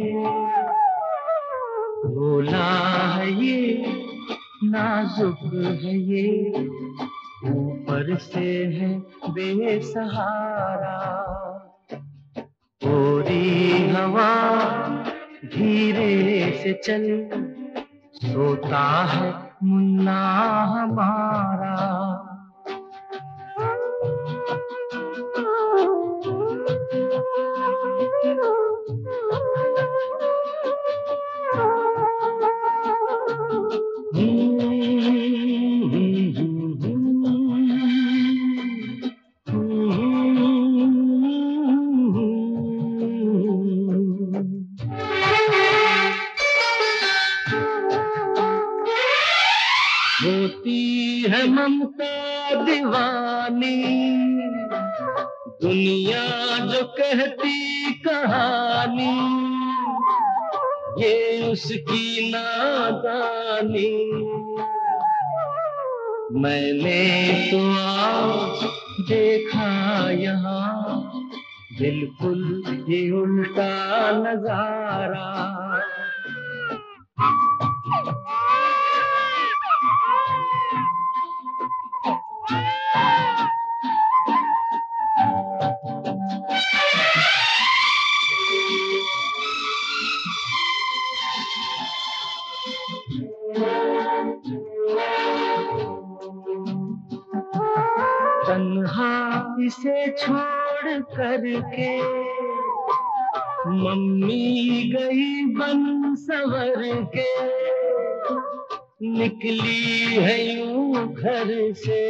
भोला है ये नाजुक है ये, ऊपर से है बेसहारा, पूरी हवा धीरे से चल, सोता है मुन्ना हमारा। है ममता दीवानी, दुनिया जो कहती कहानी, ये उसकी नादानी, मैंने तो आज देखा यहाँ बिल्कुल ये उल्टा नजारा। तन्हा इसे छोड़ करके मम्मी गई बन सवर के, निकली है यूं घर से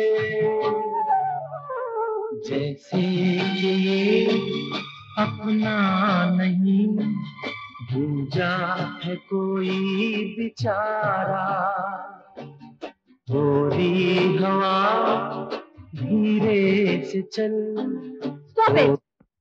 जैसे ये अपना नहीं, दूजा है कोई बेचारा, थोड़ी हवा धीरे से चल। Stop it!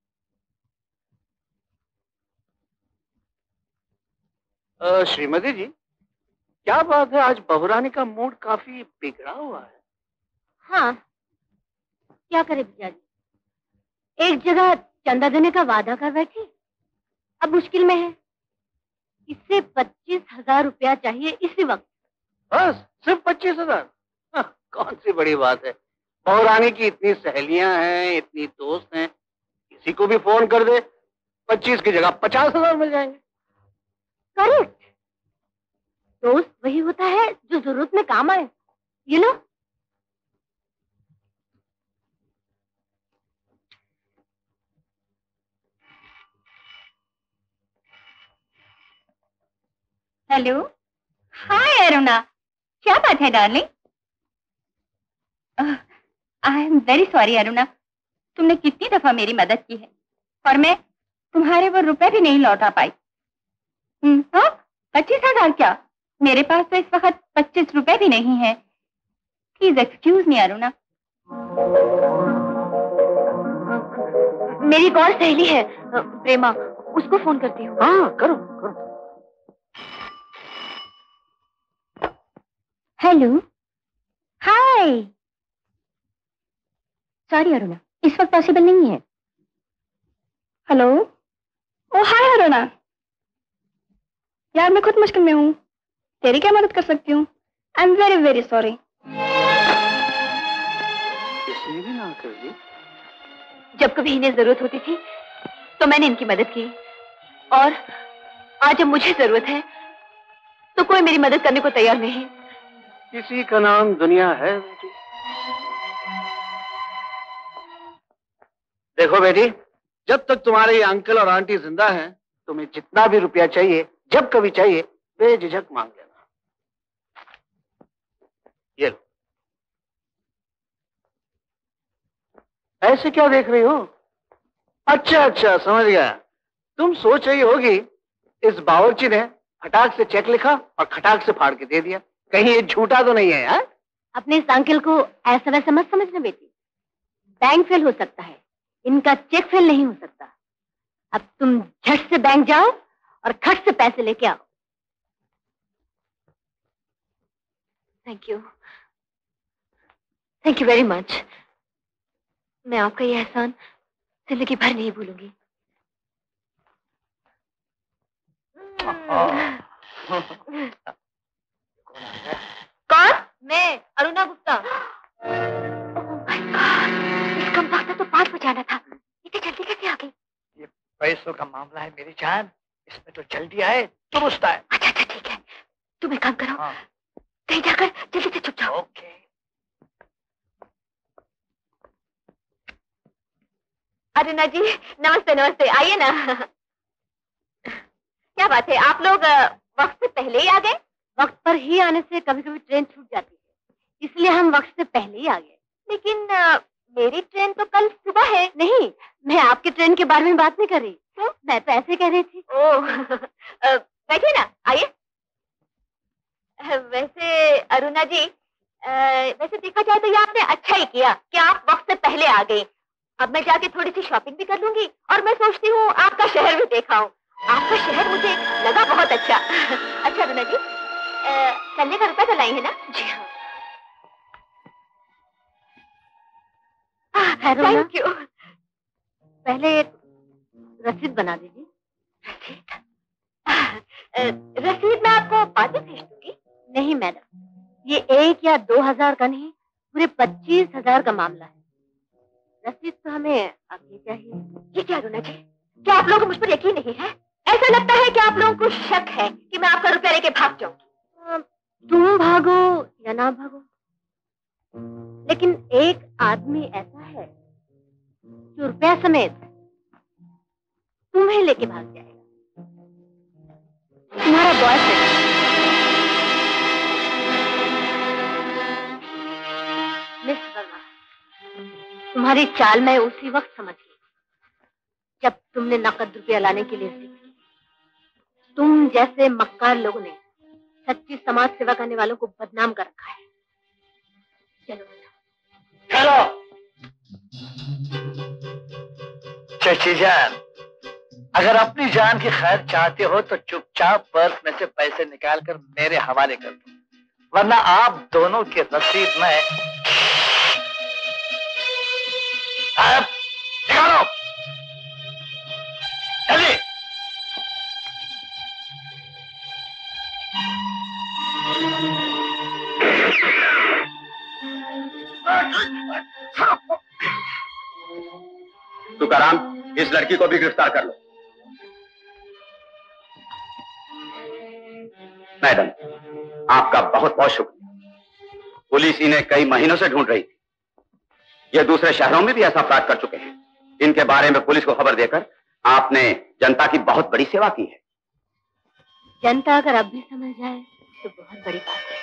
आ, श्रीमती जी, क्या बात है, आज बहुरानी का मूड काफी बिगड़ा हुआ है। हाँ, क्या करे भैया जी, एक जगह चंदा देने का वादा कर बैठी, अब मुश्किल में है। इससे पच्चीस हजार रुपया चाहिए इसी वक्त। बस सिर्फ पच्चीस हजार? कौन सी बड़ी बात है, पौराणी की इतनी सहेलियां हैं, इतनी दोस्त हैं, किसी को भी फोन कर दे, पच्चीस की जगह पचास हजार मिल जाएंगे। करेक्ट। दोस्त वही होता है जो जरूरत में काम आए, you know. Hello, hi Aruna, क्या बात है darling? I am very sorry Aruna, तुमने कितनी दफा मेरी मदद की है और मैं तुम्हारे वो रुपए भी नहीं लौटा पाई। हाँ, पच्चीस हजार क्या? मेरे पास तो इस वक्त पच्चीस रुपए भी नहीं है। Please excuse me Aruna. मेरी कौन सहेली है प्रेमा, उसको फोन करती हूँ। हाँ करो करो। हेलो, हाय। सॉरी अरुणा, इस वक्त पॉसिबल नहीं है। Hello, oh hi Aruna. यार मैं खुद मुश्किल में हूँ, तेरी क्या मदद कर सकती हूँ? I am very very sorry. इसने भी ना कर दी। जब कभी इन्हें जरूरत होती थी तो मैंने इनकी मदद की, और आज जब मुझे जरूरत है तो कोई मेरी मदद करने को तैयार नहीं। किसी का नाम दुनिया है बेटी। देखो बेटी, जब तक तुम्हारे ये अंकल और आंटी जिंदा हैं, तुम्हें जितना भी रुपया चाहिए, जब कभी चाहिए, बेझिझक मांग लेना। ये लो। ऐसे क्या देख रही हो? अच्छा अच्छा, समझ गया। तुम सोच रही होगी इस बावर्ची ने फटाक से चेक लिखा और खटाक से फाड़ के दे दिया, कहीं ये झूठा तो नहीं है? हा? अपने इस अंकल को ऐसा वैसा मत समझना बेटी। बैंक फेल हो सकता है, इनका चेक फेल नहीं हो सकता। अब तुम झट से बैंक जाओ और खट से पैसे लेके आओ। Thank you, thank you very much. मैं आपका ये एहसान जिंदगी भर नहीं भूलूंगी। कौन? मैं अरुणा गुप्ता। इस कम वक्त तो पाँच बजाना था, इतनी जल्दी कैसे आ गई? ये पैसों का मामला है मेरी जान, इसमें तो जल्दी आए दुरुस्त आए। अच्छा अच्छा ठीक है, तुम एक काम करो, हाँ। कहीं जाकर जल्दी से छुप जाओ। ओके। अरुणा जी नमस्ते नमस्ते, आइए ना। क्या बात है, आप लोग वक्त से पहले ही आ गए? वक्त पर ही आने से कभी कभी ट्रेन छूट जाती है, इसलिए हम वक्त से पहले ही आ गए। लेकिन आ, मेरी ट्रेन तो कल सुबह है। नहीं, मैं आपकी ट्रेन के बारे में बात नहीं कर रही। क्यों? मैं तो ऐसे कह रही थी। ओह, बैठिए ना, आइए। वैसे अरुणा जी, आ, वैसे देखा जाए तो ये आपने अच्छा ही किया कि आप वक्त से पहले आ गई। अब मैं जाके थोड़ी सी शॉपिंग भी कर लूंगी और मैं सोचती हूँ आपका शहर भी देखा हूँ। आपका शहर मुझे लगा बहुत अच्छा। अच्छा अरुणा जी, चलने का रुपया तो लाई है ना? जी हाँ। Thank you. पहले रसीद बना दीजिए। रसीद? रसीद मैं आपको बाद में भेज दूंगी। नहीं मैडम, ये एक या दो हजार का नहीं, पूरे पच्चीस हजार का मामला है। रसीद तो हमें अभी चाहिए। ये क्या अरुणा जी, क्या आप लोगों को मुझ पर यकीन नहीं है? ऐसा लगता है कि आप लोगों को शक है कि मैं आपका रुपया लेके भाग जाऊंगी। तुम भागो या ना भागो, लेकिन एक आदमी ऐसा है जो रुपया समेत तुम्हें लेके भाग जाएगा। तुम्हारा बॉयफ्रेंड। मिस वर्मा, तुम्हारी चाल मैं उसी वक्त समझ गई जब तुमने नकद रुपया लाने के लिए सीखी। तुम जैसे मक्कार लोगों ने सच्ची समाज सेवा करने वालों को बदनाम कर रखा है। चलो चलो। चची जान, अगर अपनी जान की खैर चाहते हो तो चुपचाप पर्स में से पैसे निकाल कर मेरे हवाले कर दो, वरना आप दोनों की रसीद में निकालो जल्दी। तुकाराम, इस लड़की को भी गिरफ्तार कर लो। मैडम, आपका बहुत बहुत शुक्रिया। पुलिस इन्हें कई महीनों से ढूंढ रही थी। ये दूसरे शहरों में भी ऐसा अपराध कर चुके हैं। इनके बारे में पुलिस को खबर देकर आपने जनता की बहुत बड़ी सेवा की है। जनता अगर अब भी समझ जाए तो बहुत बड़ी बात है।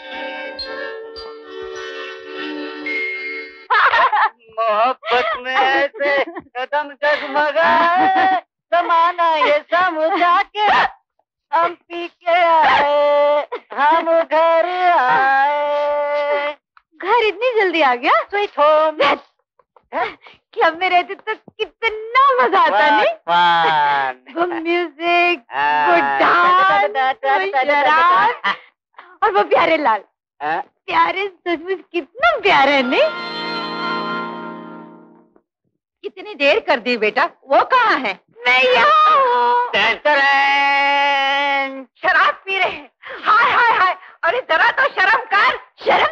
मोहब्बत में ऐसे कदम डगमगाए, जमाना ये समझा के हम पी के आए, हम घर आए। घर इतनी जल्दी आ गया? Sweet home. क्लब में रहते तो कितना मजा आता नहीं? वो म्यूजिक, वो डांस, वो शराब और वो प्यारे लाल। प्यारे सचमुच कितना प्यारा है नहीं? कितनी देर कर दी बेटा, वो कहाँ है? मैं यहाँ हूँ। शराब पी रहे हैं। हाय हाय हाय, अरे जरा तो शर्म कर। शर्म?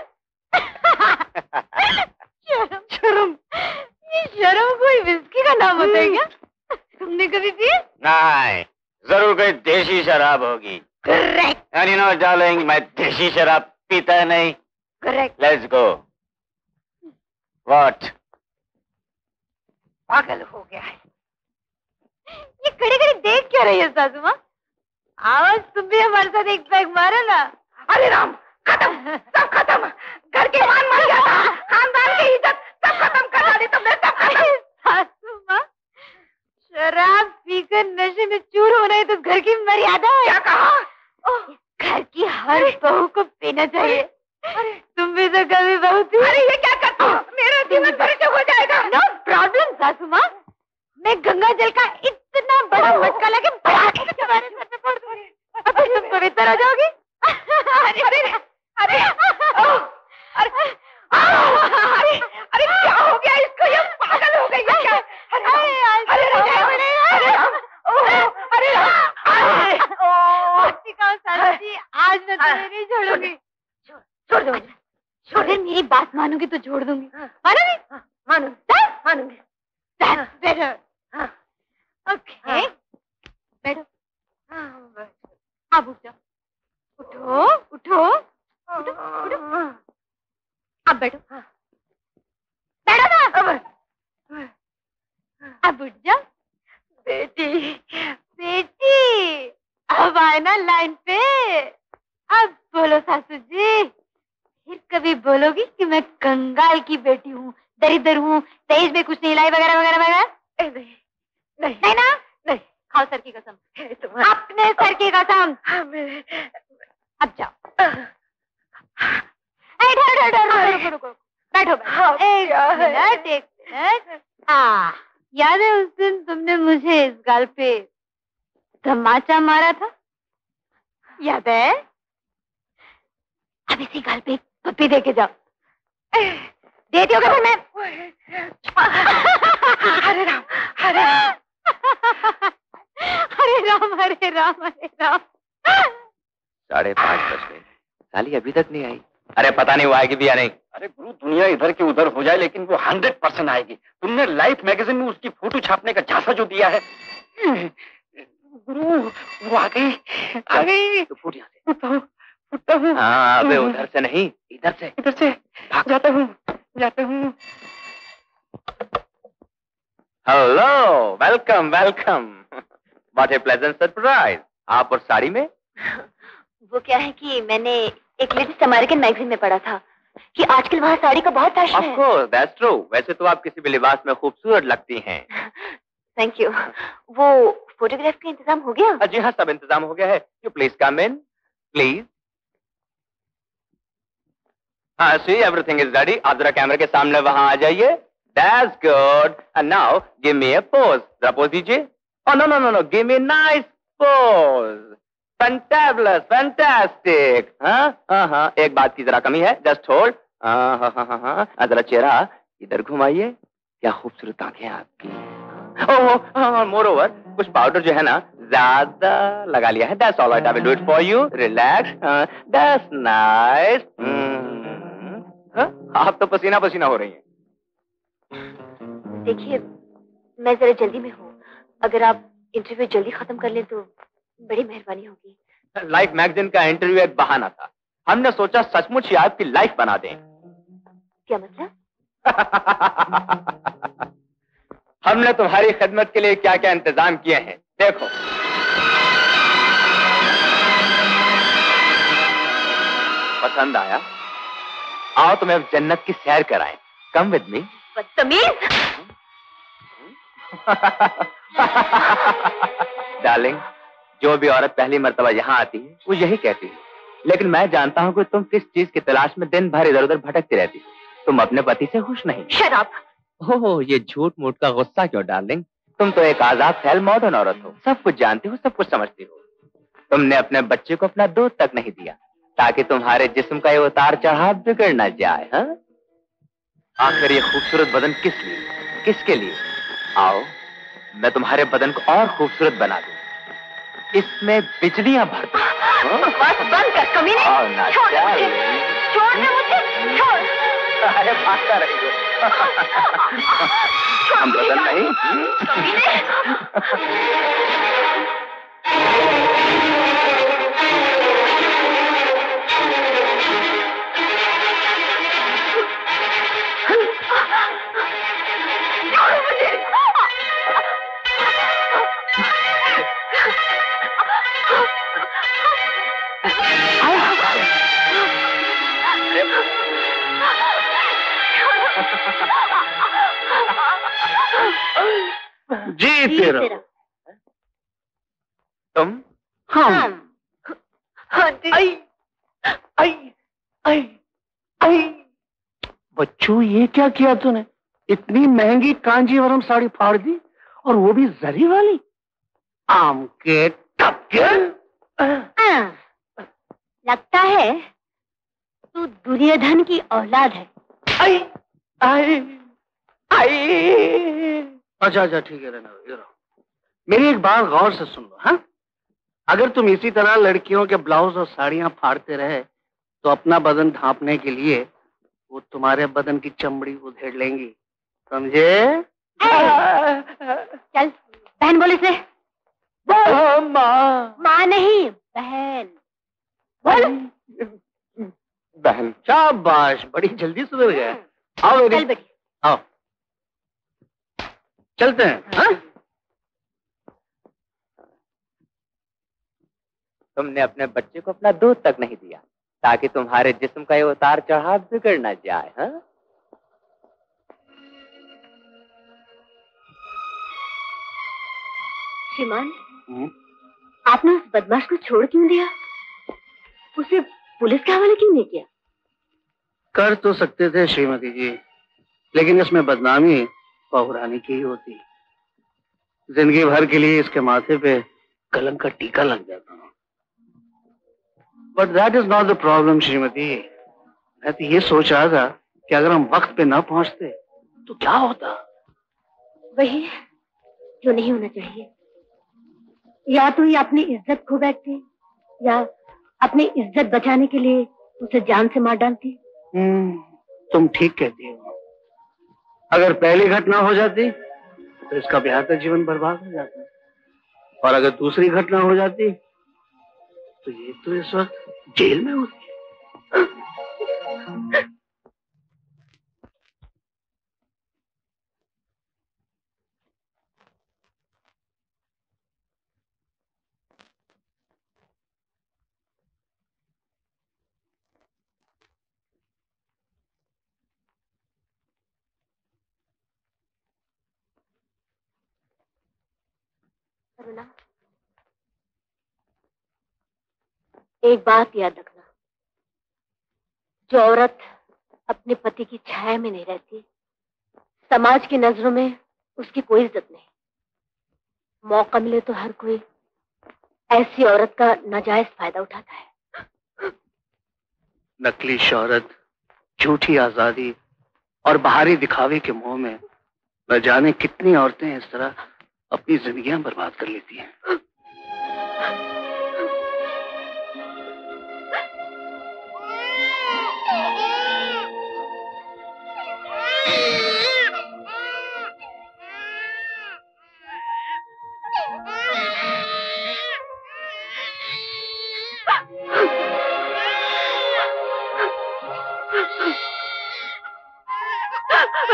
शर्म शर्म ये शर्म कोई विस्की का नाम होता है क्या? तुमने कभी पी? नहीं, जरूर कोई देशी शराब होगी। करेक्ट। यू नो डार्लिंग, मैं देशी शराब पीता नहीं। करेक्ट। Let's go. व्हाट? पागल हो गया है। ये खड़े खड़े देख क्या रही है सासू माँ? आज तुम भी हमारे साथ एक पैग मारो ना। अरे राम, खत्म, सब खत्म। घर के मान मर गया, खानदान की इज्जत सब खत्म कर डाली तुमने, सब खत्म। सासू माँ, शराब पीकर नशे में चूर होना है तो घर की मर्यादा है। क्या कहा? घर की हर बहू को पीना चाहिए। तुम भी तो कभी बहू थी। अरे ये क्या करती हो? मेरा जीवन परिचय हो जाएगा। नो प्रॉब्लम सासू माँ, मैं गंगा जल का इतना बड़ा मटका लगे बड़ा के तुम्हारे सर पे फोड़ दूंगी। अब तुम पवित्र हो जाओगी। अरे अरे अरे अरे अरे अरे क्या हो गया इसको? ये पागल हो गई है क्या? अरे अरे अरे अरे आज मैं तुम्हें नहीं छोड़ूंगी। छोड़ दो, छोड़ दे। मेरी बात मानोगी तो छोड़ दूंगी। मानोगी? मानूंगी, मानूंगी। That's better. Okay. बैठो। अब उठ जाओ। उठो, उठो, उठो, उठो। अब बैठो। बैठो ना। अब अब उठ जाओ। बेटी, बेटी, अब आए ना लाइन पे। अब बोलो सासू जी। फिर कभी बोलोगी कि मैं कंगाल की बेटी हूँ, दरिद्र हूँ, दहेज में कुछ नहीं लाई वगैरह वगैरह वगैरह? नहीं, नहीं, नहीं ना? नहीं। खाओ सर की कसम, अपने सर की कसम। अब जाओ। बैठो बैठो एक मिनट एक मिनट। हाँ, याद है उस दिन तुमने मुझे इस गाल पे तमाचा मारा था? याद है? अब इसी गाल पे पप्पी दे के जाओ। देती होगा मैं। हरे राम, हरे राम, हरे राम, हरे राम, हरे राम। साढ़े पाँच बज गए, साली अभी तक नहीं आई। अरे पता नहीं वो आएगी भी या नहीं। अरे गुरु, दुनिया इधर की उधर हो जाए लेकिन वो हंड्रेड परसेंट आएगी। तुमने लाइफ मैगजीन में उसकी फोटो छापने का झांसा जो दिया है। गुरु, वो आ गई, आ गई। तो फूट यहाँ से। हाँ, अबे उधर से नहीं, इधर से, इधर से जाता हूँ, जाता हूँ। Hello, welcome welcome. What a pleasant surprise. आप और साड़ी में? वो क्या है कि मैंने एक लेटेस्ट अमेरिकन मैगजीन में पढ़ा था कि आजकल वहाँ साड़ी का बहुत फैशन है। Of course, that's true. वैसे तो आप किसी भी लिबास में खूबसूरत लगती हैं। Thank you. वो फोटोग्राफ का इंतजाम हो गया? जी हाँ, सब इंतजाम हो गया है। You please come in, please. हाँ, सी एवरीथिंग इज रेडी। आप जरा कैमरे के सामने वहाँ आ जाइए। That's good. And now give me a pose. जरा पोज दीजिए। Oh no no no no, give me a nice pose. Fantabulous, fantastic. हाँ हाँ हाँ, एक बात की जरा कमी है। Just hold. हाँ हाँ हाँ हाँ हाँ, जरा चेहरा इधर घुमाइए। क्या खूबसूरत आंखें आपकी। ओह हाँ, moreover कुछ पाउडर जो है ना ज्यादा लगा लिया है। That's all right. I will do it for you. Relax. हाँ, that's nice. हा? आप तो पसीना पसीना हो रही हैं। देखिए, मैं जरा जल्दी में हूँ, अगर आप इंटरव्यू जल्दी खत्म कर लें तो बड़ी मेहरबानी होगी। लाइफ मैगजीन का इंटरव्यू एक बहाना था, हमने सोचा सचमुच ही आपकी लाइफ बना दें। क्या मतलब? हमने तुम्हारी खिदमत के लिए क्या क्या इंतजाम किए हैं, देखो। पसंद आया? आओ तुम्हें जन्नत की सैर कराएं। Come with me. बदतमीज। डार्लिंग, जो भी औरत पहली मर्तबा यहाँ आती है वो यही कहती है, लेकिन मैं जानता हूँ कि तुम किस चीज की तलाश में दिन भर इधर उधर भटकती रहती हो। तुम अपने पति से खुश नहीं। शराब। ओह, ये झूठ मूठ का गुस्सा क्यों डार्लिंग? तुम तो एक आजाद फैल मॉडर्न औरत हो, सब कुछ जानती हो, सब कुछ समझती हो। तुमने अपने बच्चे को अपना दूध तक नहीं दिया ताकि तुम्हारे जिस्म का ये उतार चढ़ाव बिगड़ न जाए। हाँ, आखिर ये खूबसूरत बदन किस लिए, किसके लिए? आओ, मैं तुम्हारे बदन को और खूबसूरत बना दूं, इसमें बिजलियां भर दूं। बस बंद कर कमीने। छोड़ दे मुझे, छोड़ दे मुझे, छोड़। अरे भागता रही हो। हम बदन नहीं। कमीने। जी तेरा। तुम? हम। आई, आई, आई, आई। बच्चू, ये क्या किया तूने? इतनी महंगी कांजीवरम साड़ी फाड़ दी, और वो भी जरी वाली। आम के टपके। लगता है तू दुर्योधन की औलाद है। आई, आई, आई। अच्छा अच्छा, ठीक है, रहना ये रहो। मेरी एक बात गौर से सुन लो। हाँ, अगर तुम इसी तरह लड़कियों के ब्लाउज और साड़ियां फाड़ते रहे तो अपना बदन ढांपने के लिए वो तुम्हारे बदन की चमड़ी उधेड़ लेंगी, समझे? चल, बहन बोल इसे। बोल। माँ। माँ नहीं, बहन बोल। बहन। शाबाश, बड़ी जल्दी सुधर गया। आओ चल बेटी, आओ, चलते हैं। हाँ? तुमने अपने बच्चे को अपना दूध तक नहीं दिया ताकि तुम्हारे जिस्म का ये उतार चढ़ाव बिगड़ न जाए। हाँ? श्रीमान, आपने उस बदमाश को छोड़ क्यों दिया? उसे पुलिस के हवाले क्यों नहीं किया? कर तो सकते थे श्रीमती जी, लेकिन इसमें बदनामी बहुरानी की ही होती। जिंदगी भर के लिए इसके माथे पे कलंक का टीका लग जाता। But that is not the problem Shrimati. मैं तो ये सोच रहा था कि अगर हम वक्त पे ना पहुंचते तो क्या होता। वही जो नहीं होना चाहिए। या तो ये अपनी इज्जत खो बैठती, या अपनी इज्जत बचाने के लिए उसे जान से मार डालती। हम्म, तुम ठीक कहती हो। अगर पहली घटना हो जाती तो इसका बेहतर जीवन बर्बाद हो जाता, और अगर दूसरी घटना हो जाती तो ये तो इस वक्त जेल में होती। अरुणा, एक बात याद रखना, जो औरत अपने पति की छाया में नहीं रहती, समाज की नजरों में उसकी कोई इज्जत नहीं। मौका मिले तो हर कोई ऐसी औरत का नाजायज फायदा उठाता है। नकली शोहरत, झूठी आजादी और बाहरी दिखावे के मोह में न जाने कितनी औरतें इस तरह अपनी जिंदगियां बर्बाद कर लेती हैं।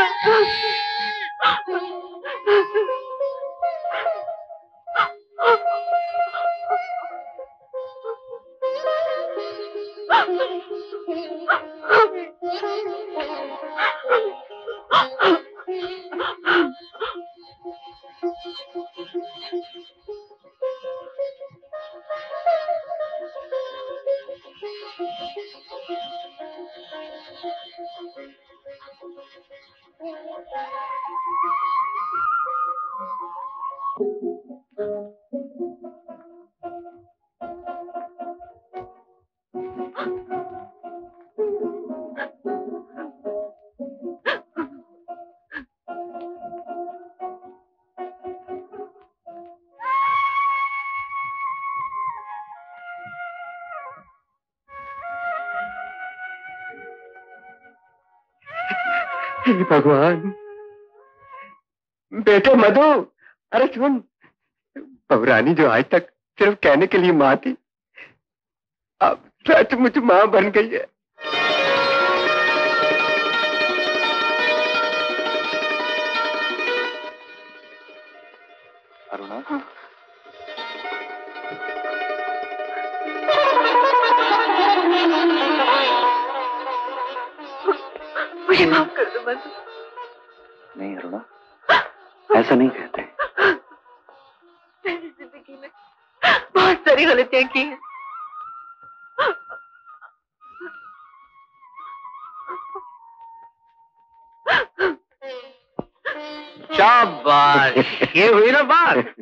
हे भगवान, बेटे मधु, अरे सुन, पौरानी जो आज तक सिर्फ कहने के लिए माँ थी, अब सचमुच माँ बन गई है। अरुणा, हाँ। मुझे माफ कर दो मधु। नहीं अरुणा, ऐसा नहीं कहते। मैंने जिंदगी में बहुत सारी गलतियां की हैं। शाबाश, ये हुई ना बात।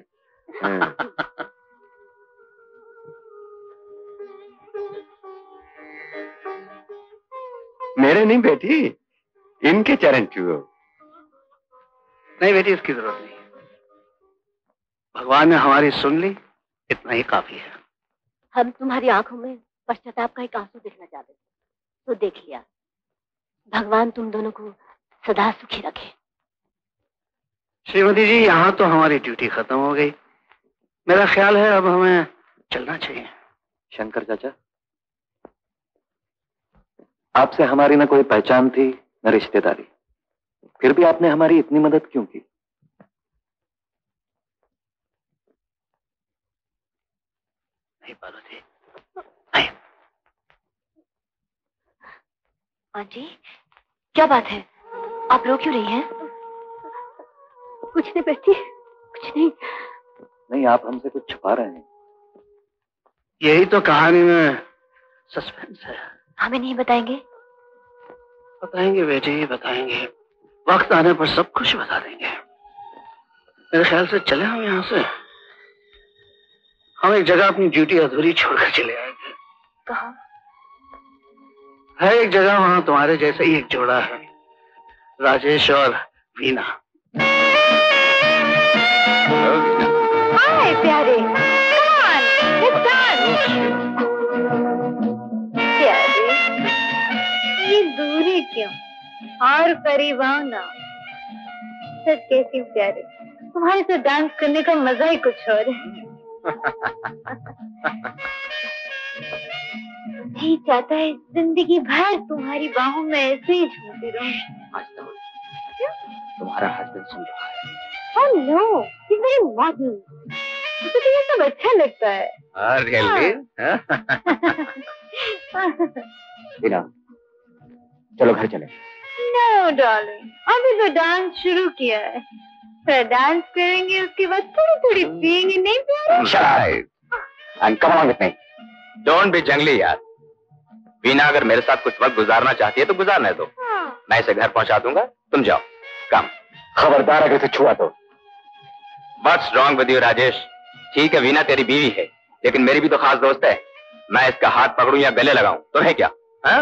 मेरे नहीं बेटी, इनके चरण छुओ। नहीं बेटी, इसकी जरूरत नहीं। भगवान ने हमारी सुन ली, इतना ही काफी है। हम तुम्हारी आंखों में पश्चाताप का एक आंसू देखना चाहते थे, तो देख लिया। भगवान तुम दोनों को सदा सुखी रखे। श्रीमती जी, यहाँ तो हमारी ड्यूटी खत्म हो गई। मेरा ख्याल है अब हमें चलना चाहिए। शंकर चाचा, आपसे हमारी न कोई पहचान थी न रिश्तेदारी, फिर भी आपने हमारी इतनी मदद क्यों की? नहीं पार्वती, आंटी, क्या बात है? आप रो क्यों रही हैं? कुछ नहीं बेटी, कुछ नहीं। नहीं, आप हमसे कुछ छुपा रहे हैं। यही तो कहानी में सस्पेंस है। हमें नहीं बताएंगे? बताएंगे बेटी, बताएंगे। वक्त आने पर सब कुछ बता देंगे। मेरे ख्याल से चले हम यहाँ से। हम एक जगह अपनी ड्यूटी अधूरी छोड़कर चले आएंगे। कहाँ? है एक जगह, वहाँ तुम्हारे जैसा ही एक जोड़ा है, राजेश और वीना। हाय प्यारे, प्यारे, ये दूरी क्यों? और करीब आओ ना। सच कैसी प्यारे, तुम्हारे साथ डांस करने का मजा ही कुछ और है। जी चाहता है जिंदगी भर तुम्हारी बाहों में ऐसे ही झूमती रहूं। आज तो तुम्हारा हस्बैंड सुन रहा है। Oh no, he's very modern. मुझे तो ये सब अच्छा लगता है। अरे वीना, चलो घर चले। No darling, अभी तो डांस शुरू किया है। थोड़ा डांस करेंगे, उसके बाद थोड़ी थोड़ी पिएंगे, नहीं प्यारे? Shut up and come along with me. Don't be जंगली यार। वीना अगर मेरे साथ कुछ वक्त गुजारना चाहती है तो गुजारने दो। हाँ। मैं इसे घर पहुंचा दूंगा, तुम जाओ। कम, खबरदार अगर इसे छुआ तो। What's wrong with you, Rajesh? ठीक है, वीना तेरी बीवी है, लेकिन मेरी भी तो खास दोस्त है। मैं इसका हाथ पकड़ूं या गले लगाऊं, तुम्हें क्या? हाँ?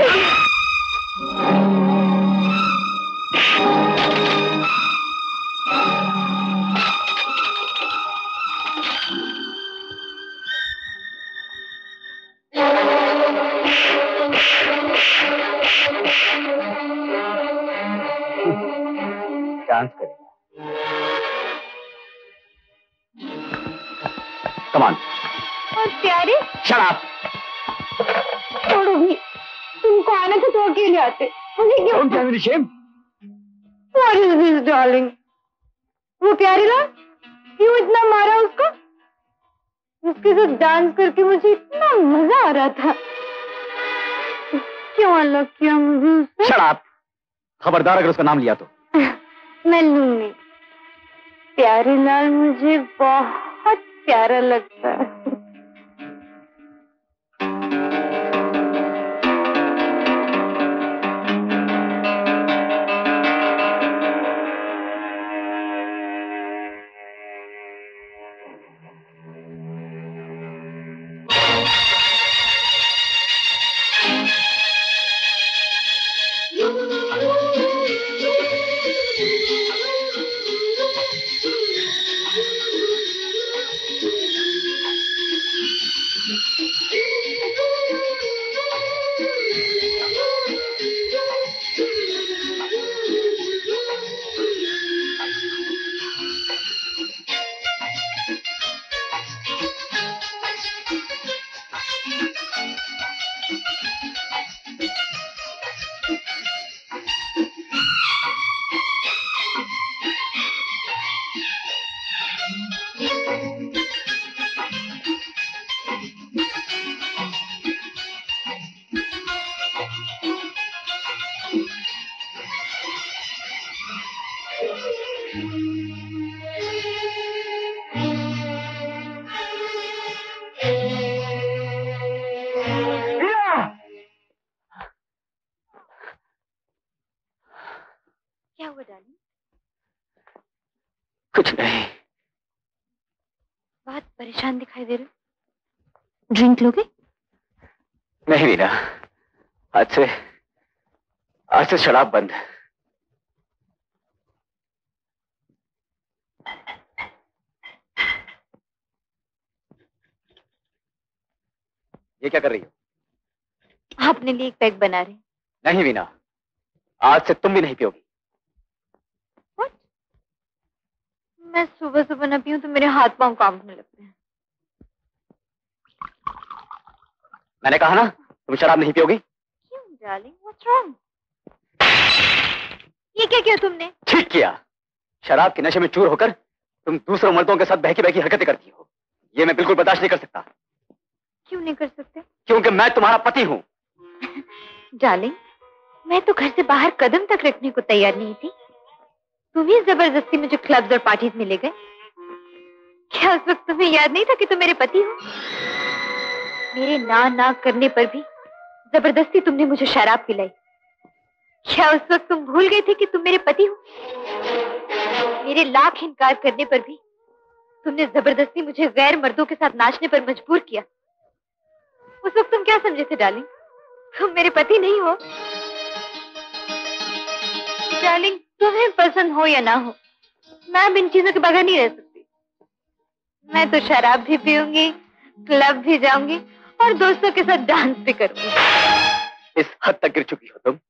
डांस करें। Come on. और प्यारे? Shut up. छोड़ो भी, तुमको आना था तो अकेले आते, मुझे क्यों? Don't tell me to shame. What is this, darling? वो प्यारीलाल, क्यों इतना मारा उसको? उसके साथ डांस करके मुझे इतना मजा आ रहा था। क्यों अलग किया मुझे उससे? शराब। खबरदार अगर उसका नाम लिया तो। मैं लूंगी। प्यारीलाल मुझे बहुत प्यारा लगता है। कुछ नहीं। बहुत परेशान दिखाई दे रहे। ड्रिंक लोगे? नहीं वीना, आज से आज से शराब बंद। ये क्या कर रही हो? अपने लिए एक पैक बना रही। नहीं वीना, आज से तुम भी नहीं पियोगी। मैं सुबह सुबह न पीऊं तो मेरे हाथ पांव कांपने लगते हैं। मैंने कहा ना तुम शराब नहीं पियोगी। क्यों डार्लिंग, व्हाट्स रॉन्ग? ये क्या किया तुमने? ठीक किया। शराब के नशे में चूर होकर तुम दूसरे मर्दों के साथ बहकी बहकी हरकतें करती हो। ये मैं बिल्कुल बर्दाश्त नहीं कर सकता। क्यों नहीं कर सकते? क्योंकि मैं तुम्हारा पति हूँ। डार्लिंग, मैं तो घर से बाहर कदम तक रखने को तैयार नहीं थी। तुम ही जबरदस्ती मुझे क्लब्स और पार्टीज में ले गए। क्या उस वक्त तुम्हें याद नहीं था कि तुम मेरे पति हो? मेरे ना ना करने पर भी जबरदस्ती तुमने मुझे शराब पिलाई। क्या उस वक्त तुम भूल गए थे कि तुम मेरे पति हो? मेरे लाख इनकार करने पर भी तुमने जबरदस्ती मुझे गैर मर्दों के साथ नाचने पर मजबूर किया। उस वक्त तुम क्या समझे थे डार्लिंग? तुम मेरे पति नहीं हो। डार्लिंग, तुम्हें पसंद हो या ना हो, मैं अब इन चीजों के बगैर नहीं रह सकती। मैं तो शराब भी पीऊंगी, क्लब भी जाऊंगी और दोस्तों के साथ डांस भी करूंगी। इस हद तक गिर चुकी हो तुम।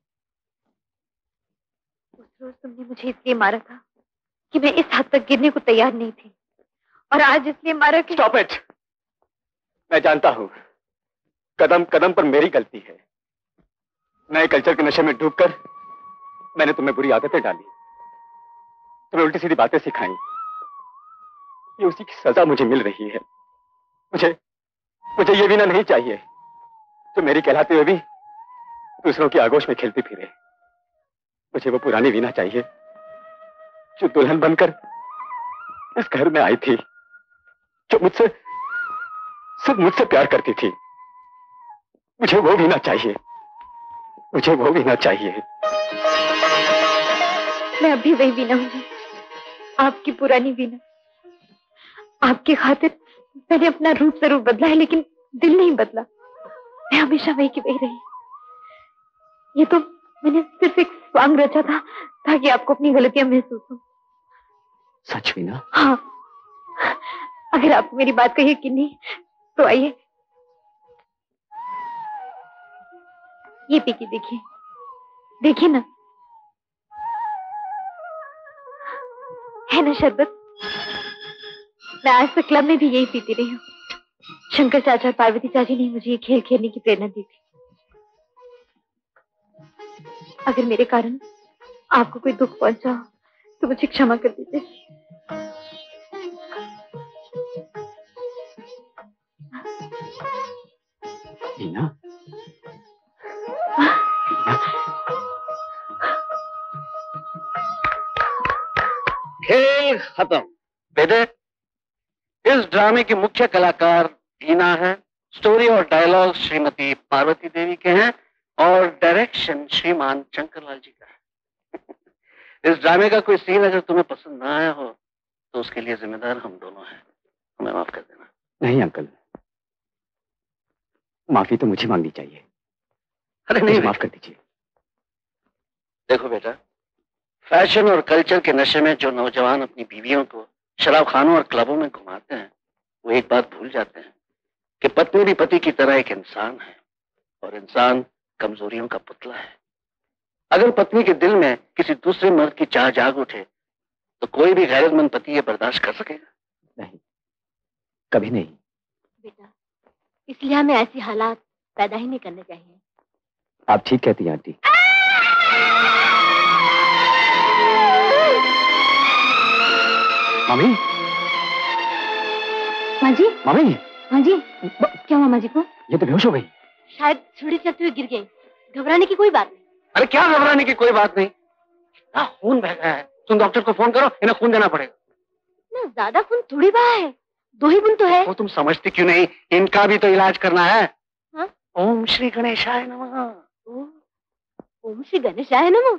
उस रोज तुमने मुझे इसलिए मारा था कि मैं इस हद तक गिरने को तैयार नहीं थी, और आज इसलिए मारा कि... Stop it! मैं जानता हूं कदम कदम पर मेरी गलती है। नए कल्चर के नशे में डूबकर मैंने तुम्हें बुरी आदतें डाली, तुम्हें उल्टी सीधी बातें सिखाई। ये उसी की सजा मुझे मिल रही है। मुझे मुझे ये वीना नहीं चाहिए जो मेरी कहलाते हुए भी दूसरों की आगोश में खेलती फिरे। मुझे वो पुरानी वीना चाहिए जो दुल्हन बनकर इस घर में आई थी, जो मुझसे सिर्फ मुझसे प्यार करती थी। मुझे वो वीना चाहिए, मुझे वो वीना चाहिए। मैं अभी वही वीना हूँ, आपकी पुरानी वीना। आपकी खातिर मैंने अपना रूप जरूर बदला है, लेकिन दिल नहीं बदला। मैं हमेशा वही की वही रही। ये तो मैंने सिर्फ एक स्वांग रचा था ताकि आपको अपनी गलतियां महसूस हो। सच वीना? हाँ, अगर आपको मेरी बात का यकीन नहीं तो आइए, ये पी के देखिए। देखिए ना, है ना शरबत? मैं आज तक क्लब में भी यही पीती रही हूँ। शंकर चाचा और पार्वती चाची ने मुझे ये खेल खेलने की प्रेरणा दी थी। अगर मेरे कारण आपको कोई दुख पहुंचा तो मुझे क्षमा कर दीजिए। वीना, खेल खत्म। बेटे, इस ड्रामे की मुख्य कलाकार वीना है, स्टोरी और डायलॉग श्रीमती पार्वती देवी के हैं और डायरेक्शन श्रीमान शंकरलाल जी का है। इस ड्रामे का कोई सीन अगर तुम्हें पसंद ना आया हो तो उसके लिए जिम्मेदार हम दोनों हैं। हमें माफ कर देना। नहीं अंकल, माफी तो मुझे मांगनी चाहिए। अरे नहीं, माफ कर दीजिए। देखो बेटा, फैशन और कल्चर के नशे में जो नौजवान अपनी बीवियों को शराब खानों और क्लबों में घुमाते हैं, वो एक बात भूल जाते हैं कि पत्नी भी पति की तरह एक इंसान है और इंसान कमजोरियों का पुतला है। अगर पत्नी के दिल में किसी दूसरे मर्द की चाह जाग उठे तो कोई भी गैरतमंद पति ये बर्दाश्त कर सकेगा? नहीं, कभी नहीं। बेटा, इसलिए हमें ऐसी हालात पैदा ही नहीं करने चाहिए। आप ठीक कहती हैं आंटी। मम्मी, माँ जी, मम्मी, माँ जी, क्या हुआ माँ जी को? ये तो बेहोश हो गई। शायद सीढ़ी चढ़ते हुए गिर गई। घबराने की कोई बात नहीं। अरे क्या घबराने की कोई बात नहीं, हाँ, खून बह गया है। तुम डॉक्टर को फोन करो, इन्हें खून देना पड़ेगा। ना ज्यादा खून थोड़ी बहा है, दो ही बूंद तो है। वो तुम समझती क्यों नहीं, इनका भी तो इलाज करना है। हाँ? ओम श्री गणेशाय नमः। ओम श्री गणेशाय नमः।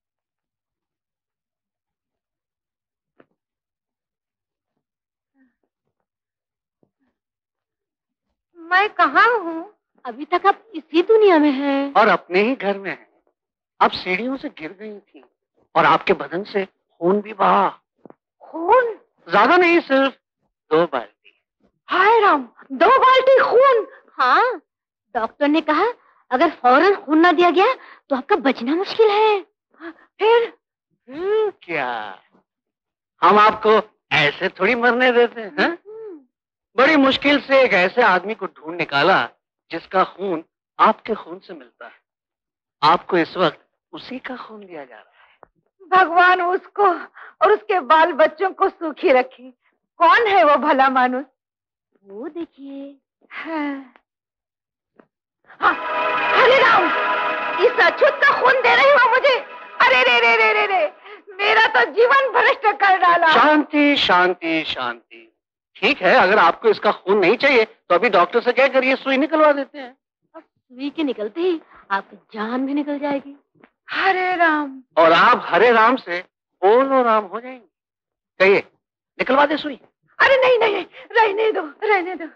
मैं कहाँ हूँ? अभी तक आप इसी दुनिया में हैं। और अपने ही घर में हैं। आप सीढ़ियों से गिर गई थी और आपके बदन से खून भी बहा। खून? ज्यादा नहीं, सिर्फ दो बाल्टी। हाय राम, दो बाल्टी खून? हाँ, डॉक्टर ने कहा अगर फौरन खून ना दिया गया तो आपका बचना मुश्किल है। फिर? फिर क्या, हम आपको ऐसे थोड़ी मरने देते हैं। बड़ी मुश्किल से एक ऐसे आदमी को ढूंढ निकाला जिसका खून आपके खून से मिलता है। आपको इस वक्त उसी का खून दिया जा रहा है। भगवान उसको और उसके बाल बच्चों को सुखी रखे। कौन है वो भला मानुस? वो देखिए। हाँ। हाँ, अरे राम, इस अछूत का खून दे रही हो मुझे? अरे रे रे रे रे रे, मेरा तो जीवन भ्रष्ट कर डाला। शांति शांति शांति। ठीक है, अगर आपको इसका खून नहीं चाहिए तो अभी डॉक्टर से क्या करिए, सुई निकलवा देते हैं। और सुई के निकलते ही आपकी जान भी निकल जाएगी। हरे राम। और आप हरे राम से बोलो राम हो जाएंगे। कहिए, निकलवा दे सुई। अरे नहीं नहीं, रहने दो रहने दो।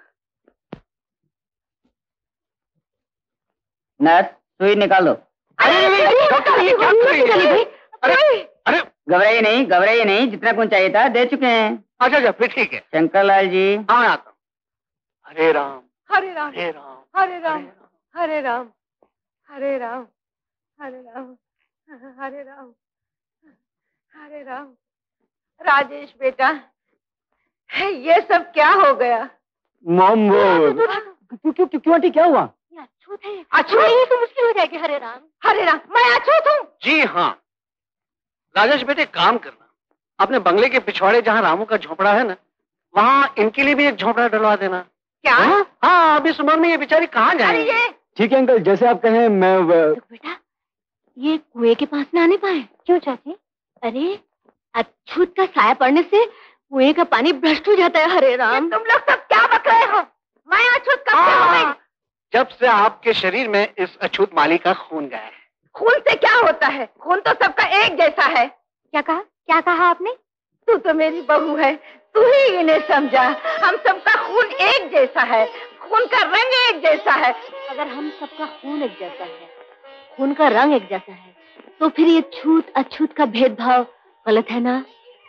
नर्स, सुई निकाल दो। अरे डॉक्टर, ये क्या कर रही है? अरे अरे घबराइए नहीं, घबराइए नहीं, जितना खून चाहिए था दे चुके हैं। अच्छा अच्छा, फिर ठीक है। शंकरलाल जी। हाँ, मैं आता हूँ। हरे राम हरे राम हरे राम हरे राम हरे राम हरे राम हरे राम हरे राम हरे राम। राजेश बेटा, ये सब क्या हो गया? मॉम, क्यों क्यों क्यों आंटी, क्या हुआ? अछूत है। अछूत? नहीं तो मुश्किल हो जाएगी। हरे राम हरे राम, मैं अछूत हूँ? जी हाँ। राजेश बेटे, काम करना, अपने बंगले के पिछवाड़े जहाँ रामू का झोपड़ा है ना, वहाँ इनके लिए भी एक झोपड़ा डलवा देना। क्या? हाँ, हाँ, अभी इस उम्र में ये बेचारी कहाँ जाएंगी? अरे ये ठीक है अंकल, जैसे आप कहें। मैं व... तो बेटा, ये कुएं के पास ना आने पाए। क्यों चाची? अरे अछूत का साया पड़ने से कुएं का पानी भ्रष्ट हो जाता है। हरे राम, तुम लोग सब क्या बक रहे हो? मैं अछूत कब से हो गई? जब से आपके शरीर में इस अछूत माली का खून गया है। खून से क्या होता है? खून तो सबका एक जैसा है। क्या कहा? क्या कहा आपने? तू तो मेरी बहू है, तू ही इन्हें समझा। हम सबका खून एक जैसा है, खून का रंग एक जैसा है। अगर हम सबका खून एक जैसा है, खून का रंग एक जैसा है, तो फिर ये छूत अछूत का भेदभाव गलत है ना?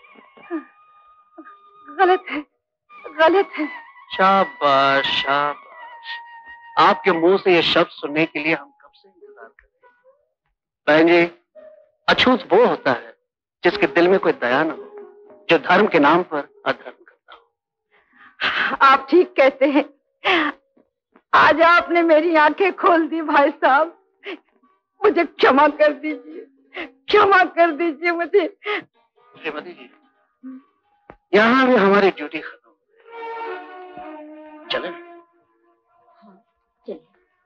गलत है, गलत है। शाबाश शाबाश, आपके मुंह से ये शब्द सुनने के लिए हम कब से इंतजार कर रहे हैं। बहन जी, अछूत वो होता है जिसके दिल में कोई दया न हो, जो धर्म के नाम पर अधर्म करता हो। आप ठीक कहते हैं। आज आपने मेरी आंखें खोल दी भाई साहब, मुझे क्षमा कर दीजिए, क्षमा कर दीजिए मुझे। श्रीमती जी, यहाँ भी हमारी ड्यूटी खत्म हो गई, चले? चलिए।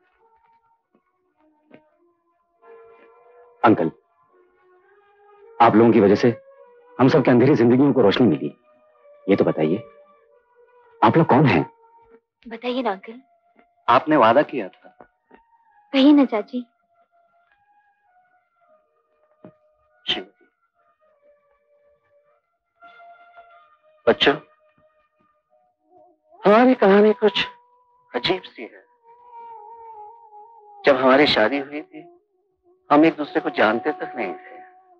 अंकल, आप लोगों की वजह से हम सबके अंधेरी जिंदगियों को रोशनी मिली। ये तो बताइए, आप लोग कौन हैं? बताइए ना अंकल। आपने वादा किया था। कहिए ना चाची। बच्चों, हमारी कहानी कुछ अजीब सी है। जब हमारी शादी हुई थी, हम एक दूसरे को जानते तक नहीं थे,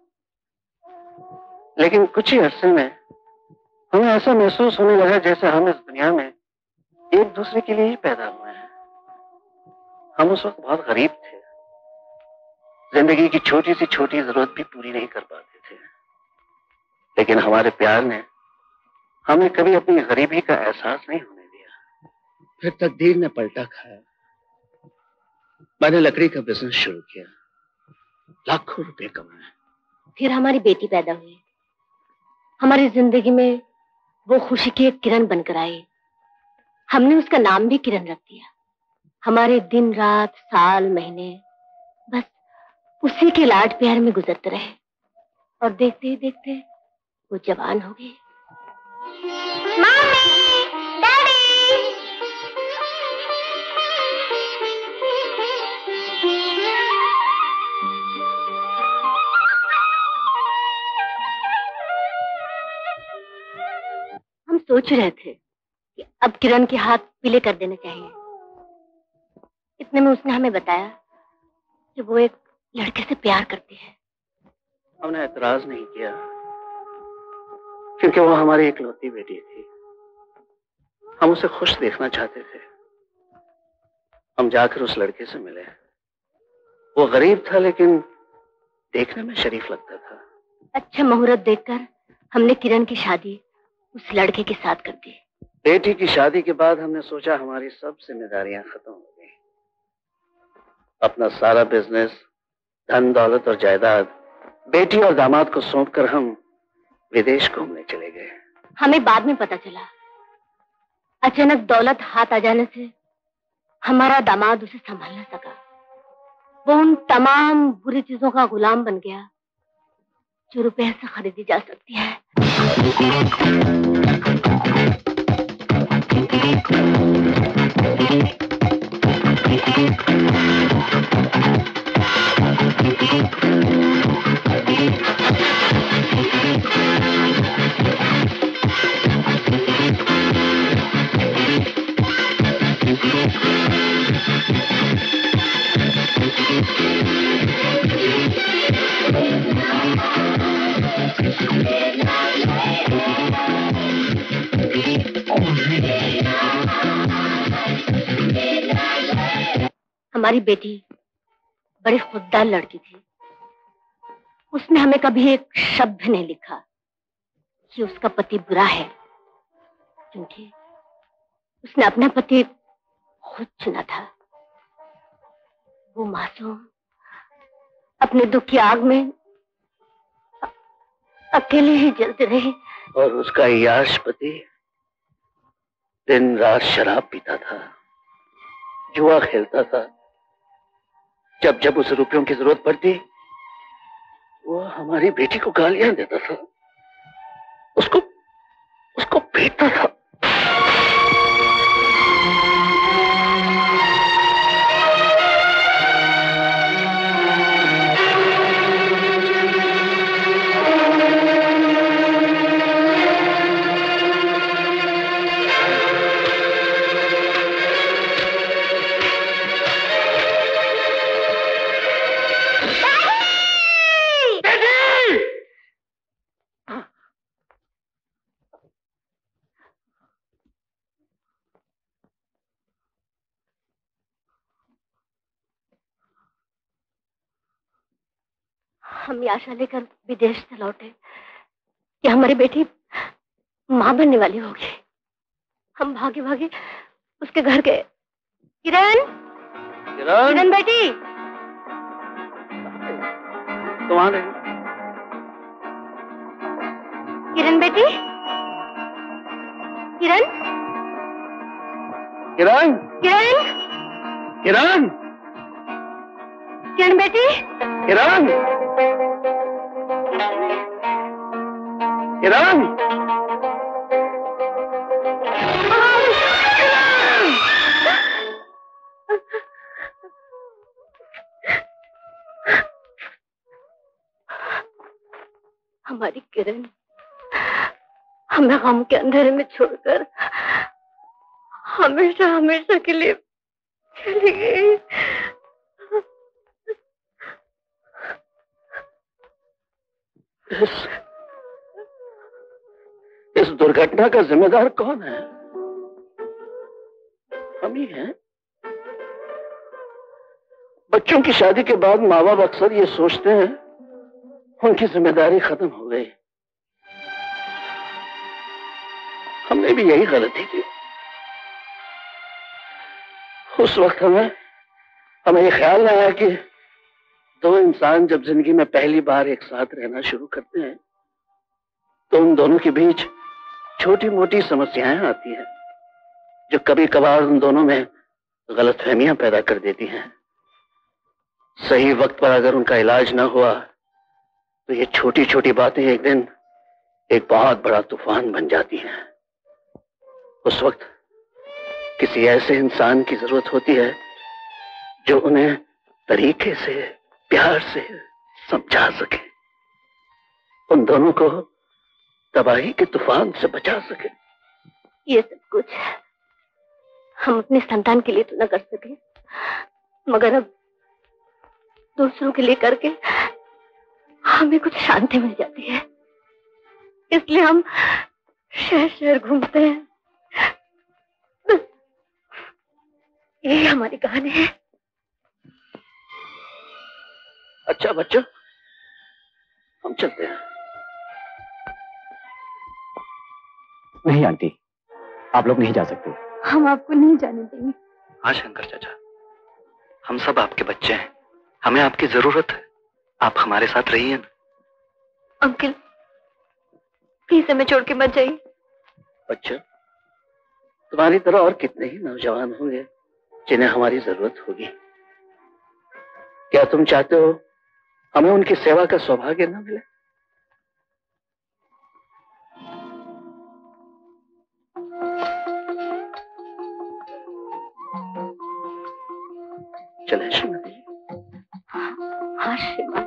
लेकिन कुछ ही अरसे में हमें ऐसा महसूस होने लगा जैसे हम इस दुनिया में एक दूसरे के लिए ही पैदा हुए हैं। हम उस वक्त बहुत गरीब थे, जिंदगी की छोटी सी छोटी जरूरत भी पूरी नहीं कर पाते थे, लेकिन हमारे प्यार ने हमें कभी अपनी गरीबी का एहसास नहीं होने दिया। फिर तकदीर ने पलटा खाया। मैंने लकड़ी का बिजनेस शुरू किया, लाखों रुपए कमाए। फिर हमारी बेटी पैदा हुई। हमारी जिंदगी में वो खुशी की एक किरण बनकर आई। हमने उसका नाम भी किरण रख दिया। हमारे दिन रात साल महीने बस उसी के लाड प्यार में गुजरते रहे, और देखते ही देखते वो जवान हो गई। हम सोच रहे थे कि अब किरण के हाथ पीले कर देने चाहिए। इतने में उसने हमें बताया कि वो एक लड़के से प्यार करती है। हमने एतराज नहीं किया, क्योंकि वो हमारी इकलौती बेटी थी। हम उसे खुश देखना चाहते थे। हम जाकर उस लड़के से मिले। वो गरीब था, लेकिन देखने में शरीफ लगता था। अच्छा मुहूर्त देखकर हमने किरण की शादी उस लड़के के साथ कर दी। बेटी की शादी के बाद हमने सोचा हमारी सब जिम्मेदारियां खत्म हो गई। अपना सारा बिजनेस, धन दौलत और जायदाद बेटी और दामाद को सौंपकर हम विदेश घूमने चले गए। हमें बाद में पता चला, अचानक दौलत हाथ आ जाने से हमारा दामाद उसे संभाल न सका। वो उन तमाम बुरी चीजों का गुलाम बन गया जो रुपए से खरीदी जा सकती है। हमारी बेटी बड़ी खुददार लड़की थी। उसने हमें कभी एक शब्द नहीं लिखा कि उसका पति बुरा है, क्योंकि उसने अपना पति खुद चुना था। वो मासूम अपने दुख की आग में अकेले ही जलती रही। और उसका याश पति दिन रात शराब पीता था, जुआ खेलता था। जब जब उसे रुपयों की जरूरत पड़ती, वो हमारी बेटी को गालियां देता था, उसको उसको पीटता था। हम ये आशा लेकर विदेश से लौटे कि हमारी बेटी मां बनने वाली होगी। हम भागे भागे उसके घर गए। किरण, किरण, किरण बेटी, तुम आ रही? बेटी, किरण, किरण, किरण, किरण, किरण बेटी, किरण, किरण, हमारी किरण हमें गम के अंधेरे में छोड़कर हमेशा हमेशा के लिए चली गई। इस, इस दुर्घटना का जिम्मेदार कौन है? हम ही हैं। बच्चों की शादी के बाद माँ बाप अक्सर ये सोचते हैं उनकी जिम्मेदारी खत्म हो गई। हमने भी यही गलती की। उस वक्त हमें हमें ये ख्याल नहीं आया कि दो इंसान जब जिंदगी में पहली बार एक साथ रहना शुरू करते हैं तो उन दोनों के बीच छोटी मोटी समस्याएं आती हैं जो कभी कभार उन दोनों में गलतफहमियां पैदा कर देती हैं। सही वक्त पर अगर उनका इलाज न हुआ तो ये छोटी छोटी बातें एक दिन एक बहुत बड़ा तूफान बन जाती हैं। उस वक्त किसी ऐसे इंसान की जरूरत होती है जो उन्हें तरीके से प्यार से समझा सके, उन दोनों को तबाही के तूफान से बचा सके। ये सब कुछ हम अपने संतान के लिए तो न कर सके, मगर अब दूसरों के लिए करके हमें कुछ शांति मिल जाती है। इसलिए हम शहर शहर घूमते हैं। बस यही हमारी कहानी है। अच्छा बच्चों, हम चलते हैं। नहीं आंटी, आप लोग नहीं जा सकते। हम आपको नहीं जाने देंगे। हाँ शंकर चाचा, हम सब आपके बच्चे हैं, हमें आपकी जरूरत है। आप हमारे साथ रहिए ना। अंकल प्लीज हमें छोड़ के मत जाइए। बच्चों, तुम्हारी तरह और कितने ही नौजवान होंगे जिन्हें हमारी जरूरत होगी। क्या तुम चाहते हो हमें उनकी सेवा का सौभाग्य न मिले? चले श्रीमती। हाँ श्रीमती।